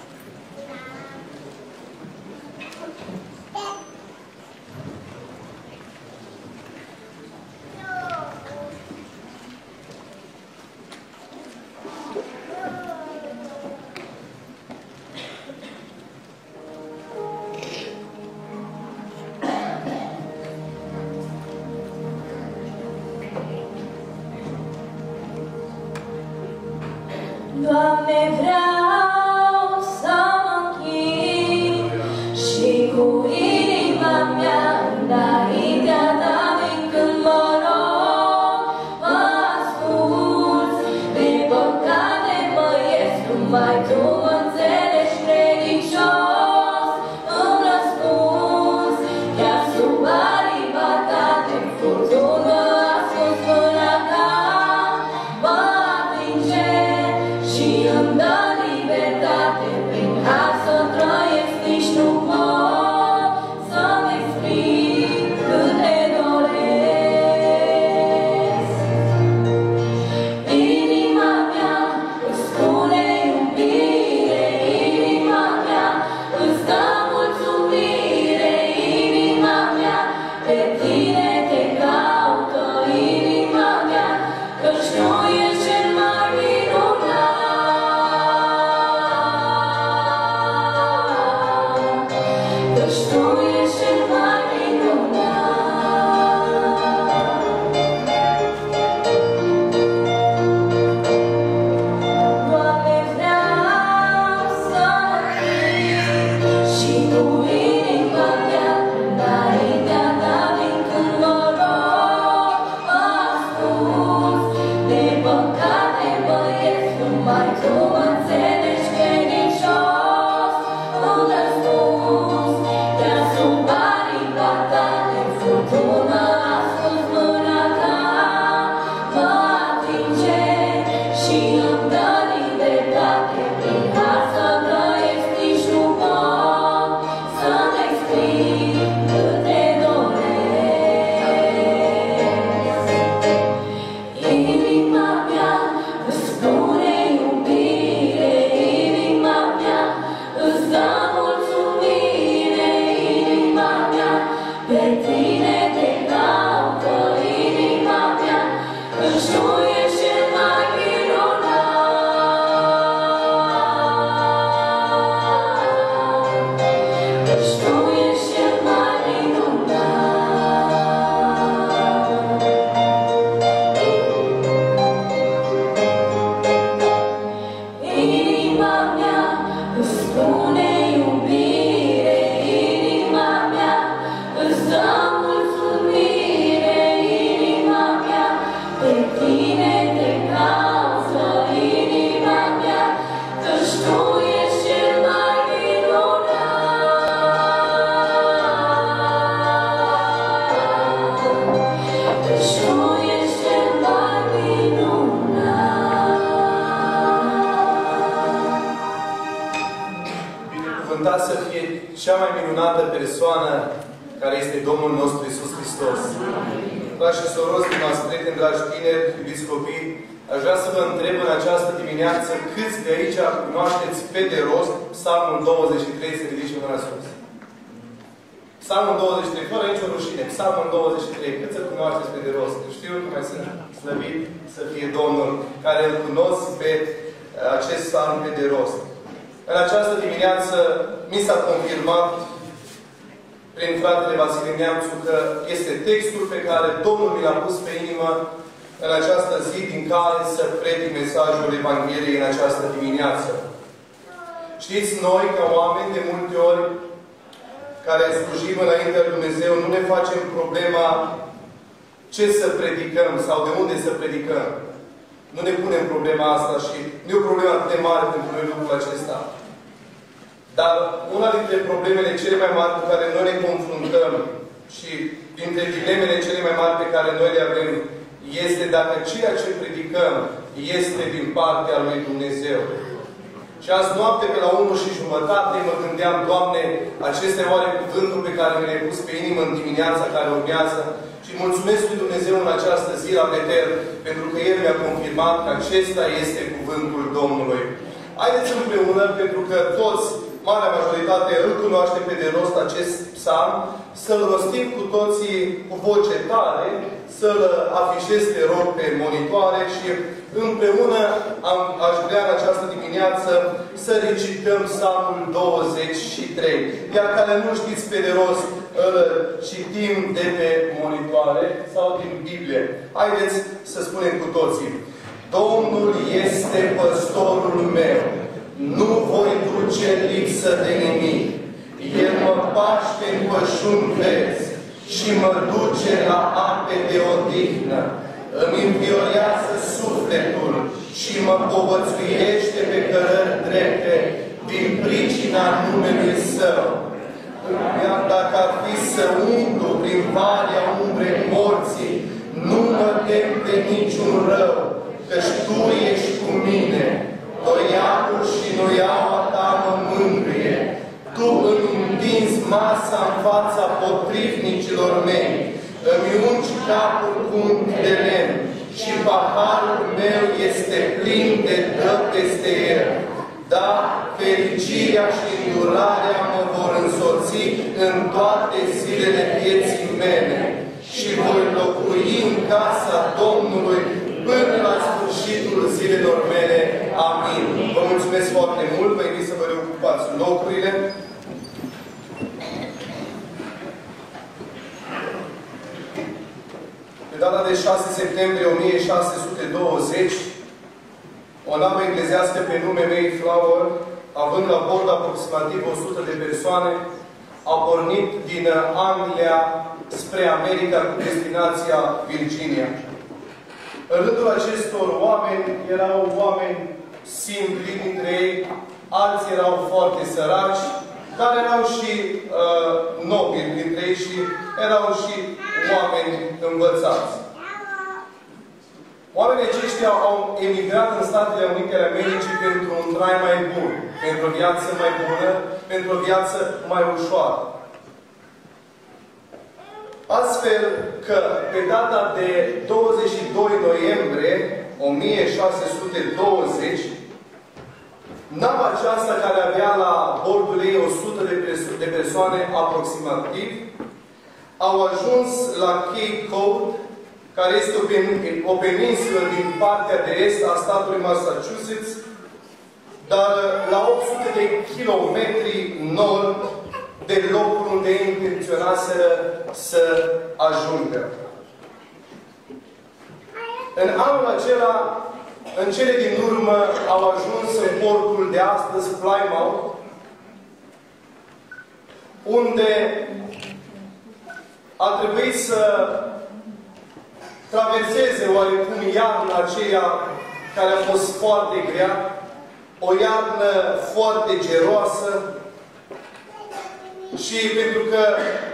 Doamne, vreau să mă închin și cu inima mea înaintea Ta vin când mă rog, mă asculți, de păcate mă ies, numai Tu mă înțelegi credincios, îmi răspunzi, chiar sub aripa Ta de furtună ascuns mâna Ta, mă atinge și îmi dă libertate prin har să trăiesc, nici nu pot să-mi explic cât te doresc. Inima mea îți spune iubire, inima mea îți dă mulțumire, inima mea pe Tine te caută, inima mea, căci Tu ești cel mai minunat, căci Tu ești cel mai minunat. Doamne, vreau să mă închin și cu inima mea înaintea Ta vin când mă rog, mă asculți, de păcate mă ies, numai Tu mă înțelegi credincios, îmi răspunzi, chiar sub aripa Ta de furtună ascuns mâna Ta, mă atinge și îmi dă libertate prin har să trăiesc, nici nu pot să-mi explic cât te doresc. Inima mea îți spune iubire, inima mea îți dă mulțumire, inima mea pe Tine te caută, inima mea, căci Tu ești cel mai minunat, căci Tu ești cel mai minunat. Inima mea îți spune iubire, inima mea îți dă mulțumire, inima mea pe Tine te caută, inima mea, căci Tu ești cel mai minunat, căci Tu ești cel mai minunat. Binecuvântat să fie cea mai minunată persoană care este Domnul nostru Iisus Hristos. Dragi și soroși, stimați prieteni, dragi tineri, iubiți copii, aș vrea să vă întreb în această dimineață câți de aici cunoașteți pe de rost Psalmul douăzeci și trei, să ridice mâna sus. Psalmul douăzeci și trei, fără nicio rușine, Psalmul douăzeci și trei, cât să cunoașteți pe de rost? Știu că mai sunt slăvit să fie Domnul care îl cunosc pe acest psalm pe de rost. În această dimineață mi s-a confirmat prin fratele Vasile Neamțu că este textul pe care Domnul mi l-a pus pe inimă în această zi din care să predic mesajul Evangheliei în această dimineață. Știți, noi, ca oameni, de multe ori, care slujim înaintea lui Dumnezeu, nu ne facem problema ce să predicăm sau de unde să predicăm. Nu ne punem problema asta și nu e o problemă atât de mare pentru noi lucrul acesta. Dar una dintre problemele cele mai mari cu care noi ne confruntăm și dintre dilemele cele mai mari pe care noi le avem este dacă ceea ce predicăm este din partea lui Dumnezeu. Și azi noapte, pe la unu și jumătate, mă gândeam, Doamne, acesta e oare cuvântul pe care mi l-ai pus pe inimă în dimineața care urmează? Și mulțumesc lui Dumnezeu în această zi la Betel, pentru că El mi-a confirmat că acesta este cuvântul Domnului. Haideți împreună, pentru că toți, marea majoritate, îl cunoaște pe de rost acest psalm, să-l rostim cu toții cu voce tare, să-l afișez, te rog, pe monitoare și împreună am, aș vrea în această dimineață să recităm psalmul douăzeci și trei. Iar care nu știți pe de rost, îl citim de pe monitoare sau din Biblie. Haideți să spunem cu toții. Domnul este păstorul meu. Nu voi duce lipsă de nimic. El mă paște în pășuni verzi și mă duce la ape de odihnă. Îmi înviorează sufletul și mă povățuiește pe cărări drepte din pricina numelui Său. Iar dacă ar fi să umblu prin valea umbrei morții, nu mă tem de niciun rău, căci Tu ești cu mine. Toiagul și noiaua Ta mă mângâie. Tu îmi întinzi masa în fața potrivnicilor mei. Îmi ungi capul cu un de lemn și paharul meu este plin de dă peste el. Da, fericirea și îndurarea mă vor însoți în toate zilele vieții mele și voi locui în casa Domnului până la sfârșitul zilelor mele. Amin. Vă mulțumesc foarte mult. Vă invit să vă reocupați locurile. Pe data de șase septembrie o mie șase sute douăzeci, o navă englezească pe nume Mayflower, având la bord aproximativ o sută de persoane, a pornit din Anglia spre America cu destinația Virginia. În rândul acestor oameni erau oameni simpli dintre ei, alții erau foarte săraci, dar erau și uh, nobili dintre ei și erau și oameni învățați. Oamenii aceștia au emigrat în Statele Unite ale Americii pentru un trai mai bun, pentru o viață mai bună, pentru o viață mai ușoară. Astfel că pe data de douăzeci și doi noiembrie o mie șase sute douăzeci, nava aceasta, care avea la bordul ei o sută de persoane aproximativ, au ajuns la Cape Cod, care este o, pen o peninsulă din partea de est a statului Massachusetts, dar la opt sute de kilometri nord de locul unde intenționaseră să ajungă. În anul acela, în cele din urmă, au ajuns în portul de astăzi, Plymouth, unde a trebuit să traverseze oarecum iarna aceea care a fost foarte grea, o iarnă foarte geroasă, și pentru că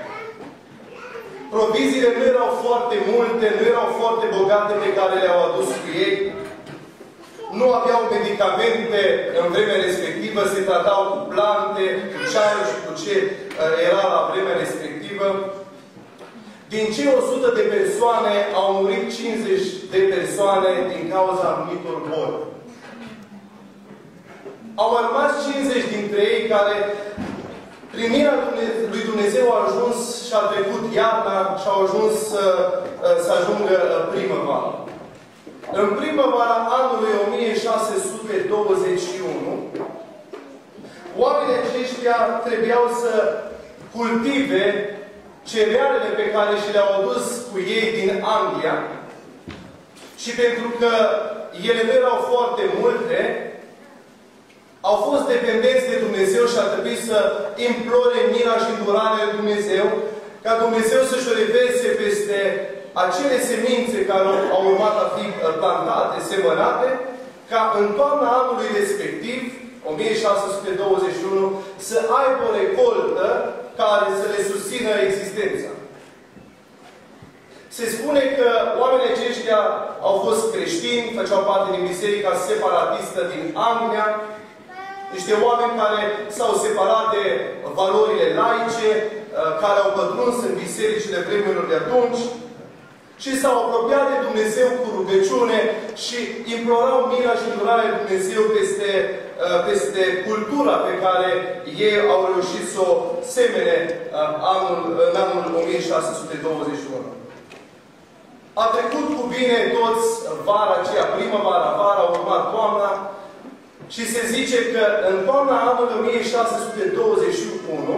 proviziile nu erau foarte multe, nu erau foarte bogate pe care le-au adus cu ei, nu aveau medicamente în vremea respectivă, se tratau cu plante, cu ceaiul și cu ce era la vremea respectivă. Din cei o sută de persoane au murit cincizeci de persoane din cauza anumitor boli. Au rămas cincizeci dintre ei care, prin mila lui Dumnezeu, au ajuns și a trecut iarna și au ajuns să, să ajungă primăvara. În primăvara anului o mie șase sute douăzeci și unu, oamenii aceștia trebuiau să cultive cerealele pe care și le-au adus cu ei din Anglia și pentru că ele nu erau foarte multe, au fost dependenți de Dumnezeu și a trebuit să implore mila și îndurarea lui Dumnezeu ca Dumnezeu să-și o reverse peste acele semințe care au urmat a fi plantate, semănate, ca în toamna anului respectiv, o mie șase sute douăzeci și unu, să aibă o recoltă care să le susțină existența. Se spune că oamenii aceștia au fost creștini, făceau parte din biserica separatistă din Anglia niște oameni care s-au separat de valorile laice, care au pătruns în bisericile vremurilor de atunci și s-au apropiat de Dumnezeu cu rugăciune și implorau mila și îndurarea lui Dumnezeu peste, peste cultura pe care ei au reușit să o semene anul, în anul o mie șase sute douăzeci și unu. A trecut cu bine toți vara aceea, primăvara, vara, a urmat toamna și se zice că în toamna anului o mie șase sute douăzeci și unu,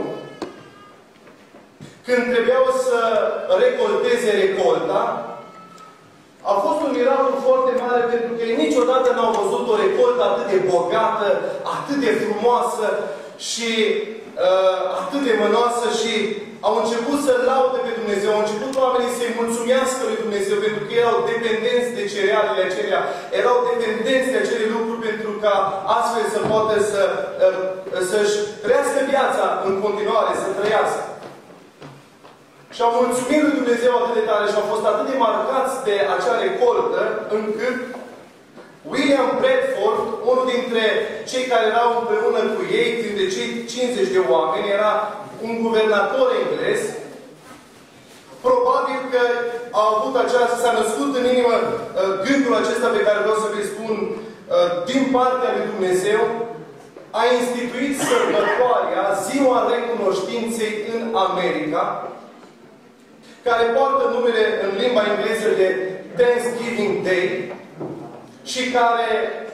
când trebuiau să recolteze recolta, a fost un miracol foarte mare pentru că ei niciodată n-au văzut o recoltă atât de bogată, atât de frumoasă și uh, atât de mănoasă și au început să laude pe Dumnezeu, au început oamenii să-i mulțumească lui Dumnezeu pentru că erau dependenți de cerealele acelea, erau dependenți de acele lucruri pentru ca astfel să poată să, uh, să-și trăiască viața în continuare, să trăiască. Și au mulțumit lui Dumnezeu atât de tare și au fost atât de marcați de acea recoltă, încât William Bradford, unul dintre cei care erau împreună cu ei, dintre cei cincizeci de oameni, era un guvernator englez, probabil că a avut aceasta, s-a născut în inimă uh, gândul acesta pe care vreau să vi spun uh, din partea lui Dumnezeu, a instituit sărbătoarea Ziua Recunoștinței în America, care poartă numele în limba engleză de Thanksgiving Day și care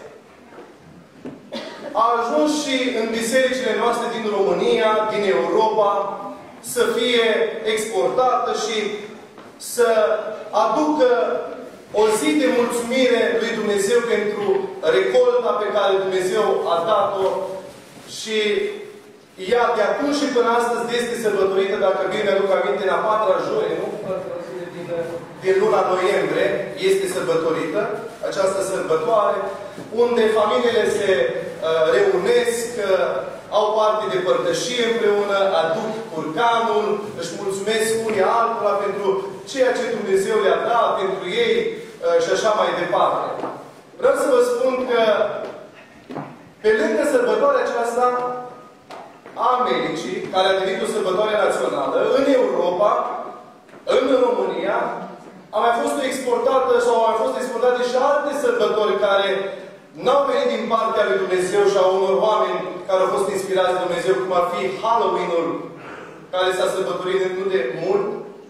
a ajuns și în bisericile noastre din România, din Europa, să fie exportată și să aducă o zi de mulțumire lui Dumnezeu pentru recolta pe care Dumnezeu a dat-o și ea de atunci și până astăzi este sărbătorită, dacă bine mi-aduc aminte, în a patra joi, nu? Din, din luna noiembrie este sărbătorită această sărbătoare, unde familiile se uh, reunesc, uh, au parte de părtășie împreună, aduc curcanul, își mulțumesc unii altora pentru ceea ce Dumnezeu le-a dat pentru ei uh, și așa mai departe. Vreau să vă spun că pe lângă sărbătoarea aceasta a Americii, care a devenit o sărbătoare națională, în Europa, în România, a mai fost exportată sau au mai fost exportate și alte sărbători care n-au venit din partea lui Dumnezeu și a unor oameni care au fost inspirați de Dumnezeu, cum ar fi Halloween-ul, care s-a sărbătorit nu de mult.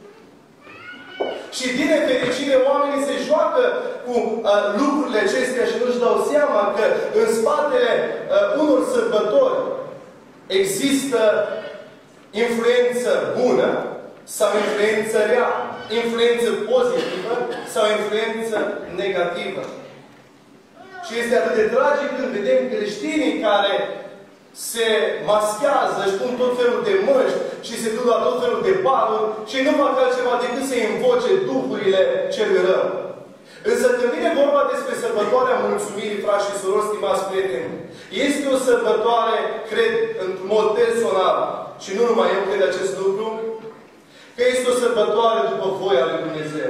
Și din nefericire, oamenii se joacă cu uh, lucrurile acestea și nu-și dau seama că în spatele uh, unor sărbători există influență bună sau influență rea, influență pozitivă sau influență negativă. Și este atât de tragic când vedem creștinii care se maschează, își pun tot felul de măști și se duc la tot felul de baruri și nu fac altceva decât să invoce duhurile celui rău. Însă când vine vorba despre sărbătoarea mulțumirii, frați și surori, stimați prieteni, este o sărbătoare, cred, într-un mod personal, și nu numai eu cred acest lucru, că este o sărbătoare după voia lui Dumnezeu.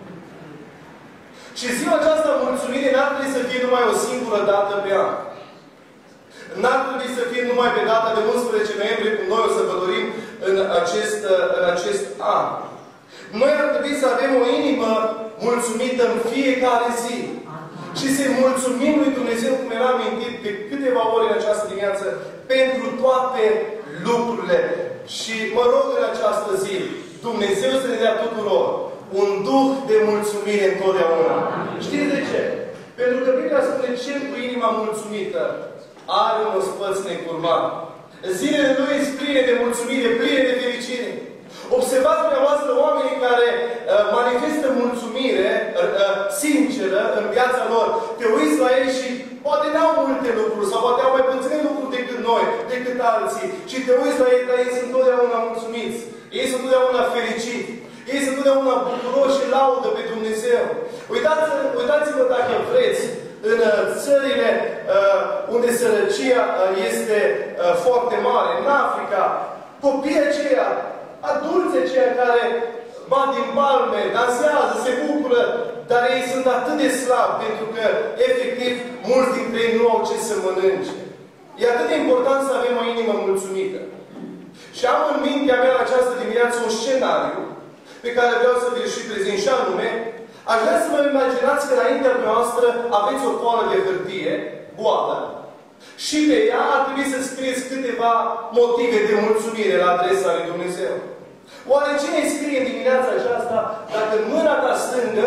Și ziua aceasta mulțumirii n-ar trebui să fie numai o singură dată pe an. N-ar trebui să fie numai pe data de unsprezece noiembrie, cum noi o sărbătorim în acest, în acest an. Noi ar trebui să avem o inimă mulțumită în fiecare zi. Și să-i mulțumim lui Dumnezeu, cum era amintit de câteva ori în această dimineață, pentru toate lucrurile. Și mă rog în această zi, Dumnezeu să ne dea tuturor un duh de mulțumire întotdeauna. Știți de ce? Pentru că Biblia spune, cel cu inima mulțumită are un ospăț necurmat. Zilele lui sunt pline de mulțumire, pline de fericire. Observați dumneavoastră oamenii care uh, manifestă mulțumire uh, sinceră în viața lor. Te uiți la ei și poate n-au multe lucruri sau poate au mai puține lucruri decât noi, decât alții. Și te uiți la ei, dar ei sunt întotdeauna mulțumiți. Ei sunt întotdeauna fericiți. Ei sunt întotdeauna bucuroși și laudă pe Dumnezeu. Uitați, uitați-vă dacă vreți în uh, țările uh, unde sărăcia uh, este uh, foarte mare, în Africa, copiii aceia, adulți aceia care bat din palme, dansează, se bucură, dar ei sunt atât de slabi pentru că, efectiv, mulți dintre ei nu au ce să mănânce. E atât de important să avem o inimă mulțumită. Și am în mintea mea în această dimineață un scenariu pe care vreau să vi-l și prezint, și anume, aș vrea să vă imaginați că înaintea noastră aveți o foaie de hârtie, goală, și pe ea ar trebui să scrieți câteva motive de mulțumire la adresa lui Dumnezeu. Oare cine scrie în dimineața aceasta dacă în mâna ta stângă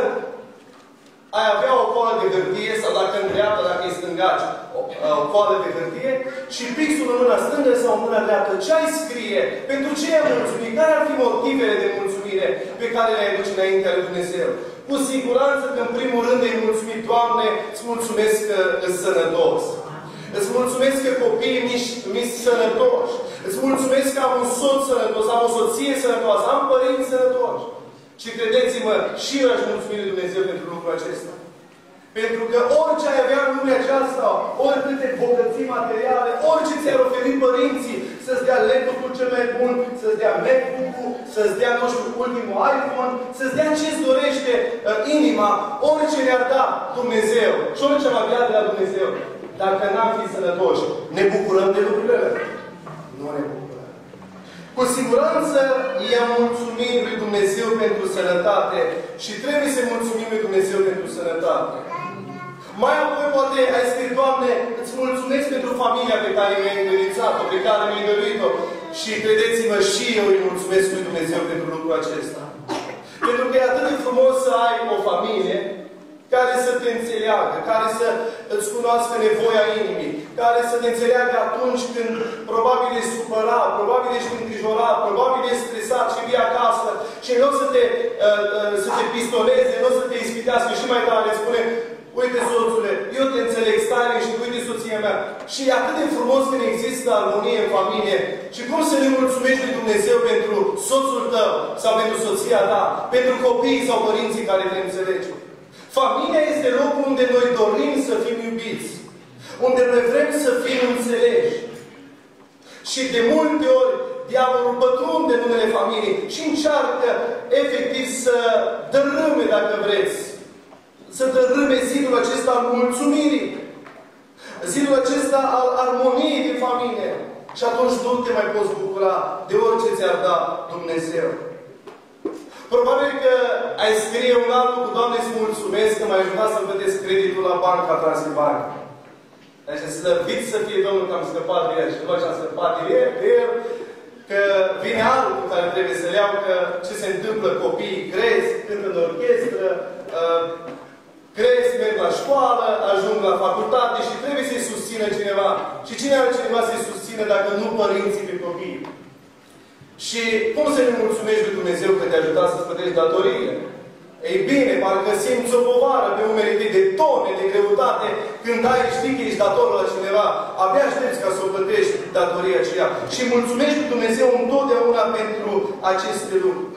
ai avea o foaie de hârtie, sau dacă în dreapta, dacă e stângaci, o, o foaie de hârtie, și pixul în mâna stângă sau în mâna dreaptă, ce ai scrie? Pentru ce ai mulțumit? Care ar fi motivele de mulțumire pe care le aduci înaintea lui Dumnezeu? Cu siguranță că în primul rând îi mulțumit, Doamne, îți mulțumesc că ești sănătos. Îți mulțumesc că copiii mi-s sănătoși. Îți mulțumesc că am un soț sănătos, am o soție sănătoasă, am părinți sănătoși. Și credeți-mă, și eu aș mulțumi lui Dumnezeu pentru lucrul acesta. Pentru că orice ai avea în lumea aceasta, oricâte bogății materiale, orice ți-ar oferi părinții, să-ți dea laptopul cel mai bun, să-ți dea MacBook-ul, să-ți dea, nu știu, ultimul iPhone, să-ți dea ce-ți dorește uh, inima, orice ne-ar da Dumnezeu și orice am avea de la Dumnezeu. Dacă n-am fi sănătoși, ne bucurăm de lucrurile alea? Nu ne bucurăm. Cu siguranță i-am mulțumit lui Dumnezeu pentru sănătate și trebuie să mulțumim lui Dumnezeu pentru sănătate. Mai apoi poate ai scris, Doamne, îți mulțumesc pentru familia pe care mi-ai încredințat-o, pe care mi-ai dăruit-o. Și credeți-mă, și eu îi mulțumesc lui Dumnezeu pentru lucrul acesta. Pentru că e atât de frumos să ai o familie care să te înțeleagă, care să îți cunoască nevoia inimii, care să te înțeleagă atunci când probabil ești supărat, probabil ești îngrijorat, probabil ești stresat și vii acasă și nu o să te, uh, uh, să te pistoneze, nu o să te ispitească și mai tare, spune, uite soțule, eu te înțeleg, stai și uite soția mea. Și e atât de frumos când există armonie în familie. Și cum să ne mulțumești lui Dumnezeu pentru soțul tău sau pentru soția ta, pentru copiii sau părinții care te înțelegi. Familia este locul unde noi dorim să fim iubiți, unde noi vrem să fim înțeleși. Și de multe ori, diavolul pătrunde în numele familiei și încearcă efectiv să dărâme, dacă vreți, să dărâme zidul acesta al mulțumirii, zidul acesta al armoniei din familie. Și atunci nu te mai poți bucura de orice ți-ar da Dumnezeu. Probabil că ai scrie un alt cu Doamne, îți mulțumesc că m-ai ajutat să plătesc creditul la Banca Transilvania. Deci slăvit să fie Domnul că am scăpat de el. Și după ce am scăpat de el, de el, că vine anul cu care trebuie să le iau, că ce se întâmplă, copiii cresc, cântă în orchestră, uh, cresc, merg la școală, ajung la facultate și trebuie să-i susțină cineva. Și cine altcineva să-i susțină dacă nu părinții pe copii? Și cum să ne mulțumești lui Dumnezeu că te-a ajutat să-ți plătești datoriile? Ei bine, parcă simți o povară pe umerii tăi de tone de greutate când ai, știi că ești dator la cineva, abia aștepți ca să o plătești datoria aceea. Și mulțumești lui Dumnezeu întotdeauna pentru aceste lucruri.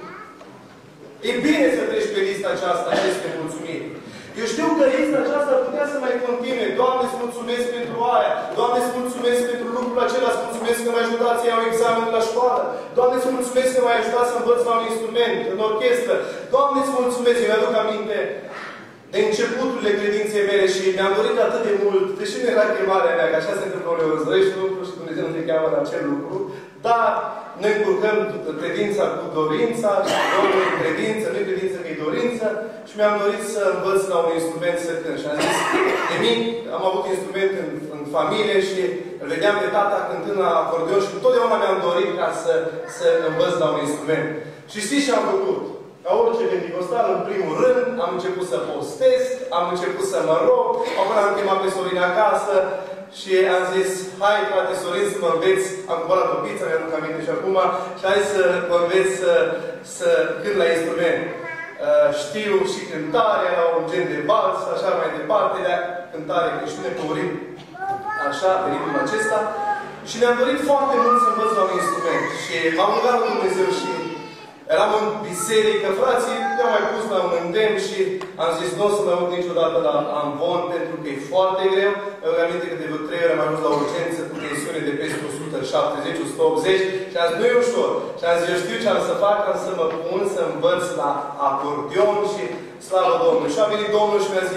E bine să treci pe lista aceasta, aceste mulțumiri. Eu știu că lista aceasta ar putea să mai continue. Doamne, îți mulțumesc pentru aia. Doamne, îți mulțumesc pentru lucrul acela. Îți mulțumesc că m-ai ajutat să iau examen la școală. Doamne, îți mulțumesc că m-ai ajutat să învăț la un instrument, în orchestră. Doamne, îți mulțumesc. Eu mi-aduc aminte de începuturile credinței mele și mi-am dorit atât de mult, deși nu era chemarea mea, că așa se întâmplă uneori, îți dorești un lucru și Dumnezeu nu te cheamă la acel lucru, dar noi încurcăm credința cu dorința și Domnul e credință, nu e credință că e dorință și mi-am dorit să învăț la un instrument să cânt. Și am zis, de mic am avut instrument în, în familie și îl vedeam de tata cântând la acordeon și totdeauna mi-am dorit ca să, să învăț la un instrument. Și știți ce am făcut? Ca orice pentecostal, în primul rând, am început să postez, am început să mă rog, apoi am chemat pe Sorin acasă și am zis, hai frate Sorin să mă înveți, am cumpărat o pizza, mi-aduc aminte și acum, și hai să mă înveți să, să cânt la instrument. Uh, știu și cântare, la un gen de vals, așa mai departe, de cântare creștină cu urim, așa, pe ritmul acesta. Și mi-am dorit foarte mult să învăț la un instrument. Și m-am rugat lui Dumnezeu și eram în biserică, frații, mi-au mai pus la un îndemn și am zis, nu o să mă aud niciodată la amvon, pentru că e foarte greu. Îmi aminte că de vreo trei ori am ajuns la urgență cu tensiune de peste o sută șaptezeci - o sută optzeci și am zis, nu e ușor. Și am zis, eu știu ce am să fac, am să mă pun să învăț la acordeon și slavă Domnului. Și a venit Domnul și mi-a zis,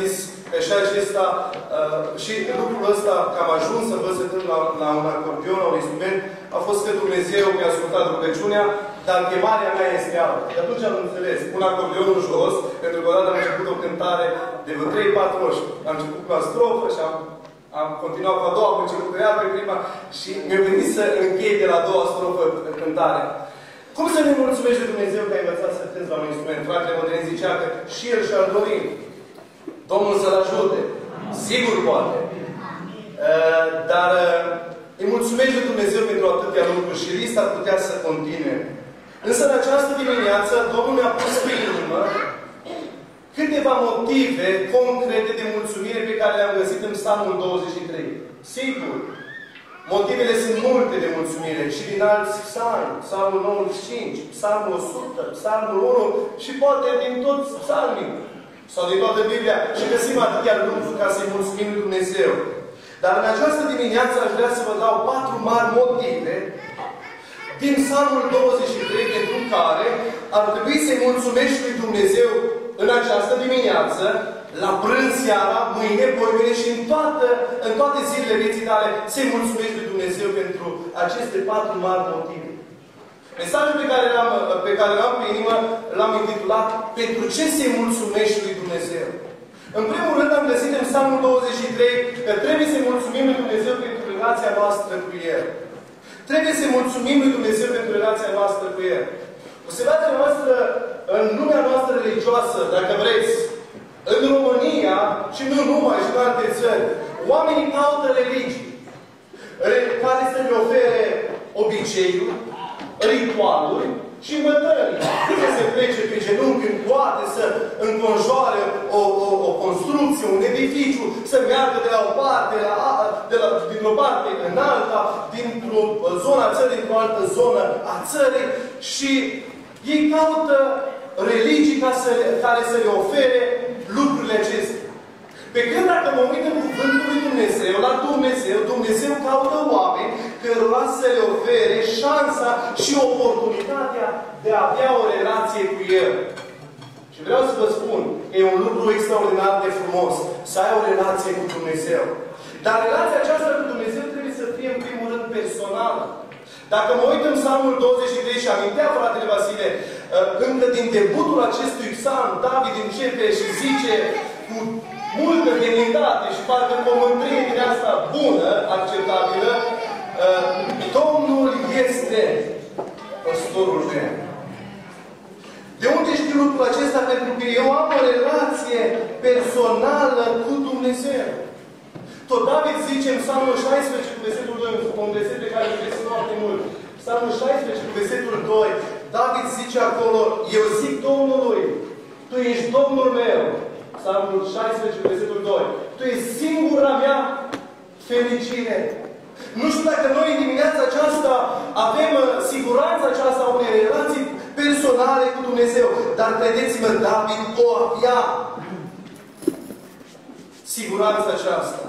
Și acesta, uh, și lucrul ăsta, că am ajuns să văd să cânt la, la un acordeon, la un instrument, a fost că Dumnezeu mi-a ascultat rugăciunea, dar chemarea mea este altă. De atunci am înțeles, pun acordeonul jos, pentru că odată am început o cântare de vreo trei patru ori. Am început cu o strofă și am, am continuat cu a doua, am început cu ea pe prima și mi-a venit să închei de la a doua strofă cântarea. Cum să ne mulțumești de Dumnezeu că ai învățat să cânti la un instrument? Fratele Mădălin zicea că și el și-ar dori. Domnul să-l ajute. Sigur poate. Uh, dar uh, îi mulțumești de Dumnezeu pentru atâtea lucruri și lista ar putea să continue. Însă în această dimineață Domnul mi-a pus pe inimă câteva motive concrete de mulțumire pe care le-am găsit în Psalmul douăzeci și trei. Sigur, motivele sunt multe de mulțumire și din alți psalmi, Psalmul nouăzeci și cinci, Psalmul o sută, Psalmul unu și poate din toți psalmii sau din toată Biblia și găsim atâtea lucruri ca să-i mulțumim lui Dumnezeu. Dar în această dimineață aș vrea să vă dau patru mari motive din Psalmul douăzeci și trei pentru care ar trebui să-i mulțumești lui Dumnezeu în această dimineață, la prânz seara, mâine, poimâine și în, toată, în toate zilele vieții tale să-i mulțumești lui Dumnezeu pentru aceste patru mari motive. Mesajul pe care l-am pe care l-am pe inimă l-am intitulat Pentru ce să-i mulțumești lui Dumnezeu? În primul rând am găsit în Psalmul douăzeci și trei că trebuie să-i mulțumim lui Dumnezeu pentru relația noastră cu El. Trebuie să-i mulțumim lui Dumnezeu pentru relația noastră cu El. Observația noastră în lumea noastră religioasă, dacă vreți, în România și nu numai, și în alte țări, oamenii caută religii care să le ofere obiceiuri, ritualuri și învățări. Să se plece pe genunchi în toate, să înconjoare o, o, o construcție, un edificiu, să meargă de la o parte, la, de la, dintr-o parte în alta, dintr-o zonă a țării, într-o altă zonă a țării și ei caută religii ca să le, care să le ofere lucrurile acestea. Pe când dacă mă uit în cuvântul lui Dumnezeu, la Dumnezeu, Dumnezeu caută oameni cărora să le ofere șansa și oportunitatea de a avea o relație cu El. Și vreau să vă spun, e un lucru extraordinar de frumos să ai o relație cu Dumnezeu. Dar relația aceasta cu Dumnezeu trebuie să fie în primul rând personală. Dacă mă uit în Psalmul douăzeci și trei și amintea fratele Vasile, încă din debutul acestui psalm, David începe și zice cu multă demnitate și parcă cu o mândrie din asta bună, acceptabilă, Domnul este păstorul meu. De unde știu lucrul acesta? Pentru că eu am o relație personală cu Dumnezeu. Tot David zice în Psalmul șaisprezece cu versetul doi, un verset pe care îl găsim foarte mult. Psalmul șaisprezece cu versetul doi, David zice acolo, eu zic Domnului, Tu ești Domnul meu. Psalmul șaisprezece cu versetul doi. Tu ești singura mea fericire. Nu știu dacă noi în dimineața aceasta avem siguranța aceasta a unei relații personale cu Dumnezeu. Dar credeți-mă, David o avea siguranța aceasta.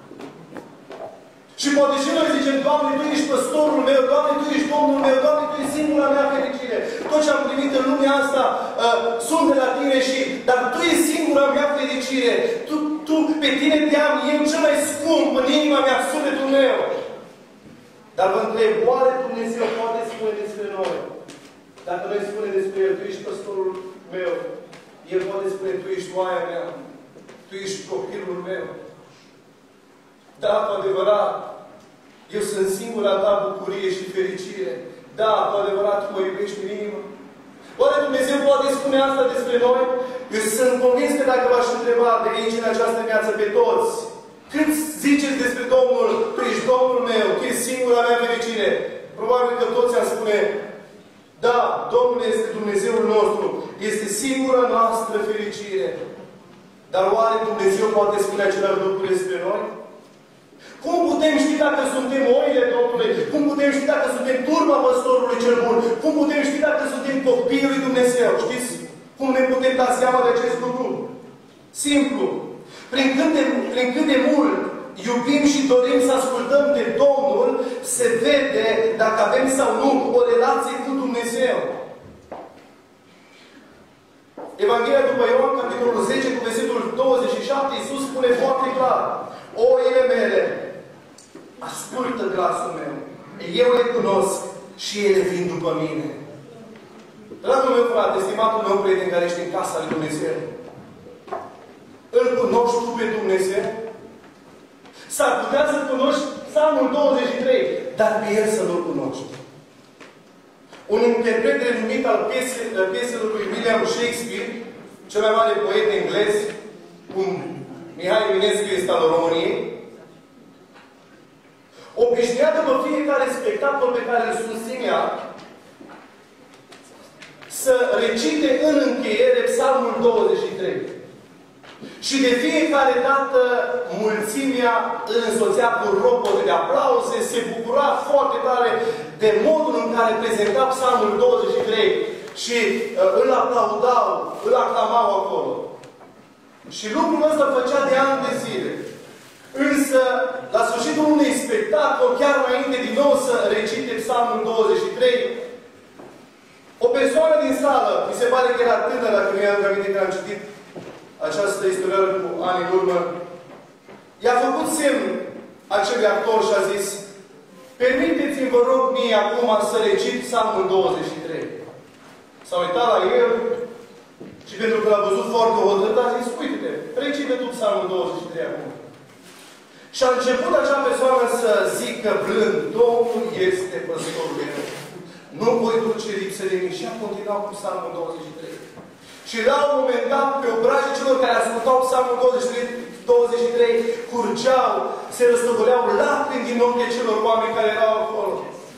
Și poate și noi zicem, Doamne, Tu ești păstorul meu, Doamne, Tu ești Domnul meu, Doamne, Tu ești singura mea fericire. Tot ce am primit în lumea asta uh, sunt de la Tine și, dar Tu ești singura mea fericire. Tu, tu pe Tine te-am eu cel mai scump în inima mea, sufletul meu. Dar vă întreb, oare Dumnezeu poate spune despre noi? Dacă noi spune despre El, Tu ești păstorul meu, El poate spune, Tu ești oaia mea, Tu ești copilul meu. Da, cu adevărat, eu sunt singura Ta bucurie și fericire. Da, cu adevărat, Tu mă iubești în inimă. Oare Dumnezeu poate spune asta despre noi? Eu sunt convins că dacă v-aș întreba de aici în această viață pe toți, cât ziceți despre Domnul, Tu ești Domnul meu, Tu ești singura mea fericire, probabil că toți am spune, da, Domnul este Dumnezeul nostru, este singura noastră fericire. Dar oare Dumnezeu poate spune același lucru despre noi? Cum putem ști dacă suntem oile Domnului? Cum putem ști dacă suntem turma păstorului cel bun? Cum putem ști dacă suntem copiii lui Dumnezeu? Știți cum ne putem da seama de acest lucru? Simplu. Prin cât de, prin cât de mult iubim și dorim să ascultăm de Domnul, se vede dacă avem sau nu o relație cu Dumnezeu. Evanghelia după Ioan, capitolul zece, cu versetul douăzeci și șapte, Iisus spune foarte clar, oile mele ascultă glasul meu, eu le cunosc și ele vin după mine. Dragul meu frate, stimatul meu prieten care ești în casa lui Dumnezeu, îl cunoști tu pe Dumnezeu? S-ar putea să cunoști Psalmul douăzeci și trei, dar pe el să nu-l cunoști. Un interpret renumit al pieselor lui William Shakespeare, cel mai mare poet englez, cum Mihai Eminescu este al României, obișnuia după fiecare spectacol pe care îl susținea să recite în încheiere Psalmul douăzeci și trei. Și de fiecare dată mulțimea îl însoțea cu ropote de aplauze, se bucura foarte tare de modul în care prezenta Psalmul douăzeci și trei și uh, îl aplaudau, îl aclamau acolo. Și lucrul ăsta făcea de ani de zile. Însă, la sfârșitul unui spectacol, chiar înainte din nou să recite Psalmul douăzeci și trei, o persoană din sală, mi se pare că era tânără, dacă nu i-am aminte că am citit această istorioară cu ani în urmă, i-a făcut semn acelui actor și a zis: permiteți-mi, vă rog mie acum să recit Psalmul douăzeci și trei. S-a uitat la el și pentru că l-a văzut foarte hotărât, a zis: uite-te, recite tu Psalmul douăzeci și trei acum. Și a început acea persoană să zică blând: Domnul este păstorul meu, nu voi duce lipsă de mine. Și a continuat cu Psalmul douăzeci și trei. Și la un moment dat, pe obrajii celor care ascultau Psalmul douăzeci și trei, curgeau, se răstăgoleau lacrimi din ochii celor oameni care erau acolo.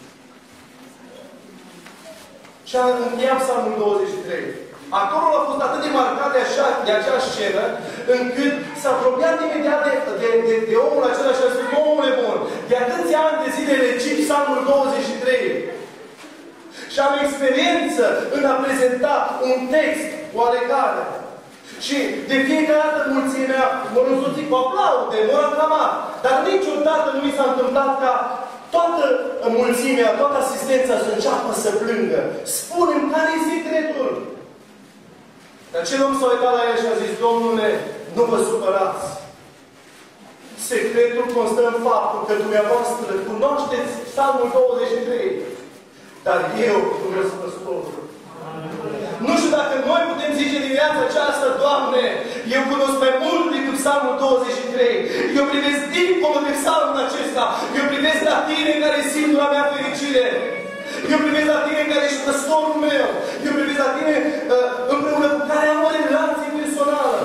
Și a încheiat Psalmul douăzeci și trei. Actorul a fost atât de marcat de, așa, de acea scenă, încât s-a apropiat imediat de, de, de, de omul acela și a spus: omule bun, de atâția ani de zile recit Psalmul douăzeci și trei. Și am experiență în a prezenta un text oarecare. Și de fiecare dată mulțimea mă însoțit cu aplaude, mă aclamat. Dar niciodată nu mi s-a întâmplat ca toată mulțimea, toată asistența să înceapă să plângă. Spune-mi, care e secretul? Dar acel om s-a uitat la el și a zis: Domnule, nu vă supărați. Secretul constă în faptul că dumneavoastră cunoașteți Psalmul douăzeci și trei. Dar eu cunosc păstorul. Nu știu dacă noi putem zice dimineața aceasta: Doamne, eu cunosc mai mult decât Psalmul douăzeci și trei. Eu privesc dincolo de Psalmul acesta. Eu privesc la Tine care e singura mea fericire. Eu privesc la Tine care ești păstorul meu. Eu privesc la Tine uh, împreună cu care am o relație personală.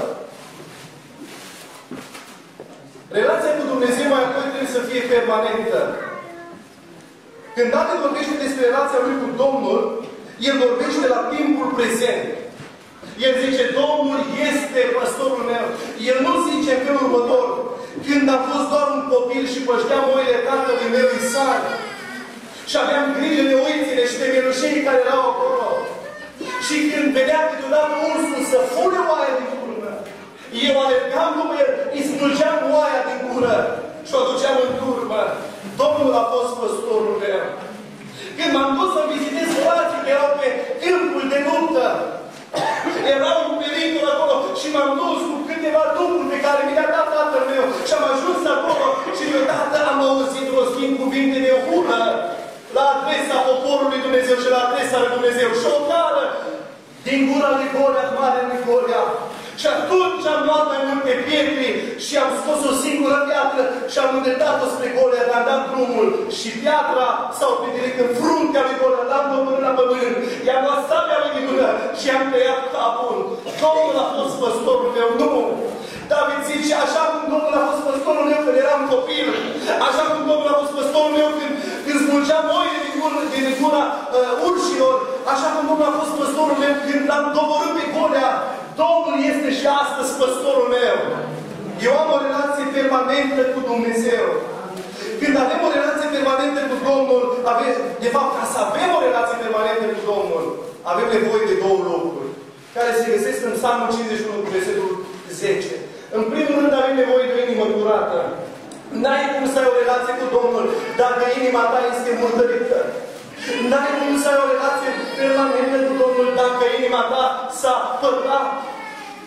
Relația cu Dumnezeu mai apoi trebuie să fie permanentă. Când David vorbește despre relația lui cu Domnul, el vorbește la timpul prezent. El zice: Domnul este păstorul meu. El nu zice în felul următor: când am fost doar un copil și pășteam oile tatălui meu Isaac și aveam grijă de oițile și de mielușenii care erau acolo, și când vedea câteodată ursul să fure oaia din gură, eu alergam după el, îi smulgeam oaia din gură și o duceam în turmă. Domnul a fost păstorul meu. Când m-am dus să vizitez frații care erau pe câmpul de luptă, era un pericol acolo și m-am dus cu câteva lucruri pe care mi le-a dat tatăl meu și am ajuns acolo și deodată am auzit rostind cuvinte de ură la adresa poporului Dumnezeu și la adresa lui Dumnezeu. Și o cară din gura lui Goliat, mare lui Goliat. Și atunci am luat mai multe pietre și am scos o singură piatră și am îndreptat-o spre Goliat, am dat drumul și piatra s-a oprit în fruntea lui Goliat, l-am dobărât la pământ, i-am luat sabia lui din mână și i-am tăiat capul. Domnul a fost păstorul meu, nu! David zice: așa cum Domnul a fost păstorul meu când eram copil, așa cum Domnul a fost păstorul meu când, când smulgeam oile din gura, din gura uh, urșilor, așa cum Domnul a fost păstorul meu când l-am doborât pe Goliat, Domnul este și astăzi păstorul meu. Eu am o relație permanentă cu Dumnezeu. Când avem o relație permanentă cu Domnul, avem, de fapt, ca să avem o relație permanentă cu Domnul, avem nevoie de două lucruri, care se găsesc în Psalmul cincizeci și unu, cu versetul zece. În primul rând, avem nevoie de o inimă curată. N-ai cum să ai o relație cu Domnul dacă inima ta este murdărită. N-ai cum să ai o relație permanentă cu Domnul dacă inima ta s-a pătat.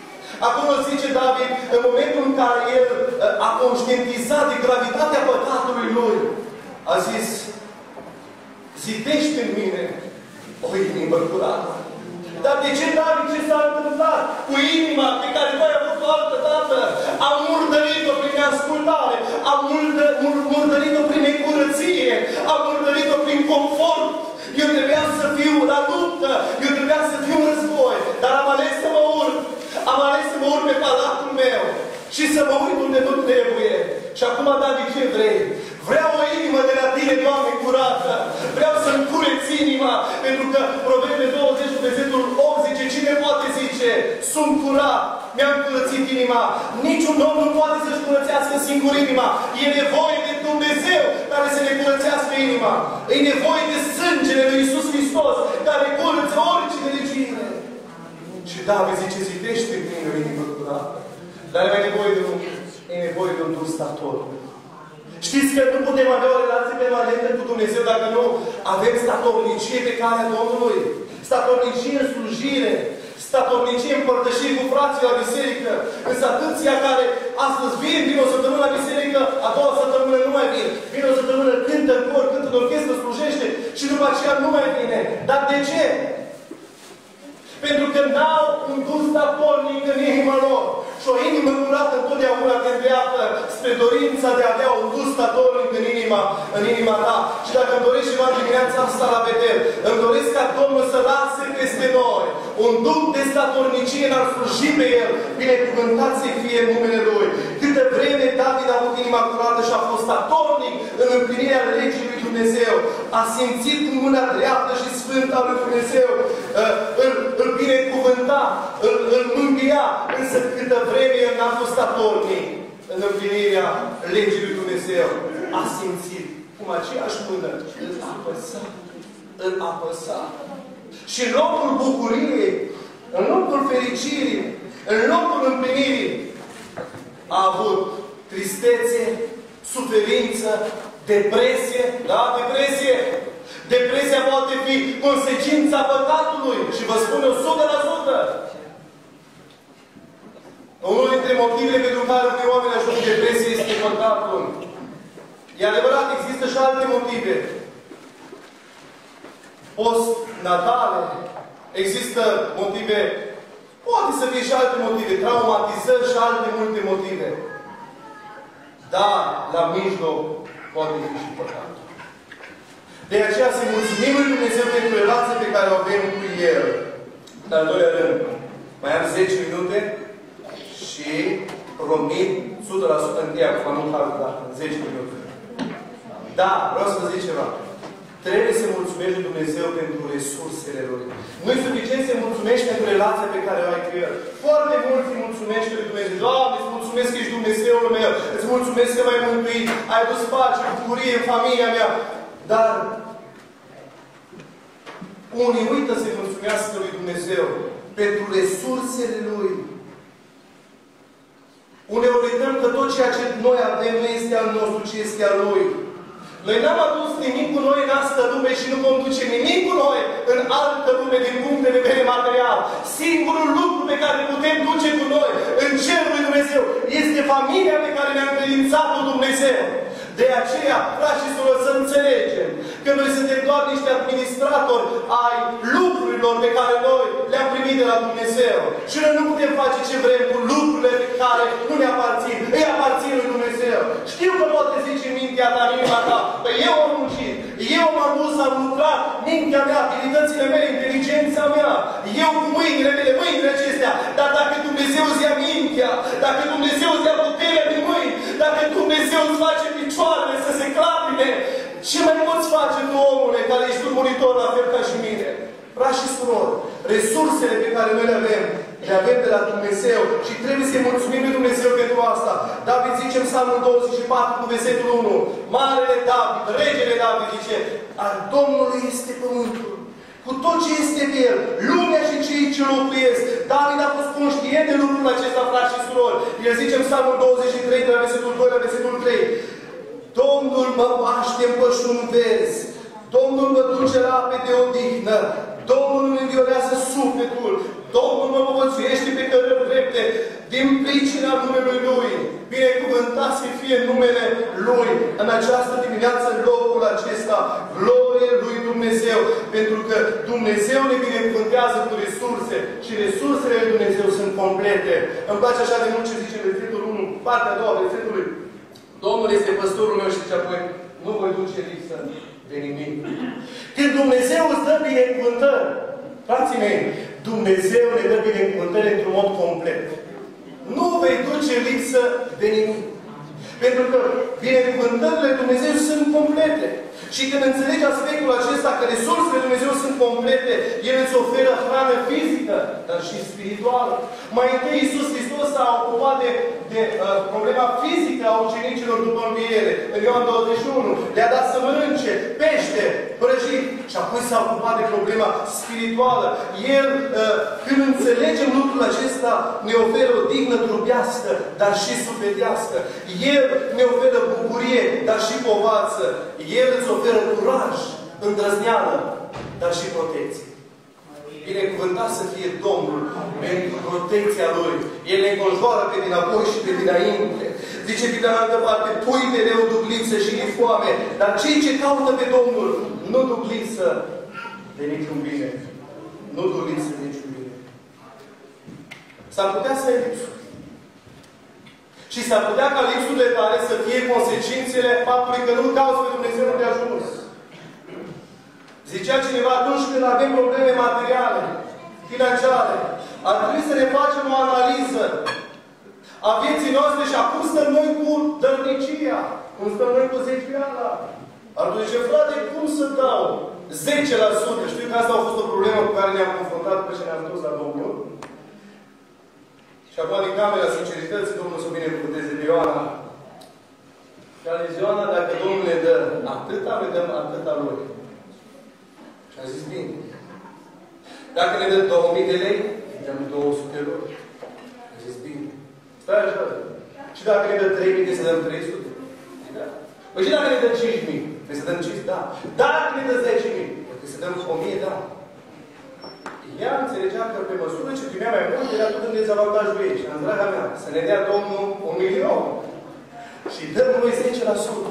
Acolo zice David, în momentul în care el a conștientizat de gravitatea păcatului lui, a zis, zidește în mine o inimă curată. Dar de ce, David, ce s-a întâmplat cu inima pe care tu ai avut-o altă dată? Am murdărit-o prin ascultare, am murdă, mur, murdărit-o prin necurăție, am murdărit-o prin confort. Eu trebuia să fiu la luptă, eu trebuia să fiu în război, dar am ales să mă urc. Am ales să mă urc pe palatul meu și să mă uit unde nu trebuie. Și acum, David, ce vrei? Vreau o inimă de la tine, Doamne, curată. Vreau să-mi cureți inima, pentru că Proverbe douăzeci, versetul opt zice, cine poate zice, sunt curat, mi-am curățit inima. Niciun om nu poate să-și curățească singur inima. E nevoie de Dumnezeu care să ne curățească inima. E nevoie de sângele lui Iisus Hristos care curăță orice nelegire. Și David zice, zidește în mine o inimă curată. Dar e mai nevoie de un, e nevoie de un duh stator. Știți că nu putem avea o relație permanentă cu Dumnezeu dacă nu avem statornicie pe calea Domnului. Statornicie în slujire. Statornicie în părtășiri cu frații la biserică. Însă atâția care astăzi vin, vin o săptămână la biserică, a doua săptămână nu mai vin. Vin o săptămână, cântă în cor, cântă în orchestră, slujește și după aceea nu mai vine. Dar de ce? Pentru că n-au un duh statornic în inima lor. Și o inimă curată întotdeauna te îndreaptă spre dorința de a avea un duh statornic în inima, în inima ta. Și dacă îmi dorești ceva dimineața asta la Betel, îmi doresc ca Domnul să lase peste noi un duh de statornicie în a sluji pe El, binecuvântat să fie în numele Lui. Câtă vreme David a avut inima curată și a fost statornic în împlinirea legii lui Dumnezeu, a simțit în mâna dreaptă și sfântă a lui Dumnezeu, îl, îl binecuvânta, îl, îl mângâia, însă câtă vreme el n-a fost statornic în împlinirea legii lui Dumnezeu, a simțit cum aceeași mână îl apăsa, îl apăsa. Și în locul bucuriei, în locul fericirii, în locul împlinirii, a avut tristețe, suferință, depresie, da, depresie. Depresia poate fi consecința păcatului și vă spun o sută la sută. Unul dintre motivele pentru care unii oameni ajung în depresie este păcatul. E adevărat, există și alte motive. Post-natale, există motive, poate să fie și alte motive, traumatizări și alte multe motive. Dar, la mijloc, poate fi și păcatul. De aceea să mulțumim lui Dumnezeu pentru relația pe care o avem cu El. Dar al doilea rând, mai am zece minute și promit o sută la sută întâi acum, nu altă dată, în zece minute. Da, vreau să vă zic ceva. Trebuie să mulțumești lui Dumnezeu pentru resursele Lui. Nu e suficient să mulțumești pentru relația pe care o ai cu El. Foarte mult îi mulțumești lui Dumnezeu. Doamne, îți mulțumesc că ești Dumnezeul meu. Îți mulțumesc că m-ai mântuit. Ai adus pace, bucurie în familia mea. Dar unii uită să-i mulțumească lui Dumnezeu pentru resursele Lui. Uneori uităm că tot ceea ce noi avem nu este al nostru, ci este al Lui. Noi n-am adus nimic cu noi în asta lume și nu vom duce nimic cu noi în altă lume din punct de vedere material. Singurul lucru pe care putem duce cu noi în cerul lui Dumnezeu este familia pe care ne-a încredințat-o Dumnezeu. De aceea, frați și surori, să înțelegem că noi suntem doar niște administratori ai lucrurilor pe care noi le-am primit de la Dumnezeu. Și noi nu putem face ce vrem cu lucrurile pe care nu ne aparțin. Îi aparțin lui Dumnezeu. Știu că poate zice mintea ta, inima ta, că eu am muncit, eu m-am dus, am lucrat, mintea mea, abilitățile mele, inteligența mea, eu cu mâinile mele, mâinile acestea. Dar dacă Dumnezeu îți ia mintea, dacă Dumnezeu îți ia puterea din mâini, dacă Dumnezeu îți face picioarele să se clatine, ce mai poți face tu, omule, care ești un monitor la fel ca și mine? Frați și surori, resursele pe care noi le avem, le avem de la Dumnezeu și trebuie să-i mulțumim lui Dumnezeu pentru asta. David zice în Psalmul douăzeci și patru cu versetul unu, Marele David, regele David zice, al Domnului este pământul, cu tot ce este pe el, lumea și cei ce locuiesc. David a fost conștient de lucrul acesta, frați și surori. El zice în Psalmul douăzeci și trei, de la versetul doi la versetul trei, Domnul mă paște în pășuni verzi, Domnul mă duce la ape de odihnă, Domnul îmi înviorează sufletul, Domnul mă povățuiește pe cărări drepte, din pricina numelui Lui. Binecuvântat să fie numele Lui în această dimineață, în locul acesta. Glorie Lui Dumnezeu, pentru că Dumnezeu ne binecuvântează cu resurse și resursele lui Dumnezeu sunt complete. Îmi place așa de mult ce zice versetul unu, partea a doua versetului. Domnul este păstorul meu și zice apoi, nu voi duce lipsă de nimic. Când Dumnezeu îți dă binecuvântări, frații mei, Dumnezeu ne dă binecuvântări într-un mod complet. Nu vei duce lipsă de nimic. Pentru că binecuvântările lui Dumnezeu sunt complete. Și când înțelegi aspectul acesta, că resursele lui Dumnezeu sunt complete, El îți oferă hrană fizică, dar și spirituală. Mai întâi Iisus Hristos s-a ocupat de, de uh, problema fizică a ucenicilor după înviere. În Ioan douăzeci și unu le-a dat să mănânce pește, prăjit. Și apoi s-a ocupat de problema spirituală. El, uh, când înțelegem lucrul acesta, ne oferă o dignă trupească, dar și sufletească. El ne oferă bucurie, dar și povață. El îți oferă curaj, îndrăzneală, dar și protecție. Binecuvântat să fie Domnul pentru protecția Lui. El ne înconjoară pe dinapoi și pe dinainte. Zice Biblia în altă parte, pui de leu duc lipsă și de foame, dar cei ce caută pe Domnul nu duc lipsă de niciun bine. Nu duc lipsă de niciun bine. S-ar putea să ai lipsuri. Și s-ar putea ca lipsurile tale să fie consecințele faptului că nu-L cauți pe Dumnezeu unde a ajuns. Zicea cineva, atunci când avem probleme materiale, financiare, ar trebui să ne facem o analiză a vieții noastre și acum stăm noi cu dărnicia, cum stăm noi cu zeciuiala. Ar zice, frate, cum să dau zece la sută? Știu că asta a fost o problemă cu care ne-am confruntat după ce ne-am dus la Domnul. Și acum, din camera sincerității, Domnul să o binecuvânteze pe Ioana. Și a zis, Ioana, dacă Domnul ne dă atâta, ne dăm atâta Lui. Și a zis, bine. Dacă ne dă două mii de lei, ne dăm două sute de lei. A zis, bine. Stai așa. Și dacă ne dă trei mii, trebuie să dăm trei sute. Da. Păi și dacă ne dă cinci mii, trebuie să dăm cinci, da. Dacă ne dă zece mii, trebuie să dăm o mie, da. Ea înțelegea că pe măsură ce primea mai mult, era tot în dezavantajul ei. Și am zis, draga mea, să ne dea Domnul un milion. Și dăm noi zece la sută.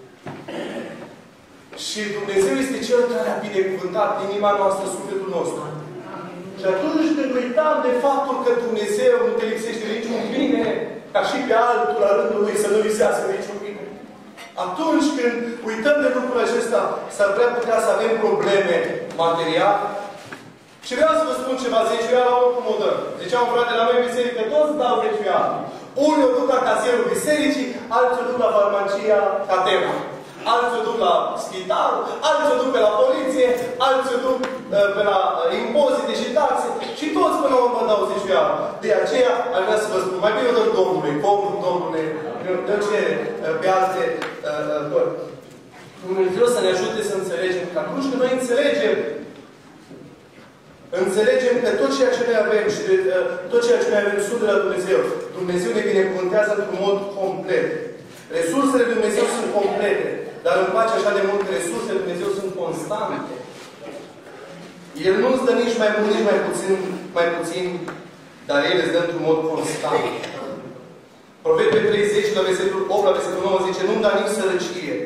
Și Dumnezeu este Cel care a binecuvântat inima noastră, sufletul nostru. Și atunci când uitam de faptul că Dumnezeu nu te lipsește niciun bine, ca și pe altul la rândul Lui să nu lipsească niciun bine. Atunci când uităm de lucrul acesta, s-ar prea putea să avem probleme materiale. Și vreau să vă spun ceva, zeciuiala oricum o dă. Zicea un frate la noi în biserică, toți dau zeciuiala. Unii o duc la casierul bisericii, alții o duc la farmacia Catena. Alții o duc la spital, alții o duc pe la poliție, alții o duc uh, pe la uh, impozite și taxe. Și toți până la urmă dau zeciuiala. De aceea, aș vrea să vă spun, mai bine o dăm Domnului, pomul Domnului, dă cere uh, pe alte uh, uh, Dumnezeu să ne ajute să înțelegem că atunci când noi înțelegem Înțelegem că tot ceea ce noi avem și de, uh, tot ceea ce noi avem sunt de la Dumnezeu. Dumnezeu ne binecuvântează într-un mod complet. Resursele lui Dumnezeu sunt complete. Dar îmi place așa de mult că resursele lui Dumnezeu sunt constante. El nu îți dă nici mai mult, nici mai puțin, mai puțin, dar El îți dă într-un mod constant. Proverbe treizeci, la versetul opt, la versetul nouă, zice, nu-mi da nici sărăcie,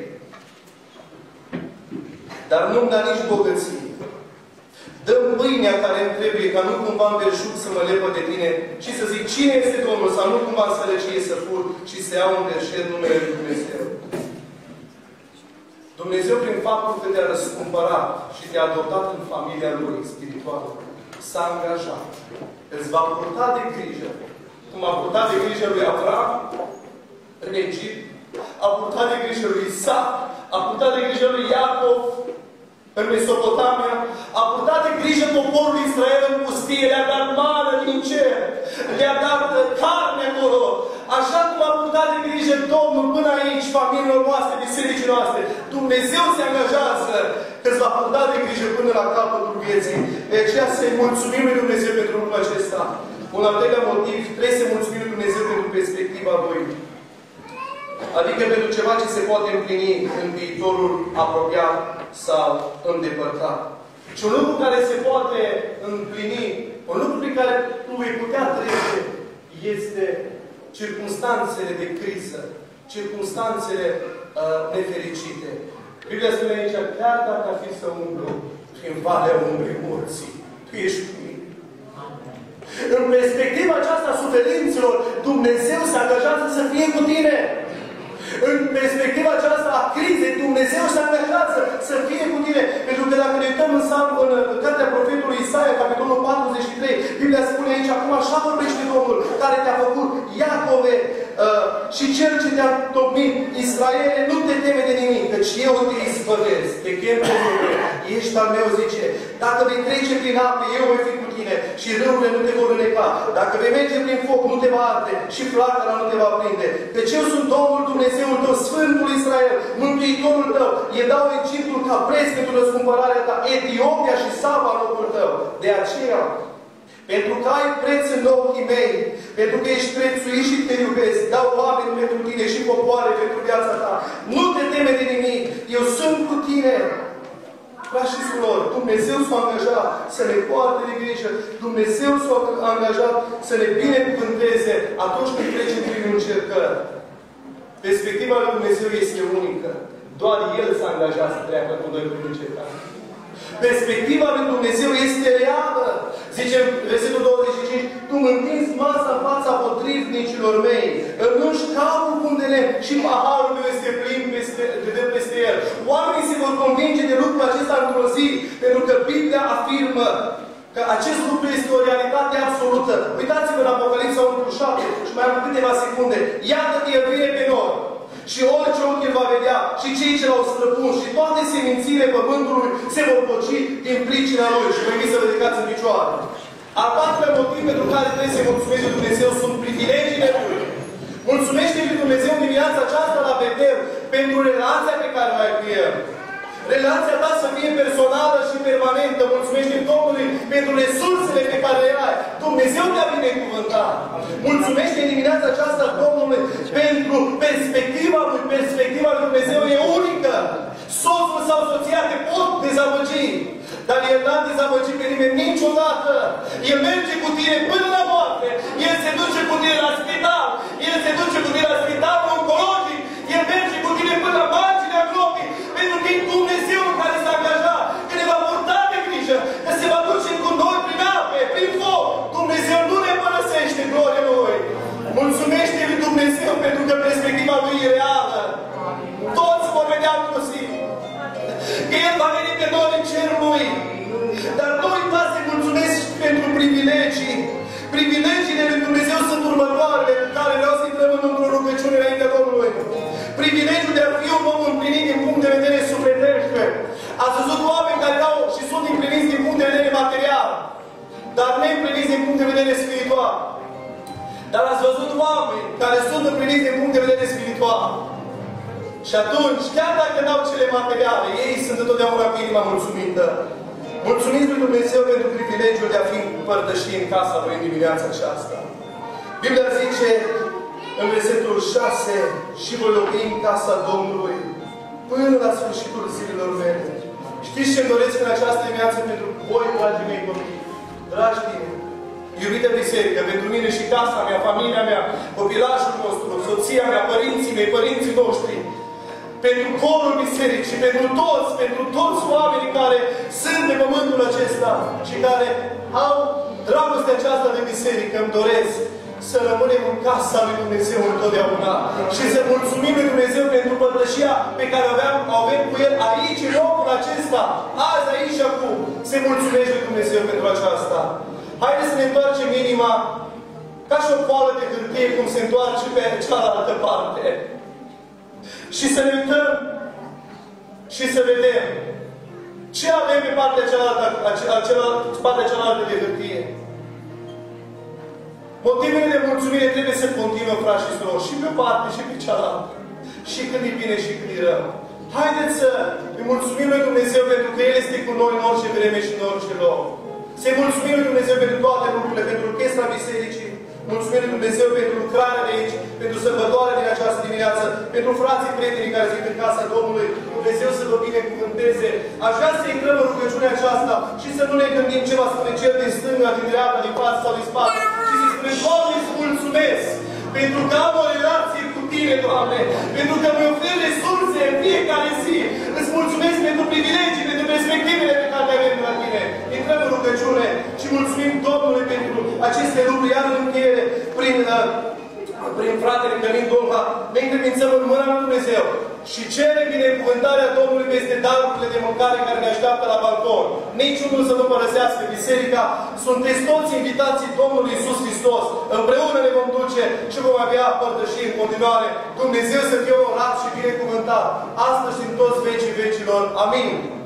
dar nu-mi da nici bogăție. Dă-mi pâinea care îmi trebuie, ca nu cumva în belșug să mă lepă de tine și să zic, cine este Domnul, sau nu cumva în sărăcie să fur și să iau un deșert numele lui Dumnezeu. Dumnezeu, prin faptul că te-a răscumpărat și te-a adoptat în familia Lui spirituală, s-a angajat. Îți va purta de grijă. Cum a purtat de grijă lui Avram în Egipt, a purtat de grijă lui Isaac, a purtat de grijă lui Iacov în Mesopotamia, a purtat de grijă poporul Israel în pustie, le-a dat mană din cer, le-a dat carne acolo. Așa cum a purtat de grijă Domnul până aici, familiilor noastre, bisericii noastre, Dumnezeu se angajează că îți va purta de grijă până la capătul vieții. De aceea să-i mulțumim lui Dumnezeu pentru lucrul acesta. Un al treilea motiv, trebuie să mulțumim lui Dumnezeu pentru perspectiva Lui. Adică pentru ceva ce se poate împlini în viitorul apropiat sau îndepărtat. Și un lucru care se poate împlini, un lucru prin care tu vei putea trece, este circumstanțele de criză, circumstanțele uh, nefericite. Biblia spune aici, chiar dacă ar fi să umblu prin valea umbrei morții, tu ești cu mine. În perspectiva aceasta a suferințelor, Dumnezeu se angajează să fie cu tine. În perspectiva aceasta a crizei, Dumnezeu se angajează să fie cu tine. Pentru că dacă ne uităm în, salm, în cartea profetului Isaia, capitolul patruzeci și trei, Biblia spune aici, acum așa vorbește Domnul, care te-a făcut, Iacove, uh, și Cel ce te-a tocmit, Israele, nu te teme de nimic, căci eu te izbăvesc, te chem pe nume, ești al meu, zice. Dacă vei trece prin apă, eu voi fi cu tine și râurile nu te vor îneca. Dacă vei merge prin foc, nu te va arde și flacăra nu te va prinde. Căci eu sunt Domnul Dumnezeul tău, Sfântul Israel, Mântuitorul tău. E dau Egiptul ca preț pentru răscumpărarea ta, Etiopia și Saba în locul tău. De aceea, pentru că ai preț în ochii mei, pentru că ești prețuit și te iubesc, dau oameni pentru tine și popoare pentru viața ta. Nu te teme de nimic, eu sunt cu tine. Frați și surori, Dumnezeu s-a angajat să ne poarte de grijă, Dumnezeu s-a angajat să ne binecuvânteze atunci când trecem prin încercări. Perspectiva lui Dumnezeu este unică. Doar El s-a angajat să treacă cu noi prin încercare. Perspectiva lui Dumnezeu este reală. Zice versetul douăzeci și cinci, tu mă întinzi masa în fața potrivnicilor mei, îmi ungi capul cu de lemn și paharul meu este plin peste, de dă peste el. Oamenii se vor convinge de lucrul acesta într-o zi, pentru că Biblia afirmă că acest lucru este o realitate absolută. Uitați-vă în Apocalipsa unu cu șapte și mai am câteva secunde. Iată că El vine pe noi. Și orice ochi îl va vedea, și cei ce l-au străpuns, și toate semințile pământului se vor poci din pricina Lui. Și vă invit să vă ridicați în picioare. Al patrulea motiv pentru care trebuie să-i mulțumesc lui Dumnezeu sunt privilegiile Lui. Mulțumește lui Dumnezeu în dimineața aceasta la Betel pentru relația pe care o ai cu El. Relația ta să fie personală și permanentă. Mulțumește Domnului pentru resursele pe care le ai. Dumnezeu te-a binecuvântat. Mulțumește în dimineața aceasta Domnului pentru perspectiva Lui. Perspectiva Lui Dumnezeu e unică. Soțul sau soția te pot dezamăgi. Dar El n-a dezamăgit pe nimeni niciodată. El merge cu tine până la moarte. El se duce cu tine la spital. El se duce cu tine la spitalul oncologic. El merge cu tine până la marginea globului. Pentru că e Dumnezeu care s-a angajat, că ne va purta de grijă, că se va duce cu noi prin ape, prin foc. Dumnezeu nu ne părăsește, gloria Lui. Mulțumește lui Dumnezeu pentru că perspectiva Lui e reală. Toți vor vedea într-o zi că El va veni pe noi în cerul Lui. Dar nu uitați să mulțumesc pentru privilegii. Privilegiile lui Dumnezeu sunt următoarele, care vreau să intrăm într-o rugăciune înaintea Domnului. Privilegiul de a fi un om împlinit din punct de vedere sufletesc. Ați văzut oameni care au și sunt împliniți din punct de vedere material, dar neîmpliniți din punct de vedere spiritual. Dar ați văzut oameni care sunt împliniți din punct de vedere spiritual. Și atunci, chiar dacă n-au cele materiale, ei sunt întotdeauna cu inima mulțumită. Mulțumiți lui Dumnezeu pentru privilegiul de a fi împărtășit în casa Lui în dimineața aceasta. Biblia zice în versetul șase, și voi locui în casa Domnului până la sfârșitul zilelor mele. Știți ce-mi doresc în această dimineață pentru voi, dragii mei copii? Dragi tine, iubită biserică, pentru mine și casa mea, familia mea, copilașul nostru, soția mea, părinții mei, părinții noștri, pentru corul bisericii, pentru toți, pentru toți oamenii care sunt pe pământul acesta și care au dragostea aceasta de biserică, îmi doresc să rămânem în casa lui Dumnezeu întotdeauna și să mulțumim lui Dumnezeu pentru părtășia pe care aveam, avem cu El aici, în locul acesta, azi, aici și acum. Se mulțumește lui Dumnezeu pentru aceasta. Haideți să ne întoarcem inima ca și o foală de hârtie cum se întoarce pe cealaltă parte. Și să ne uităm și să vedem ce avem pe partea cealaltă, partea cealaltă de hârtie. Motivele de mulțumire trebuie să continuă, frați și surori, și pe o parte și pe cealaltă. Și când e bine și când e rău. Haideți să îi mulțumim lui Dumnezeu pentru că El este cu noi în orice vreme și în orice loc. Să-i mulțumim lui Dumnezeu pentru toate lucrurile, pentru orchestra bisericii. Mulțumim lui Dumnezeu pentru lucrarea de aici, pentru sărbătoarea din această dimineață, pentru frații prietenii care sunt în casa Domnului. Dumnezeu să vă binecuvânteze. Aș vrea să intrăm în rugăciunea aceasta și să nu ne gândim ce va spune Cel din stânga, din dreapta, din față sau din spate. Și să Doamne, îți mulțumesc pentru că am o relație cu Tine, Doamne, pentru că mi oferi resurse în fiecare zi. Îți mulțumesc pentru privilegii, pentru perspectivele pe care le avem de la Tine. Intrăm în rugăciune și mulțumim Domnului pentru aceste lucruri, iar în încheiere, prin, uh, prin fratele Călin Dolha, ne încredințăm în mâna lui Dumnezeu și cere binecuvântarea Domnului peste darurile de mâncare care ne așteaptă la balcon. Niciunul să nu părăsească biserica. Sunteți toți invitații Domnului Iisus Hristos. Împreună ne vom duce și vom avea părtășii în continuare. Dumnezeu să fie onorat și binecuvântat astăzi și în toți vecii vecilor. Amin.